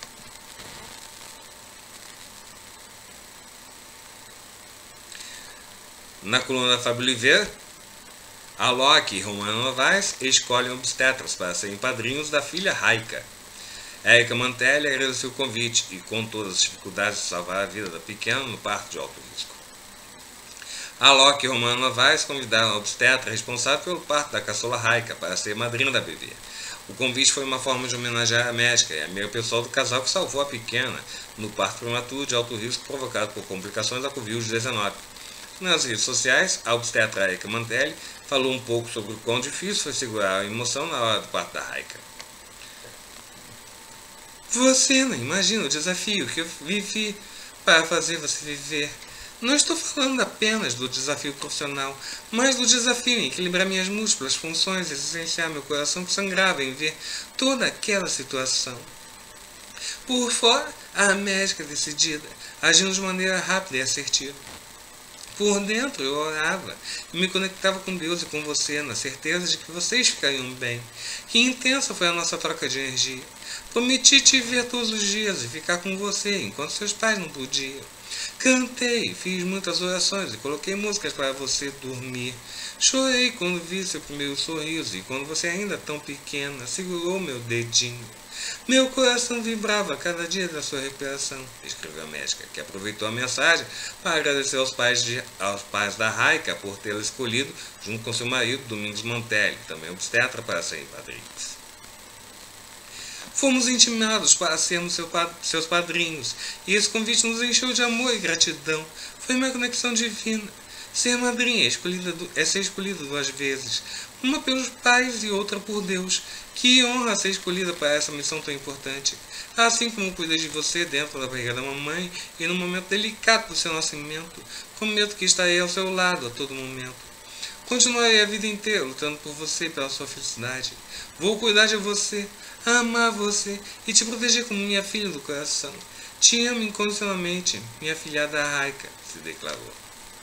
Na coluna da Fábio Oliveira, Alok e Romano Novaes escolhem obstetras para serem padrinhos da filha Raika. Érica Mantelli agradeceu o convite e contou as dificuldades de salvar a vida da pequena no parto de alto risco. Alok e Romano Novaes convidaram a obstetra responsável pelo parto da caçula Raika para ser madrinha da bebê. O convite foi uma forma de homenagear a médica e a amiga pessoal do casal que salvou a pequena no parto prematuro de alto risco provocado por complicações da covid dezenove. Nas redes sociais, a obstetra Érica Mantelli falou um pouco sobre o quão difícil foi segurar a emoção na hora do parto da Raika. Você não imagina o desafio que eu vivi para fazer você viver. Não estou falando apenas do desafio profissional, mas do desafio em equilibrar minhas múltiplas funções e silenciar meu coração que sangrava em ver toda aquela situação. Por fora, a médica decidida, agindo de maneira rápida e assertiva. Por dentro eu orava e me conectava com Deus e com você, na certeza de que vocês ficariam bem. Que intensa foi a nossa troca de energia. Prometi te ver todos os dias e ficar com você enquanto seus pais não podiam. Cantei, fiz muitas orações e coloquei músicas para você dormir. Chorei quando vi seu primeiro sorriso e quando você ainda tão pequena segurou meu dedinho. Meu coração vibrava a cada dia da sua recuperação, escreveu a médica, que aproveitou a mensagem para agradecer aos pais, de, aos pais da Raika por tê-la escolhido, junto com seu marido, Domingos Mantelli, também obstetra, para serem padrinhos. Fomos intimados para sermos seu, seus padrinhos, e esse convite nos encheu de amor e gratidão. Foi uma conexão divina. Ser madrinha é, escolhida do, é ser escolhida duas vezes, uma pelos pais e outra por Deus. Que honra ser escolhida para essa missão tão importante. Assim como cuidei de você dentro da barriga da mamãe e no momento delicado do seu nascimento, prometo que estarei ao seu lado a todo momento. Continuarei a vida inteira lutando por você e pela sua felicidade. Vou cuidar de você, amar você e te proteger como minha filha do coração. Te amo incondicionalmente, minha filhada Raika, se declarou.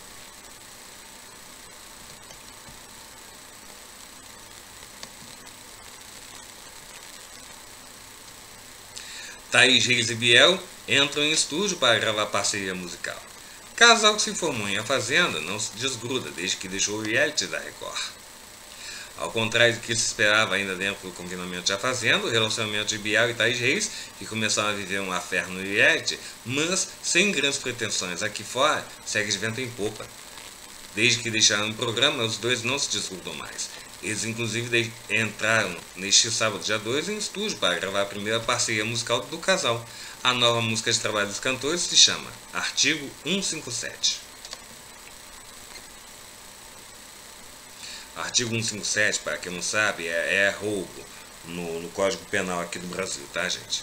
Thaís Reis e Biel entram em estúdio para gravar parceria musical. Casal que se formou em A Fazenda não se desgruda desde que deixou o reality da Record. Ao contrário do que se esperava ainda dentro do confinamento de A Fazenda, o relacionamento de Biel e Thaís Reis, que começaram a viver um affair no reality, mas sem grandes pretensões aqui fora, segue de vento em popa. Desde que deixaram o programa, os dois não se desgrudam mais. Eles inclusive entraram neste sábado, dia dois, em estúdio para gravar a primeira parceria musical do casal. A nova música de trabalho dos cantores se chama Artigo cento e cinquenta e sete. Artigo cento e cinquenta e sete, para quem não sabe, é, é roubo no, no Código Penal aqui do Brasil, tá, gente?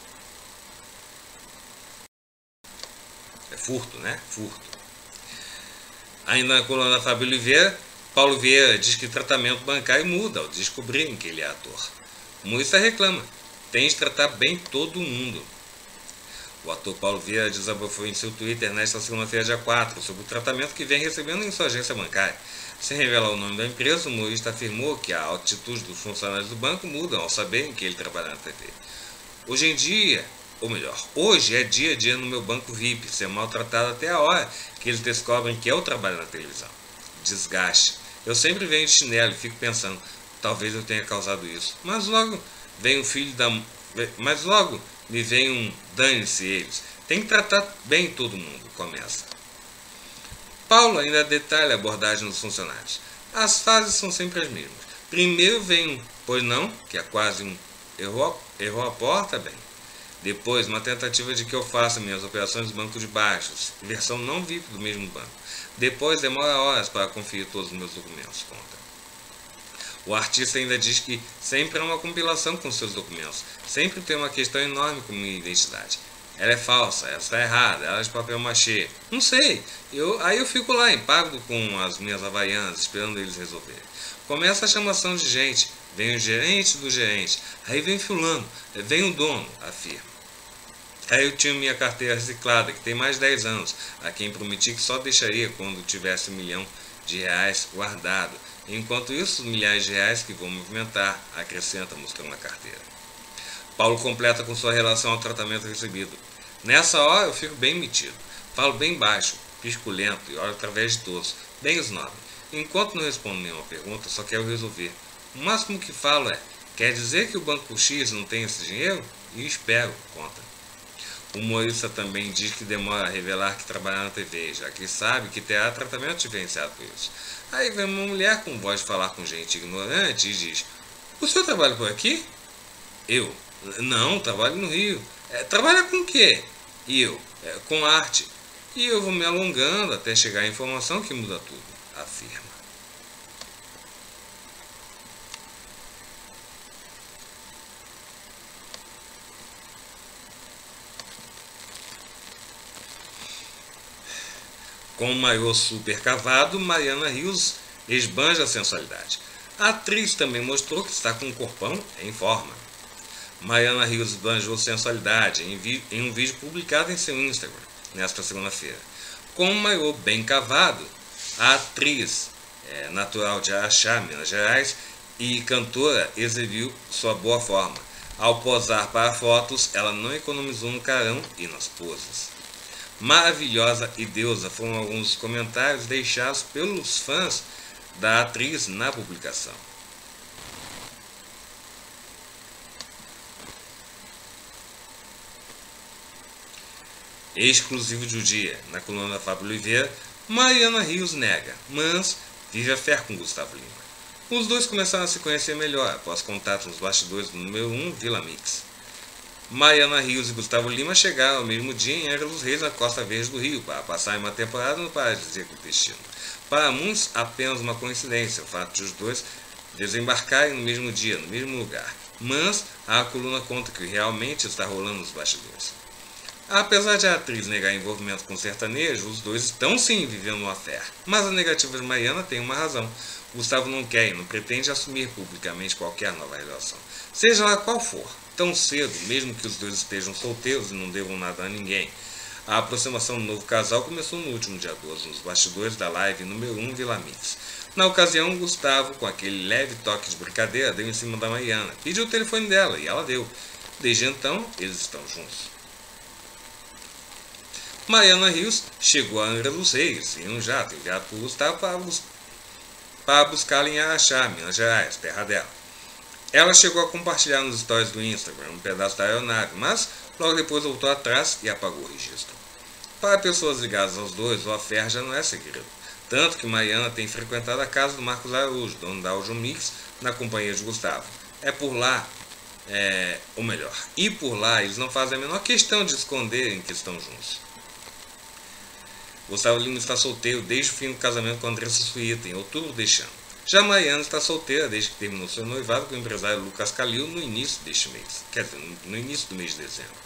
É furto, né? Furto. Ainda na coluna da Fábio Oliveira, Paulo Vieira diz que tratamento bancário muda ao descobrirem que ele é ator. Moça reclama, tem de tratar bem todo mundo. O ator Paulo Vieira desabafou em seu Twitter nesta segunda-feira, dia quatro, sobre o tratamento que vem recebendo em sua agência bancária. Sem revelar o nome da empresa, o humorista afirmou que a atitude dos funcionários do banco muda ao saberem que ele trabalha na T V. Hoje em dia, ou melhor, hoje é dia a dia no meu banco V I P, ser maltratado até a hora que eles descobrem que eu trabalho na televisão. Desgaste. Eu sempre venho de chinelo e fico pensando, talvez eu tenha causado isso. Mas logo vem o filho da... Mas logo me vem um dane-se eles. Tem que tratar bem todo mundo, começa. Paulo ainda detalha a abordagem dos funcionários. As fases são sempre as mesmas. Primeiro vem um, pois não, que é quase um, errou, errou a porta, bem. Depois, uma tentativa de que eu faça minhas operações no banco de baixos, versão não V I P do mesmo banco. Depois, demora horas para conferir todos os meus documentos, conta. O artista ainda diz que sempre é uma compilação com seus documentos. Sempre tem uma questão enorme com minha identidade. Ela é falsa, ela está errada, ela é de papel machê. Não sei. Eu, aí eu fico lá, impago com as minhas havaianas, esperando eles resolverem. Começa a chamação de gente. Vem o gerente do gerente. Aí vem fulano. Vem o dono, afirma. Aí eu tinha minha carteira reciclada, que tem mais de dez anos, a quem prometi que só deixaria quando tivesse um milhão de reais guardado. Enquanto isso, os milhares de reais que vou movimentar, acrescenta mostrando a carteira. Paulo completa com sua relação ao tratamento recebido. Nessa hora eu fico bem metido. Falo bem baixo, pisco lento e olho através de todos, bem snob. Enquanto não respondo nenhuma pergunta, só quero resolver. O máximo que falo é, quer dizer que o Banco X não tem esse dinheiro? E espero, conta. O humorista também diz que demora a revelar que trabalha na T V, já que sabe que terá tratamento diferenciado por isso. Aí vem uma mulher com voz de falar com gente ignorante e diz, o senhor trabalha por aqui? Eu, não, trabalho no Rio. É, trabalha com o quê? E eu, é, com arte. E eu vou me alongando até chegar à informação que muda tudo, afirma. Com o maiô super cavado, Mariana Rios esbanja a sensualidade. A atriz também mostrou que está com um corpão em forma. Mariana Rios esbanjou sensualidade em, em um vídeo publicado em seu Instagram, nesta segunda-feira. Com um maiô bem cavado, a atriz, é, natural de Araxá, Minas Gerais, e cantora, exibiu sua boa forma. Ao posar para fotos, ela não economizou no carão e nas poses. Maravilhosa e deusa foram alguns dos comentários deixados pelos fãs da atriz na publicação. Exclusivo de O Dia, na coluna da Fábio Oliveira, Mariana Rios nega, mas vive a fé com Gustavo Lima. Os dois começaram a se conhecer melhor após contatos nos bastidores do número um Vila Mix. Mariana Rios e Gustavo Lima chegaram ao mesmo dia em Angra dos Reis, na Costa Verde do Rio, para passar uma temporada no paradisíaco destino. Para muitos, apenas uma coincidência o fato de os dois desembarcarem no mesmo dia, no mesmo lugar. Mas a coluna conta que realmente está rolando nos bastidores. Apesar de a atriz negar envolvimento com sertanejo, os dois estão sim vivendo uma fé. Mas a negativa de Mariana tem uma razão. Gustavo não quer e não pretende assumir publicamente qualquer nova relação, seja lá qual for, tão cedo, mesmo que os dois estejam solteiros e não devam nada a ninguém. A aproximação do novo casal começou no último dia doze, nos bastidores da live número um Vila Mix. Na ocasião, Gustavo, com aquele leve toque de brincadeira, deu em cima da Mariana, pediu o telefone dela e ela deu. Desde então, eles estão juntos. Mariana Rios chegou a Angra dos Reis em um jato enviado por Gustavo para, bus para buscá-la em Araxá, Minas Gerais, terra dela. Ela chegou a compartilhar nos stories do Instagram um pedaço da aeronave, mas logo depois voltou atrás e apagou o registro. Para pessoas ligadas aos dois, o affair já não é segredo. Tanto que Mariana tem frequentado a casa do Marcos Araújo, dono da Audio Mix, na companhia de Gustavo. É por lá, é, ou melhor, e por lá eles não fazem a menor questão de esconderem que estão juntos. Gustavo Lima está solteiro desde o fim do casamento com Andressa Suíta, em outubro deste ano. Já Mariana está solteira desde que terminou seu noivado com o empresário Lucas Calil no início deste mês, quer dizer, no início do mês de dezembro.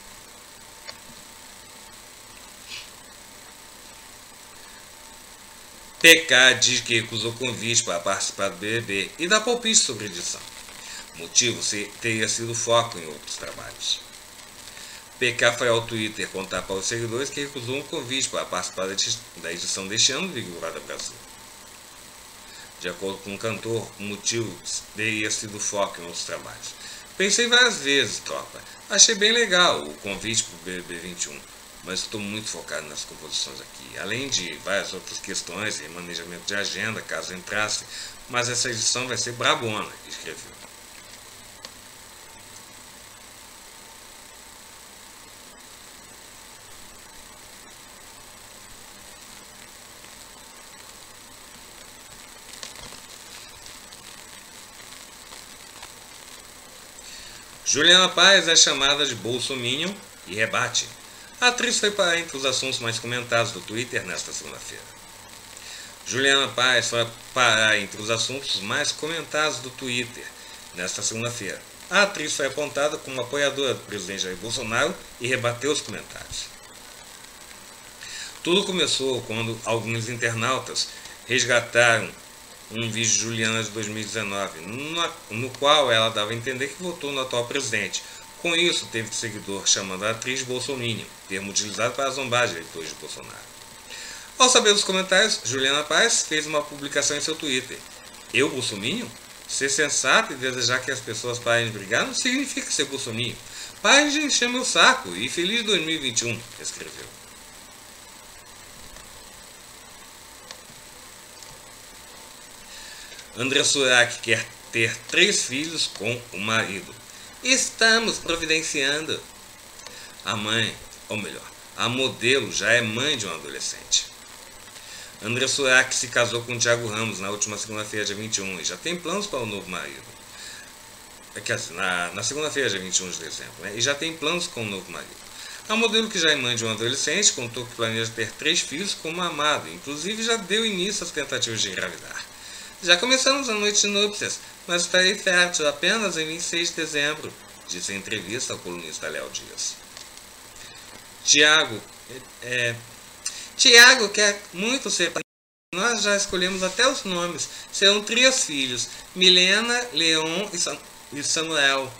P K diz que recusou convite para participar do B B B e dá palpite sobre a edição. O motivo teria sido foco em outros trabalhos. P K foi ao Twitter contar para os seguidores que recusou um convite para participar da edição deste ano do Big Brother Brasil. De acordo com o cantor, o motivo teria sido foco em outros trabalhos. Pensei várias vezes, tropa. Achei bem legal o convite para o B B B vinte e um, mas estou muito focado nas composições aqui. Além de várias outras questões e manejamento de agenda, caso entrasse, mas essa edição vai ser brabona, escreveu. Juliana Paz é chamada de bolsominion e rebate. A atriz foi para entre os assuntos mais comentados do Twitter nesta segunda-feira. Juliana Paz foi para entre os assuntos mais comentados do Twitter nesta segunda-feira. A atriz foi apontada como apoiadora do presidente Jair Bolsonaro e rebateu os comentários. Tudo começou quando alguns internautas resgataram um vídeo de Juliana de dois mil e dezenove, no, no qual ela dava a entender que votou no atual presidente. Com isso, teve seguidor chamando a atriz de bolsominion, termo utilizado para zombar de eleitores de Bolsonaro. Ao saber dos comentários, Juliana Paz fez uma publicação em seu Twitter. Eu, bolsominion? Ser sensato e desejar que as pessoas parem de brigar não significa ser bolsominion. Parem de encher meu saco e feliz dois mil e vinte e um, escreveu. André Surak quer ter três filhos com o marido. Estamos providenciando. A mãe, ou melhor, a modelo já é mãe de um adolescente. André Surak se casou com Thiago Ramos na última segunda-feira, dia vinte e um, e já tem planos para o novo marido. Quer dizer, na, na segunda-feira, dia vinte e um de dezembro, né? E já tem planos com o novo marido. A modelo, que já é mãe de um adolescente, contou que planeja ter três filhos com o amado, inclusive já deu início às tentativas de engravidar. Já começamos a noite de núpcias, mas estarei fértil apenas em vinte e seis de dezembro, disse em entrevista ao colunista Léo Dias. Tiago, é, Tiago quer muito ser pai. Nós já escolhemos até os nomes. Serão três filhos, Milena, Leon e Samuel.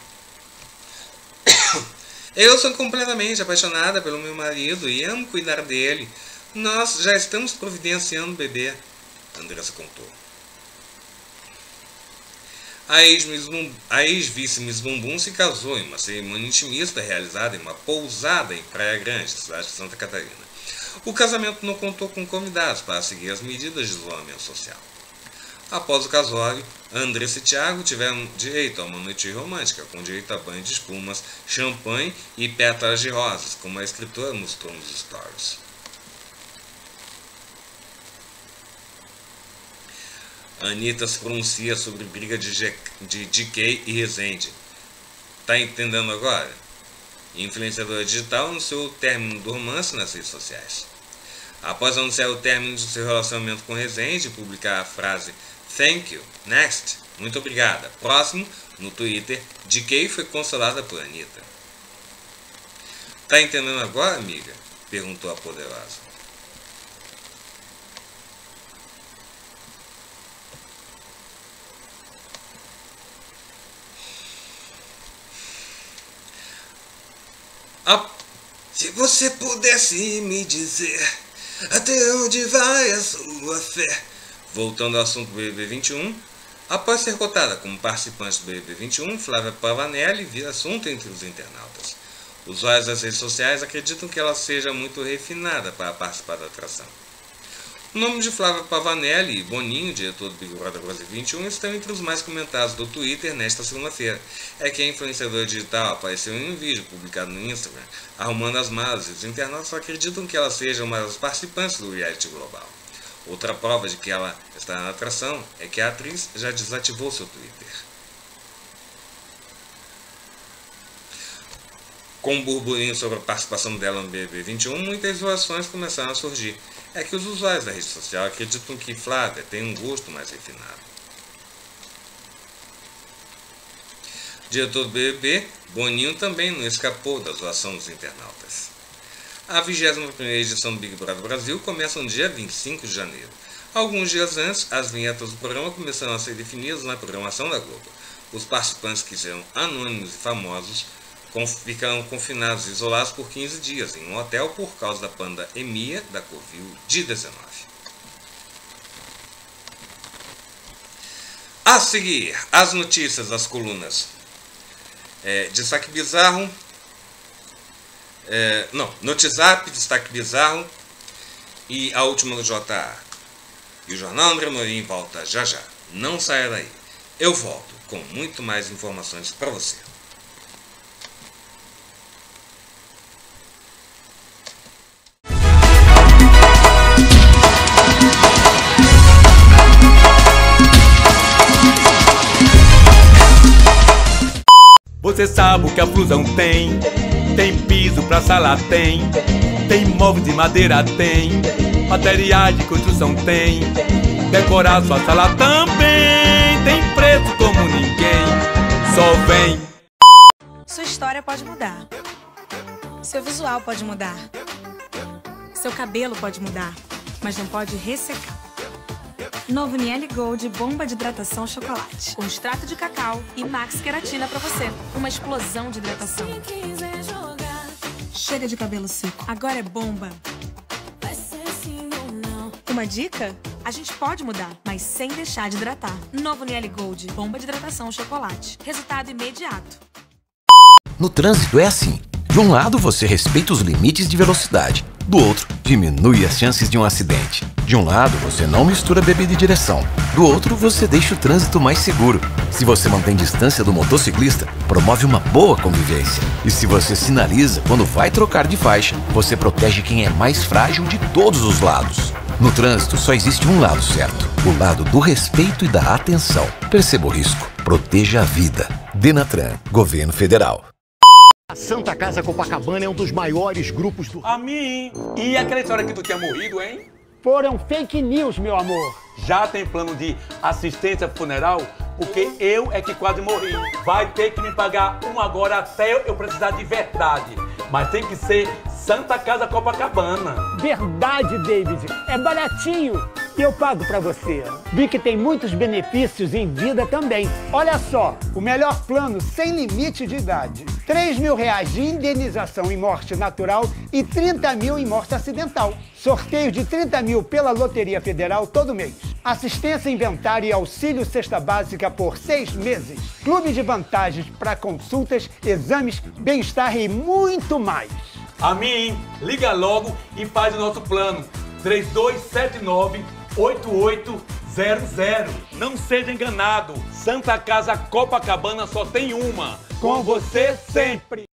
Eu sou completamente apaixonada pelo meu marido e amo cuidar dele. Nós já estamos providenciando o bebê, Andressa contou. A ex-vice Miss Bumbum se casou em uma cerimônia intimista realizada em uma pousada em Praia Grande, cidade de Santa Catarina. O casamento não contou com convidados para seguir as medidas de isolamento social. Após o casório, Andressa e Thiago tiveram direito a uma noite romântica, com direito a banho de espumas, champanhe e pétalas de rosas, como a escritora mostrou nos stories. Anitta se pronuncia sobre briga de, G de D K e Rezende. Tá entendendo agora? influenciadora digital, anunciou o término do romance nas redes sociais. Após anunciar o término de seu relacionamento com Rezende e publicar a frase "Thank you, next", muito obrigada, próximo, no Twitter, D K foi consolada por Anitta. Tá entendendo agora, amiga? Perguntou a poderosa. Ah, se você pudesse me dizer até onde vai a sua fé. Voltando ao assunto do B B B vinte e um, após ser cotada como participante do B B B vinte e um, Flávia Pavanelli vira assunto entre os internautas. Usuários das redes sociais acreditam que ela seja muito refinada para participar da atração. O nome de Flávia Pavanelli e Boninho, diretor do Big Brother Brasil vinte e um, estão entre os mais comentados do Twitter nesta segunda-feira. É que a influenciadora digital apareceu em um vídeo publicado no Instagram, arrumando as malas, e os internautas acreditam que ela seja uma das participantes do reality global. Outra prova de que ela está na atração é que a atriz já desativou seu Twitter. Com um burburinho sobre a participação dela no B B B vinte e um, muitas zoações começaram a surgir. É que os usuários da rede social acreditam que Flávia tem um gosto mais refinado. Diretor do B B B, Boninho também não escapou da zoação dos internautas. A vigésima primeira edição do Big Brother Brasil começa no dia vinte e cinco de janeiro. Alguns dias antes, as vinhetas do programa começaram a ser definidas na programação da Globo. Os participantes, que serão anônimos e famosos, ficaram confinados e isolados por quinze dias em um hotel por causa da pandemia da covid dezenove. A seguir, as notícias das colunas é, Destaque Bizarro, é, não, Notizap, Destaque Bizarro e a última do J A. E o Jornal André Morim volta já já. Não saia daí. Eu volto com muito mais informações para você. Você sabe o que a Flusão tem? Tem piso pra sala, tem. Tem móveis de madeira, tem. Materiais de construção, tem. Decorar sua sala também. Tem preço como ninguém. Só vem. Sua história pode mudar. Seu visual pode mudar. Seu cabelo pode mudar, mas não pode ressecar. Novo Niele Gold Bomba de Hidratação Chocolate. Com extrato de cacau e max queratina pra você. Uma explosão de hidratação. Chega de cabelo seco. Agora é bomba. Uma dica? A gente pode mudar, mas sem deixar de hidratar. Novo Niele Gold Bomba de Hidratação Chocolate. Resultado imediato. No trânsito é assim. De um lado, você respeita os limites de velocidade. Do outro, diminui as chances de um acidente. De um lado, você não mistura bebida e direção. Do outro, você deixa o trânsito mais seguro. Se você mantém distância do motociclista, promove uma boa convivência. E se você sinaliza quando vai trocar de faixa, você protege quem é mais frágil de todos os lados. No trânsito, só existe um lado certo. O lado do respeito e da atenção. Perceba o risco. Proteja a vida. Denatran, Governo Federal. A Santa Casa Copacabana é um dos maiores grupos do... A mim! E aquela história que tu tinha morrido, hein? Foram fake news, meu amor. Já tem plano de assistência funeral? Porque eu é que quase morri. Vai ter que me pagar um agora até eu precisar de verdade. Mas tem que ser Santa Casa Copacabana. Verdade, David. É baratinho. E eu pago pra você. Vi que tem muitos benefícios em vida também. Olha só, o melhor plano sem limite de idade. três mil reais de indenização em morte natural e trinta mil em morte acidental. Sorteio de trinta mil pela Loteria Federal todo mês. Assistência, inventário e auxílio cesta básica por seis meses. Clube de vantagens para consultas, exames, bem-estar e muito mais. A mim, liga logo e faz o nosso plano. três dois sete nove, oito oito zero zero. Não seja enganado. Santa Casa Copacabana só tem uma. Com você sempre.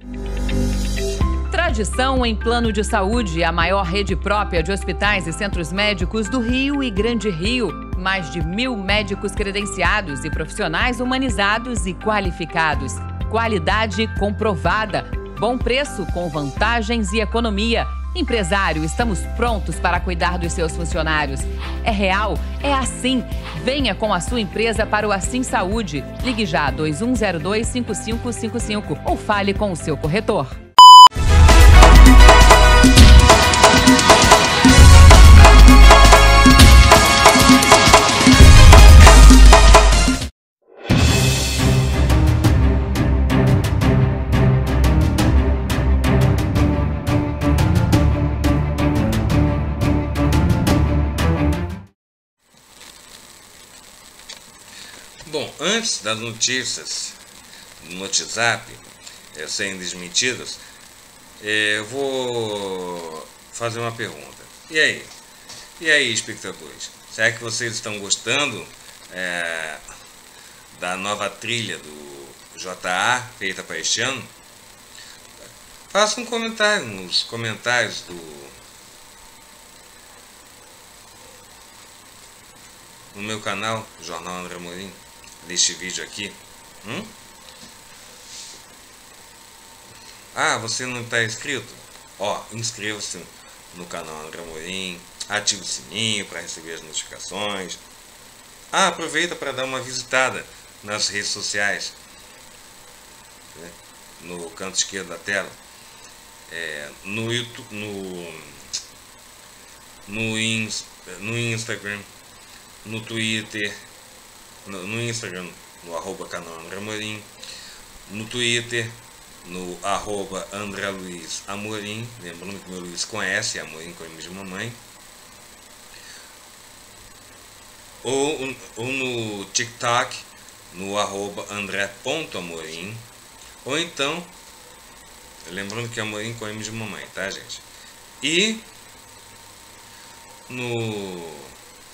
Tradição em plano de saúde, a maior rede própria de hospitais e centros médicos do Rio e Grande Rio. Mais de mil médicos credenciados e profissionais humanizados e qualificados. Qualidade comprovada. Bom preço com vantagens e economia. Empresário, estamos prontos para cuidar dos seus funcionários. É real? É assim. Venha com a sua empresa para o Assim Saúde. Ligue já dois um zero dois, cinco cinco cinco cinco ou fale com o seu corretor. Bom, antes das notícias no WhatsApp é, serem desmentidas, é, eu vou fazer uma pergunta. E aí? E aí, espectadores? Será que vocês estão gostando é, da nova trilha do J A feita para este ano? Faça um comentário nos comentários do no meu canal, Jornal André Amorim, deste vídeo aqui. Hum? Ah, você não está inscrito? Ó, inscreva-se no canal André Amorim, ative o sininho para receber as notificações. Ah, aproveita para dar uma visitada nas redes sociais, né? No canto esquerdo da tela, é, no YouTube, no, no, ins, no Instagram, no Twitter, no, no Instagram, no arroba canal André Amorim, no Twitter, no arroba André Luiz Amorim, lembrando que meu Luiz conhece, Amorim com M de mamãe, ou, ou no TikTok, no arroba André.amorim, ou então, lembrando que Amorim com M de mamãe, tá, gente? E no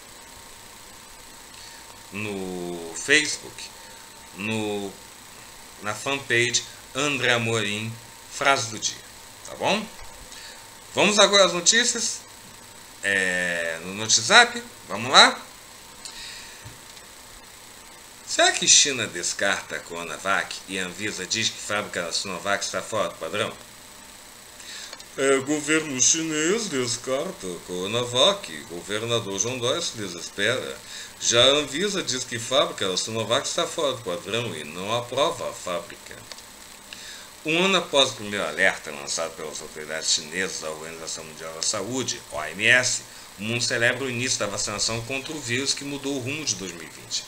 no Facebook, no, na fanpage André Amorim, frase do dia, tá bom? Vamos agora às notícias é, no WhatsApp, vamos lá? Será que China descarta a Coronavac e a Anvisa diz que a fábrica da Sinovac está fora do padrão? É, governo chinês descarta a Coronavac, governador João Dória se desespera. Já a Anvisa diz que a fábrica da Sinovac está fora do padrão e não aprova a fábrica. Um ano após o primeiro alerta lançado pelas autoridades chinesas da Organização Mundial da Saúde, O M S, o mundo celebra o início da vacinação contra o vírus que mudou o rumo de dois mil e vinte.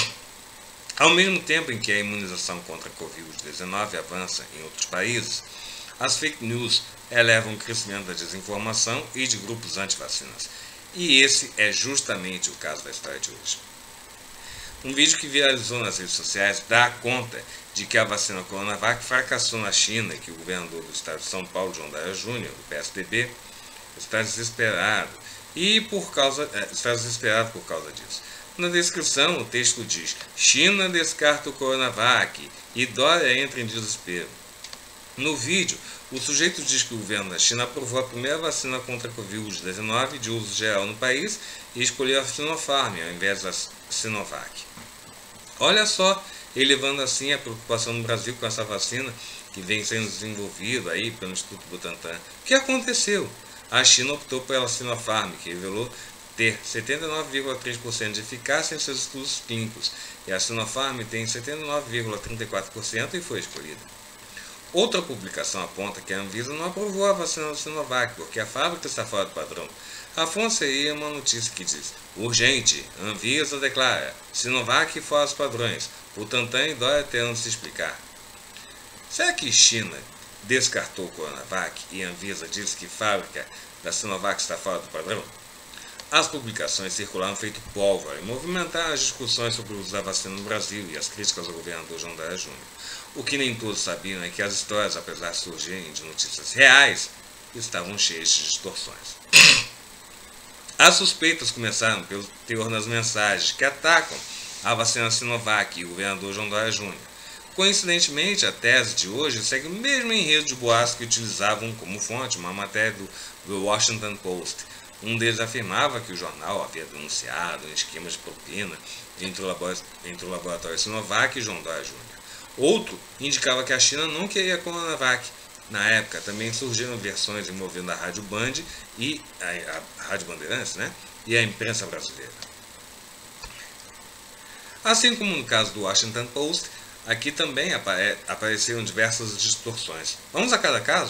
Ao mesmo tempo em que a imunização contra a covid dezenove avança em outros países, as fake news elevam o crescimento da desinformação e de grupos anti-vacinas. E esse é justamente o caso da história de hoje. Um vídeo que viralizou nas redes sociais dá conta de que a vacina Coronavac fracassou na China e que o governador do estado de São Paulo, João Dória Júnior, do P S D B, está desesperado e por causa, está desesperado por causa disso. Na descrição, o texto diz: China descarta o Coronavac e Dória entra em desespero. No vídeo, o sujeito diz que o governo da China aprovou a primeira vacina contra a covid dezenove de uso geral no país e escolheu a Sinopharm ao invés da Sinovac. Olha só, elevando assim a preocupação no Brasil com essa vacina que vem sendo desenvolvida aí pelo Instituto Butantan. O que aconteceu? A China optou pela Sinopharm, que revelou ter setenta e nove vírgula três por cento de eficácia em seus estudos clínicos, e a Sinopharm tem setenta e nove vírgula trinta e quatro por cento e foi escolhida. Outra publicação aponta que a Anvisa não aprovou a vacina da Sinovac porque a fábrica está fora do padrão. A fonte aí é uma notícia que diz: urgente, Anvisa declara, Sinovac fora dos padrões, Butantan e Dória terão de se explicar. Será que China descartou o Coronavac e a Anvisa diz que a fábrica da Sinovac está fora do padrão? As publicações circularam feito pólvora e movimentaram as discussões sobre o uso da vacina no Brasil e as críticas ao governador João Dória Júnior O que nem todos sabiam é que as histórias, apesar de surgirem de notícias reais, estavam cheias de distorções. As suspeitas começaram pelo teor das mensagens que atacam a vacina Sinovac e o governador João Dória Júnior Coincidentemente, a tese de hoje segue o mesmo enredo de boatos que utilizavam como fonte uma matéria do, do Washington Post. Um deles afirmava que o jornal havia denunciado um esquema de propina entre o laboratório, entre o laboratório Sinovac e João Dória Júnior Outro indicava que a China não queria a Coronavac Na época também surgiram versões envolvendo a Rádio Band e a, a Rádio Bandeirantes, né? E a imprensa brasileira. Assim como no caso do Washington Post, aqui também apare apareceram diversas distorções. Vamos a cada caso?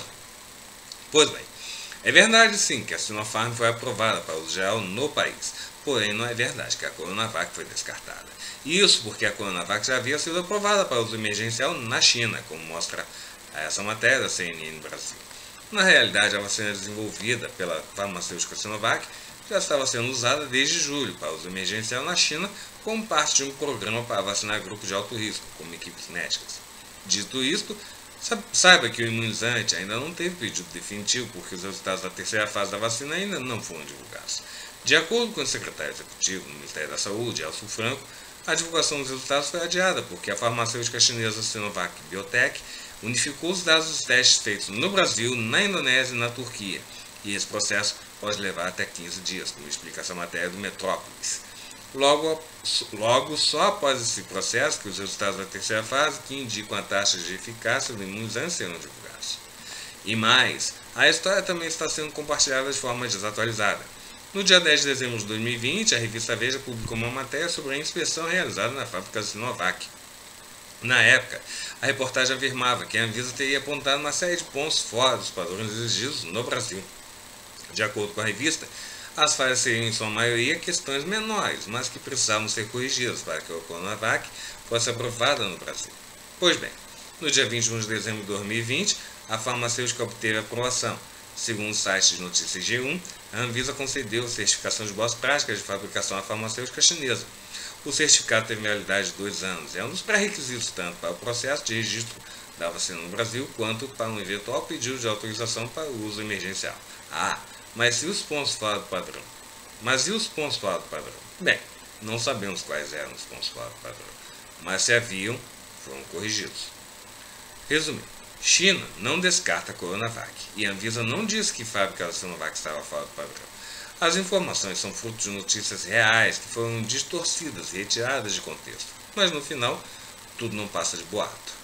Pois bem, é verdade sim que a Sinopharm foi aprovada para uso geral no país, porém não é verdade que a Coronavac foi descartada. Isso porque a Coronavac já havia sido aprovada para uso emergencial na China, como mostra essa matéria da C N N Brasil. Na realidade, a vacina desenvolvida pela farmacêutica Sinovac já estava sendo usada desde julho para uso emergencial na China como parte de um programa para vacinar grupos de alto risco, como equipes médicas. Dito isto, saiba que o imunizante ainda não teve pedido definitivo porque os resultados da terceira fase da vacina ainda não foram divulgados. De acordo com o secretário executivo do Ministério da Saúde, Elcio Franco, a divulgação dos resultados foi adiada porque a farmacêutica chinesa Sinovac Biotech unificou os dados dos testes feitos no Brasil, na Indonésia e na Turquia, e esse processo pode levar até quinze dias, como explica essa matéria do Metrópolis. Logo, logo, só após esse processo que os resultados da terceira fase, que indicam a taxa de eficácia do imunizante, serão divulgados. E mais, a história também está sendo compartilhada de forma desatualizada. No dia dez de dezembro de dois mil e vinte, a revista Veja publicou uma matéria sobre a inspeção realizada na fábrica Sinovac. Na época, a reportagem afirmava que a Anvisa teria apontado uma série de pontos fora dos padrões exigidos no Brasil. De acordo com a revista, as falhas seriam em sua maioria questões menores, mas que precisavam ser corrigidas para que a Coronavac fosse aprovada no Brasil. Pois bem, no dia vinte e um de dezembro de dois mil e vinte, a farmacêutica obteve a aprovação. Segundo o site de notícias G um, a Anvisa concedeu certificação de boas práticas de fabricação à farmacêutica chinesa. O certificado teve validade de dois anos. É um dos pré-requisitos tanto para o processo de registro da vacina no Brasil, quanto para um eventual pedido de autorização para o uso emergencial. Ah, mas e os pontos fora do padrão? Mas e os pontos fora do padrão? Bem, não sabemos quais eram os pontos fora do padrão, mas se haviam, foram corrigidos. Resumindo, China não descarta a Coronavac, e a Anvisa não disse que a fábrica da Sinovac estava fora do padrão. As informações são fruto de notícias reais que foram distorcidas e retiradas de contexto, mas no final, tudo não passa de boato.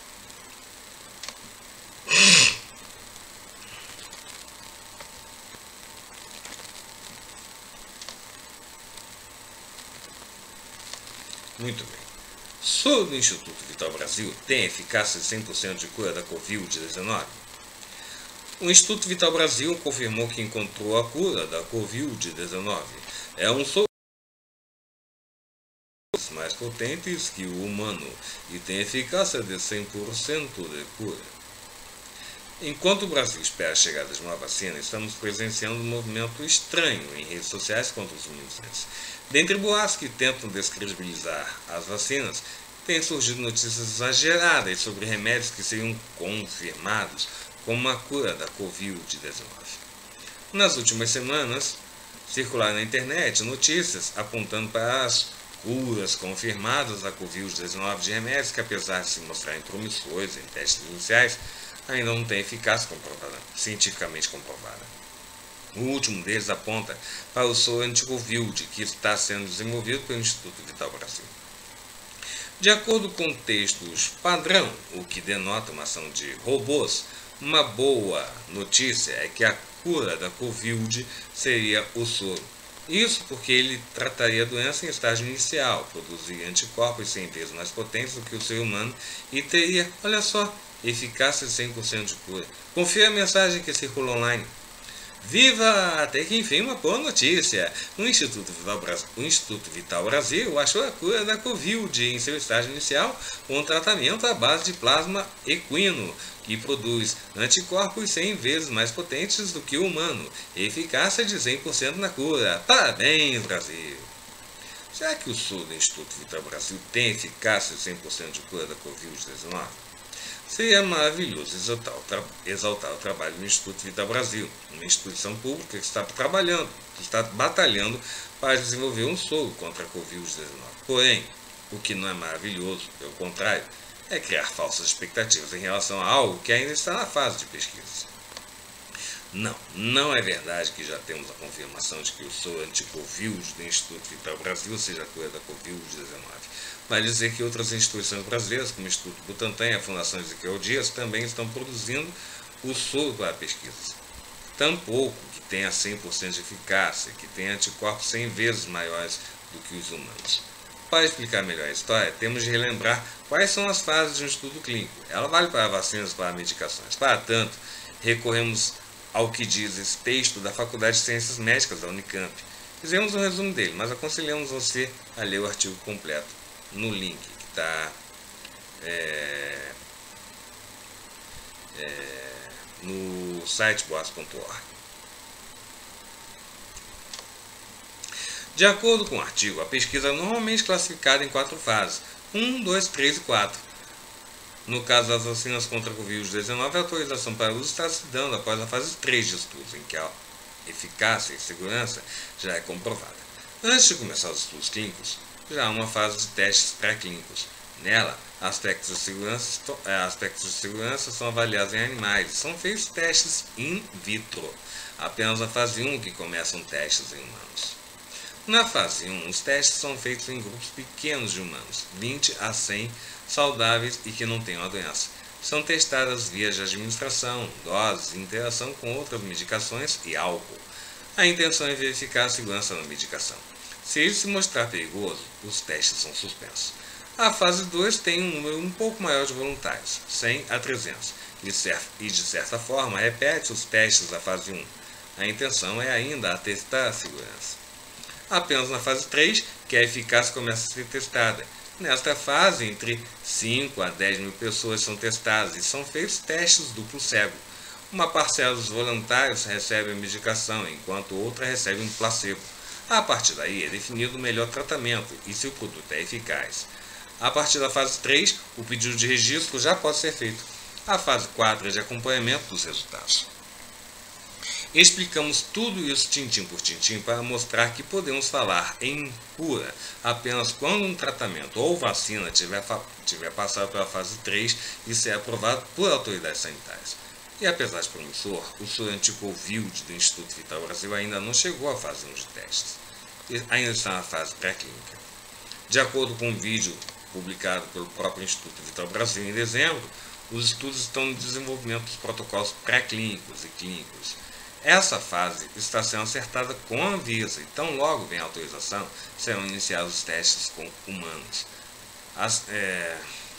Muito bem. Sobre o Instituto Vital Brasil, tem eficácia de cem por cento de cura da covid dezenove? O Instituto Vital Brasil confirmou que encontrou a cura da covid dezenove. É um soro mais potentes que o humano e tem eficácia de cem por cento de cura. Enquanto o Brasil espera a chegada de uma vacina, estamos presenciando um movimento estranho em redes sociais contra os imunizantes. Dentre boatos que tentam descredibilizar as vacinas, têm surgido notícias exageradas sobre remédios que seriam confirmados como uma cura da covid dezenove. Nas últimas semanas, circularam na internet notícias apontando para as curas confirmadas da covid dezenove de remédios que, apesar de se mostrarem promissores em testes iniciais, ainda não têm eficácia comprovada, cientificamente comprovada. O último deles aponta para o soro anti-covid, que está sendo desenvolvido pelo Instituto Vital Brasil. De acordo com textos padrão, o que denota uma ação de robôs, uma boa notícia é que a cura da Covid seria o soro. Isso porque ele trataria a doença em estágio inicial, produziria anticorpos cem vezes mais potentes do que o ser humano e teria, olha só, eficácia de cem por cento de cura. Confira a mensagem que circula online. Viva! Até que enfim uma boa notícia! O Instituto Vital Brasil, o Instituto Vital Brasil achou a cura da Covid em seu estágio inicial com um tratamento à base de plasma equino, que produz anticorpos cem vezes mais potentes do que o humano, e eficácia de cem por cento na cura. Parabéns, Brasil! Será que o soro do Instituto Vital Brasil tem eficácia de cem por cento de cura da covid dezenove? Seria maravilhoso exaltar o, tra exaltar o trabalho do Instituto Vital Brasil, uma instituição pública que está trabalhando, que está batalhando para desenvolver um soro contra a covid dezenove. Porém, o que não é maravilhoso, pelo contrário, é criar falsas expectativas em relação a algo que ainda está na fase de pesquisa. Não, não é verdade que já temos a confirmação de que o soro anti-covid do Instituto Vital Brasil seja a cura da covid dezenove. Vai dizer que outras instituições brasileiras, como o Instituto Butantan e a Fundação Ezequiel Dias, também estão produzindo o soro para pesquisas. Tampouco que tenha cem por cento de eficácia, que tenha anticorpos cem vezes maiores do que os humanos. Para explicar melhor a história, temos de relembrar quais são as fases de um estudo clínico. Ela vale para vacinas e para medicações. Para tanto, recorremos ao que diz esse texto da Faculdade de Ciências Médicas da Unicamp. Fizemos um resumo dele, mas aconselhamos você a ler o artigo completo no link que está é, é, no site boas ponto org. De acordo com o artigo, a pesquisa é normalmente classificada em quatro fases: um, dois, três e quatro. No caso das vacinas contra a covid dezenove, a autorização para uso está se dando após a fase três de estudos, em que a eficácia e segurança já é comprovada. Antes de começar os estudos clínicos, já há uma fase de testes pré-clínicos. Nela, aspectos de segurança, aspectos de segurança são avaliados em animais e são feitos testes in vitro. Apenas na fase um que começam testes em humanos. Na fase um, os testes são feitos em grupos pequenos de humanos, vinte a cem, saudáveis e que não tenham a doença. São testadas vias de administração, doses, interação com outras medicações e álcool. A intenção é verificar a segurança da medicação. Se isso se mostrar perigoso, os testes são suspensos. A fase dois tem um número um pouco maior de voluntários, cem a trezentos, e de certa forma repete os testes da fase um. A intenção é ainda atestar a segurança. Apenas na fase três que a eficácia começa a ser testada. Nesta fase, entre cinco a dez mil pessoas são testadas e são feitos testes duplo cego. Uma parcela dos voluntários recebe a medicação, enquanto outra recebe um placebo. A partir daí é definido o melhor tratamento e se o produto é eficaz. A partir da fase três, o pedido de registro já pode ser feito. A fase quatro é de acompanhamento dos resultados. Explicamos tudo isso tintim por tintim para mostrar que podemos falar em cura apenas quando um tratamento ou vacina tiver, tiver passado pela fase três e ser aprovado por autoridades sanitárias. E apesar de promissor, o soro anti-Covid do Instituto Vital Brasil ainda não chegou à fase um de testes. Ele ainda está na fase pré-clínica. De acordo com um vídeo publicado pelo próprio Instituto Vital Brasil em dezembro, os estudos estão no desenvolvimento dos protocolos pré-clínicos e clínicos. Essa fase está sendo acertada com a Anvisa e tão logo vem a autorização, serão iniciados os testes com humanos. As, é...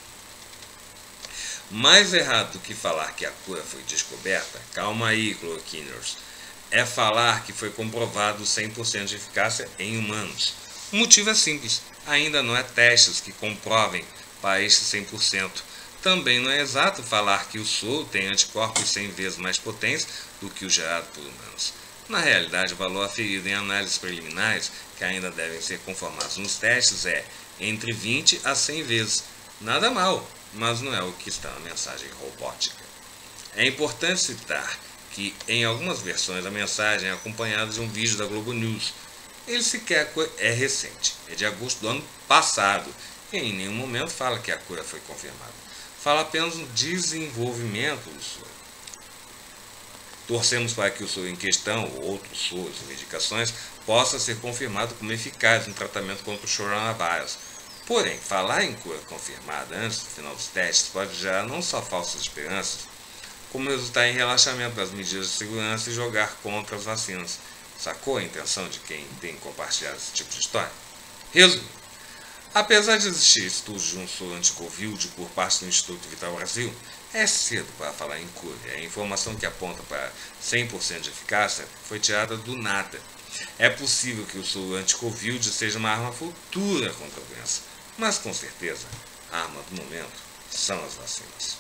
Mais errado do que falar que a cura foi descoberta, calma aí, cloroquiners, é falar que foi comprovado cem por cento de eficácia em humanos. O motivo é simples, ainda não há testes que comprovem para este cem por cento. Também não é exato falar que o soro tem anticorpos cem vezes mais potentes do que o gerado por humanos. Na realidade, o valor aferido em análises preliminares, que ainda devem ser conformados nos testes, é entre vinte a cem vezes. Nada mal, mas não é o que está na mensagem robótica. É importante citar que, em algumas versões, a mensagem é acompanhada de um vídeo da Globo News. Ele sequer é recente, é de agosto do ano passado, e em nenhum momento fala que a cura foi confirmada. Fala apenas no desenvolvimento do soro. Torcemos para que o soro em questão, ou outros soros e medicações, possa ser confirmado como eficaz no tratamento contra o coronavírus. Porém, falar em cura confirmada antes do final dos testes pode gerar não só falsas esperanças, como resultar em relaxamento das medidas de segurança e jogar contra as vacinas. Sacou a intenção de quem tem compartilhado esse tipo de história? Resumo. Apesar de existir estudos de um soro anti-Covid por parte do Instituto Vital Brasil, é cedo para falar em cura. A informação que aponta para cem por cento de eficácia foi tirada do nada. É possível que o soro anti-Covid seja uma arma futura contra a doença, mas com certeza a arma do momento são as vacinas.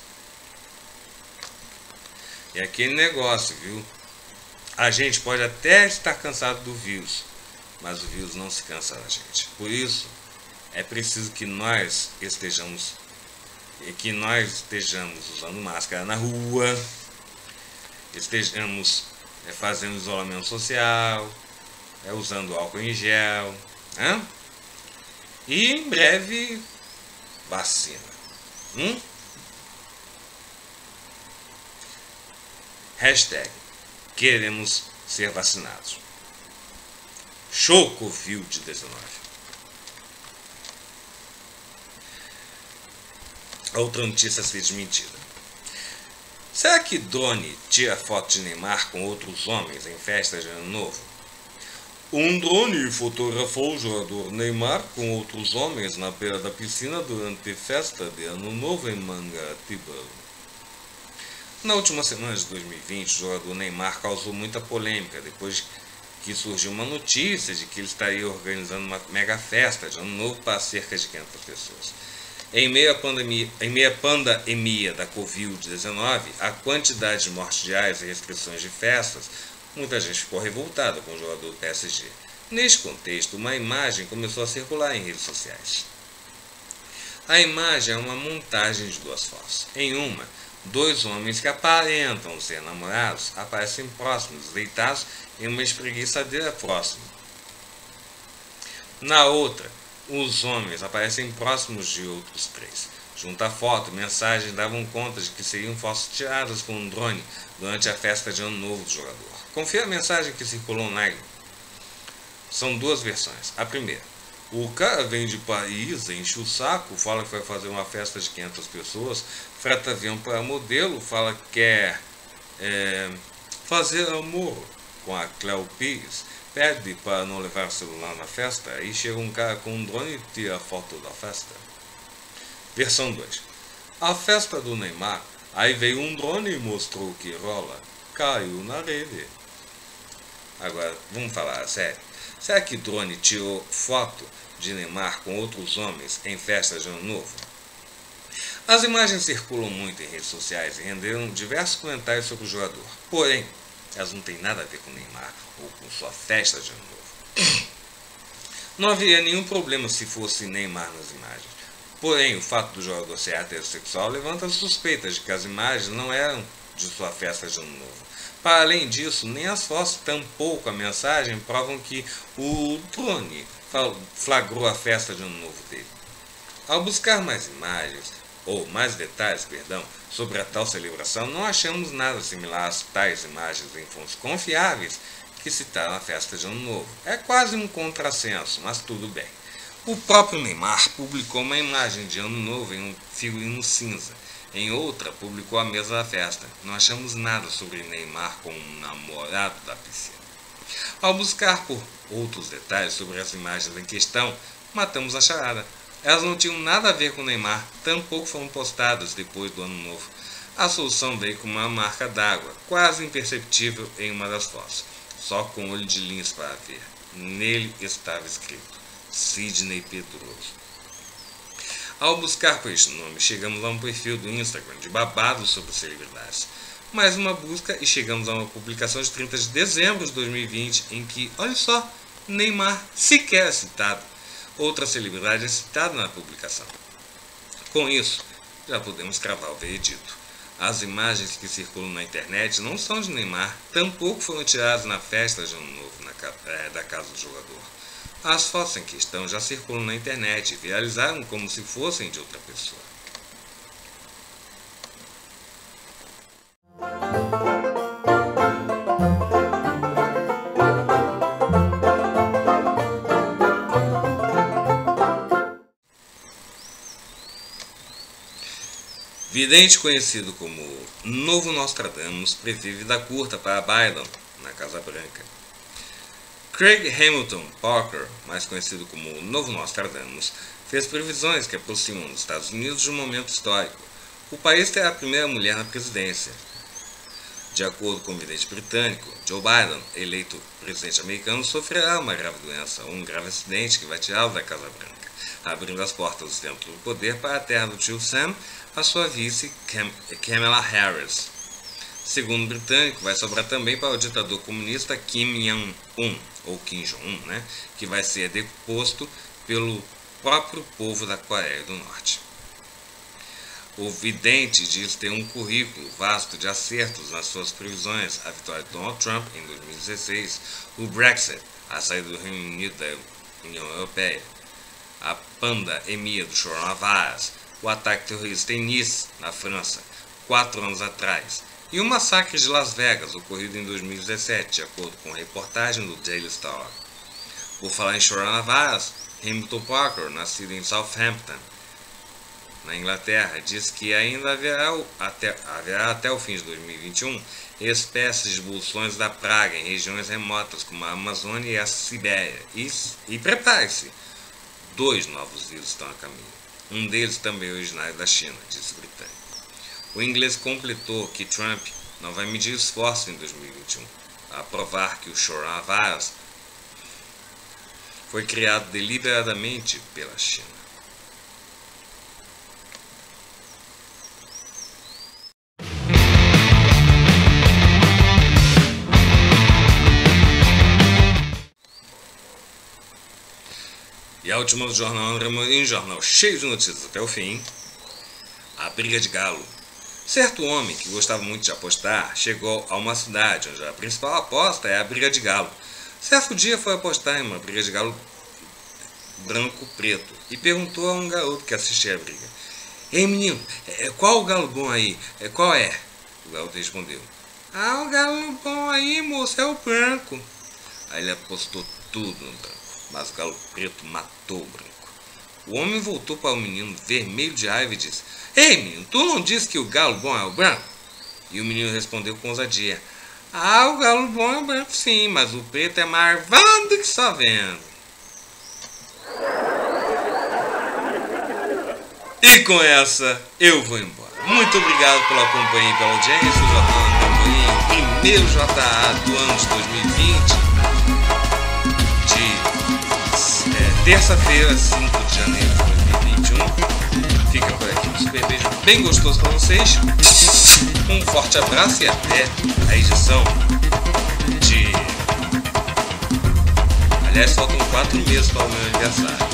E aquele negócio, viu? A gente pode até estar cansado do vírus, mas o vírus não se cansa da gente. Por isso, é preciso que nós estejamos que nós estejamos usando máscara na rua, estejamos é, fazendo isolamento social, é, usando álcool em gel, né? E em breve vacina. Hum? Hashtag queremos ser vacinados. Show Covid dezenove. Outra notícia a ser desmentida. Será que drone tira foto de Neymar com outros homens em festas de Ano Novo? Um drone fotografou o jogador Neymar com outros homens na beira da piscina durante festa de Ano Novo em Mangaratiba. Na última semana de dois mil e vinte, o jogador Neymar causou muita polêmica depois que surgiu uma notícia de que ele estaria organizando uma mega festa de Ano Novo para cerca de quinhentas pessoas. Em meio à pandemia, em meio à pandemia da covid dezenove, a quantidade de mortes diárias e restrições de festas, muita gente ficou revoltada com o jogador do P S G. Neste contexto, uma imagem começou a circular em redes sociais. A imagem é uma montagem de duas fotos. Em uma, dois homens que aparentam ser namorados aparecem próximos, deitados em uma espreguiçadeira próxima. Na outra, os homens aparecem próximos de outros três. Junto à foto, mensagens davam conta de que seriam fotos tiradas com um drone durante a festa de Ano Novo do jogador. Confira a mensagem que circulou online. São duas versões. A primeira: o cara vem de Paris, enche o saco, fala que vai fazer uma festa de quinhentas pessoas, freta avião para modelo, fala que quer é, fazer amor com a Cléo Pires, pede para não levar o celular na festa, aí chega um cara com um drone e tira a foto da festa. Versão dois. A festa do Neymar, aí veio um drone e mostrou o que rola, caiu na rede. Agora, vamos falar sério. Será que drone tirou foto de Neymar com outros homens em festas de Ano Novo? As imagens circulam muito em redes sociais e renderam diversos comentários sobre o jogador. Porém, elas não têm nada a ver com Neymar ou com sua festa de Ano Novo. Não haveria nenhum problema se fosse Neymar nas imagens. Porém, o fato do jogador ser heterossexual levanta suspeitas de que as imagens não eram de sua festa de Ano Novo. Para além disso, nem as fotos, tampouco a mensagem, provam que o drone flagrou a festa de Ano Novo dele. Ao buscar mais imagens, ou mais detalhes, perdão, sobre a tal celebração, não achamos nada similar às tais imagens em fontes confiáveis que citaram a festa de Ano Novo. É quase um contrassenso, mas tudo bem. O próprio Neymar publicou uma imagem de Ano Novo em um figurino cinza. Em outra, publicou a mesma festa. Não achamos nada sobre Neymar como um namorado da piscina. Ao buscar por outros detalhes sobre as imagens em questão, matamos a charada. Elas não tinham nada a ver com Neymar, tampouco foram postadas depois do Ano Novo. A solução veio com uma marca d'água, quase imperceptível em uma das fotos, só com olho de lince para ver. Nele estava escrito Sidney Pedroso. Ao buscar por este nome, chegamos a um perfil do Instagram de babados sobre celebridades. Mais uma busca e chegamos a uma publicação de trinta de dezembro de dois mil e vinte, em que, olha só, Neymar sequer é citado. Outra celebridade é citada na publicação. Com isso, já podemos cravar o veredito. As imagens que circulam na internet não são de Neymar, tampouco foram tiradas na festa de Ano Novo na, é, da casa do jogador. As fotos em questão já circulam na internet e viralizaram como se fossem de outra pessoa. Vidente conhecido como Novo Nostradamus prevê vida curta para Biden na Casa Branca. Craig Hamilton Parker, mais conhecido como Novo Nostradamus, fez previsões que aproximam os Estados Unidos de um momento histórico. O país terá a primeira mulher na presidência. De acordo com o vidente britânico, Joe Biden, eleito presidente americano, sofrerá uma grave doença ou um grave acidente que vai tirá-lo da Casa Branca, abrindo as portas do centro do poder para a terra do tio Sam, a sua vice Cam Kamala Harris. Segundo o britânico, vai sobrar também para o ditador comunista Kim Jong-un, ou Kim Jong-un, né, que vai ser deposto pelo próprio povo da Coreia do Norte. O vidente diz ter um currículo vasto de acertos nas suas previsões: a vitória de Donald Trump em dois mil e dezesseis, o Brexit, a saída do Reino Unido da União Europeia, a pandemia do coronavírus, o ataque terrorista em Nice, na França, quatro anos atrás, e o massacre de Las Vegas, ocorrido em dois mil e dezessete, de acordo com a reportagem do Daily Star. Por falar em coronavírus, Hamilton Parker, nascido em Southampton, na Inglaterra, diz que ainda haverá até, haverá até o fim de dois mil e vinte e um espécies de bulções da praga em regiões remotas como a Amazônia e a Sibéria. E, e prepare-se, dois novos vírus estão a caminho. Um deles também originário da China, disse o britânico. O inglês completou que Trump não vai medir esforço em dois mil e vinte e um a provar que o coronavírus foi criado deliberadamente pela China. E a última do jornal André Morim, jornal cheio de notícias até o fim. A briga de galo. Certo homem que gostava muito de apostar chegou a uma cidade onde a principal aposta é a briga de galo. Certo dia foi apostar em uma briga de galo branco-preto e perguntou a um garoto que assistia a briga: "Ei menino, qual o galo bom aí? Qual é?" O garoto respondeu: "Ah, o galo bom aí, moço, é o branco." Aí ele apostou tudo no branco, mas o galo preto matou o branco. O homem voltou para o menino vermelho de raiva e disse: "Ei menino, tu não disse que o galo bom é o branco?" E o menino respondeu com ousadia: "Ah, o galo bom é o branco sim, mas o preto é marvado que só vendo." E com essa eu vou embora. Muito obrigado pela companhia e pela audiência. O Jornal André Morim, primeiro J A do ano de dois mil e vinte, de é, terça-feira, cinco de janeiro de dois mil e vinte e um. Fica por aqui um super beijo bem gostoso para vocês. Um forte abraço e até a edição de... Aliás, faltam quatro meses para o meu aniversário.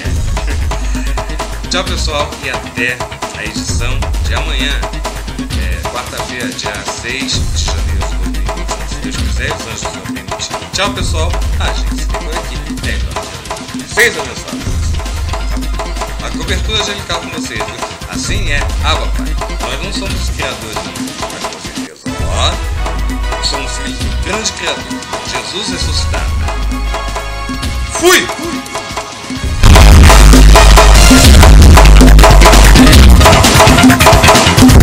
É. Tchau, pessoal, e até a edição de amanhã, é, quarta-feira, dia seis de janeiro de dois mil e vinte e um, se Deus quiser, os anjos vão permitir. Tchau, pessoal. A gente se vê por aqui. É, seis abençoados. A cobertura angelical com vocês, viu? Assim é. Ah, papai, nós não somos criadores, não, mas com certeza, ó, somos filhos do grande Criador, Jesus ressuscitado. Fui! Fui!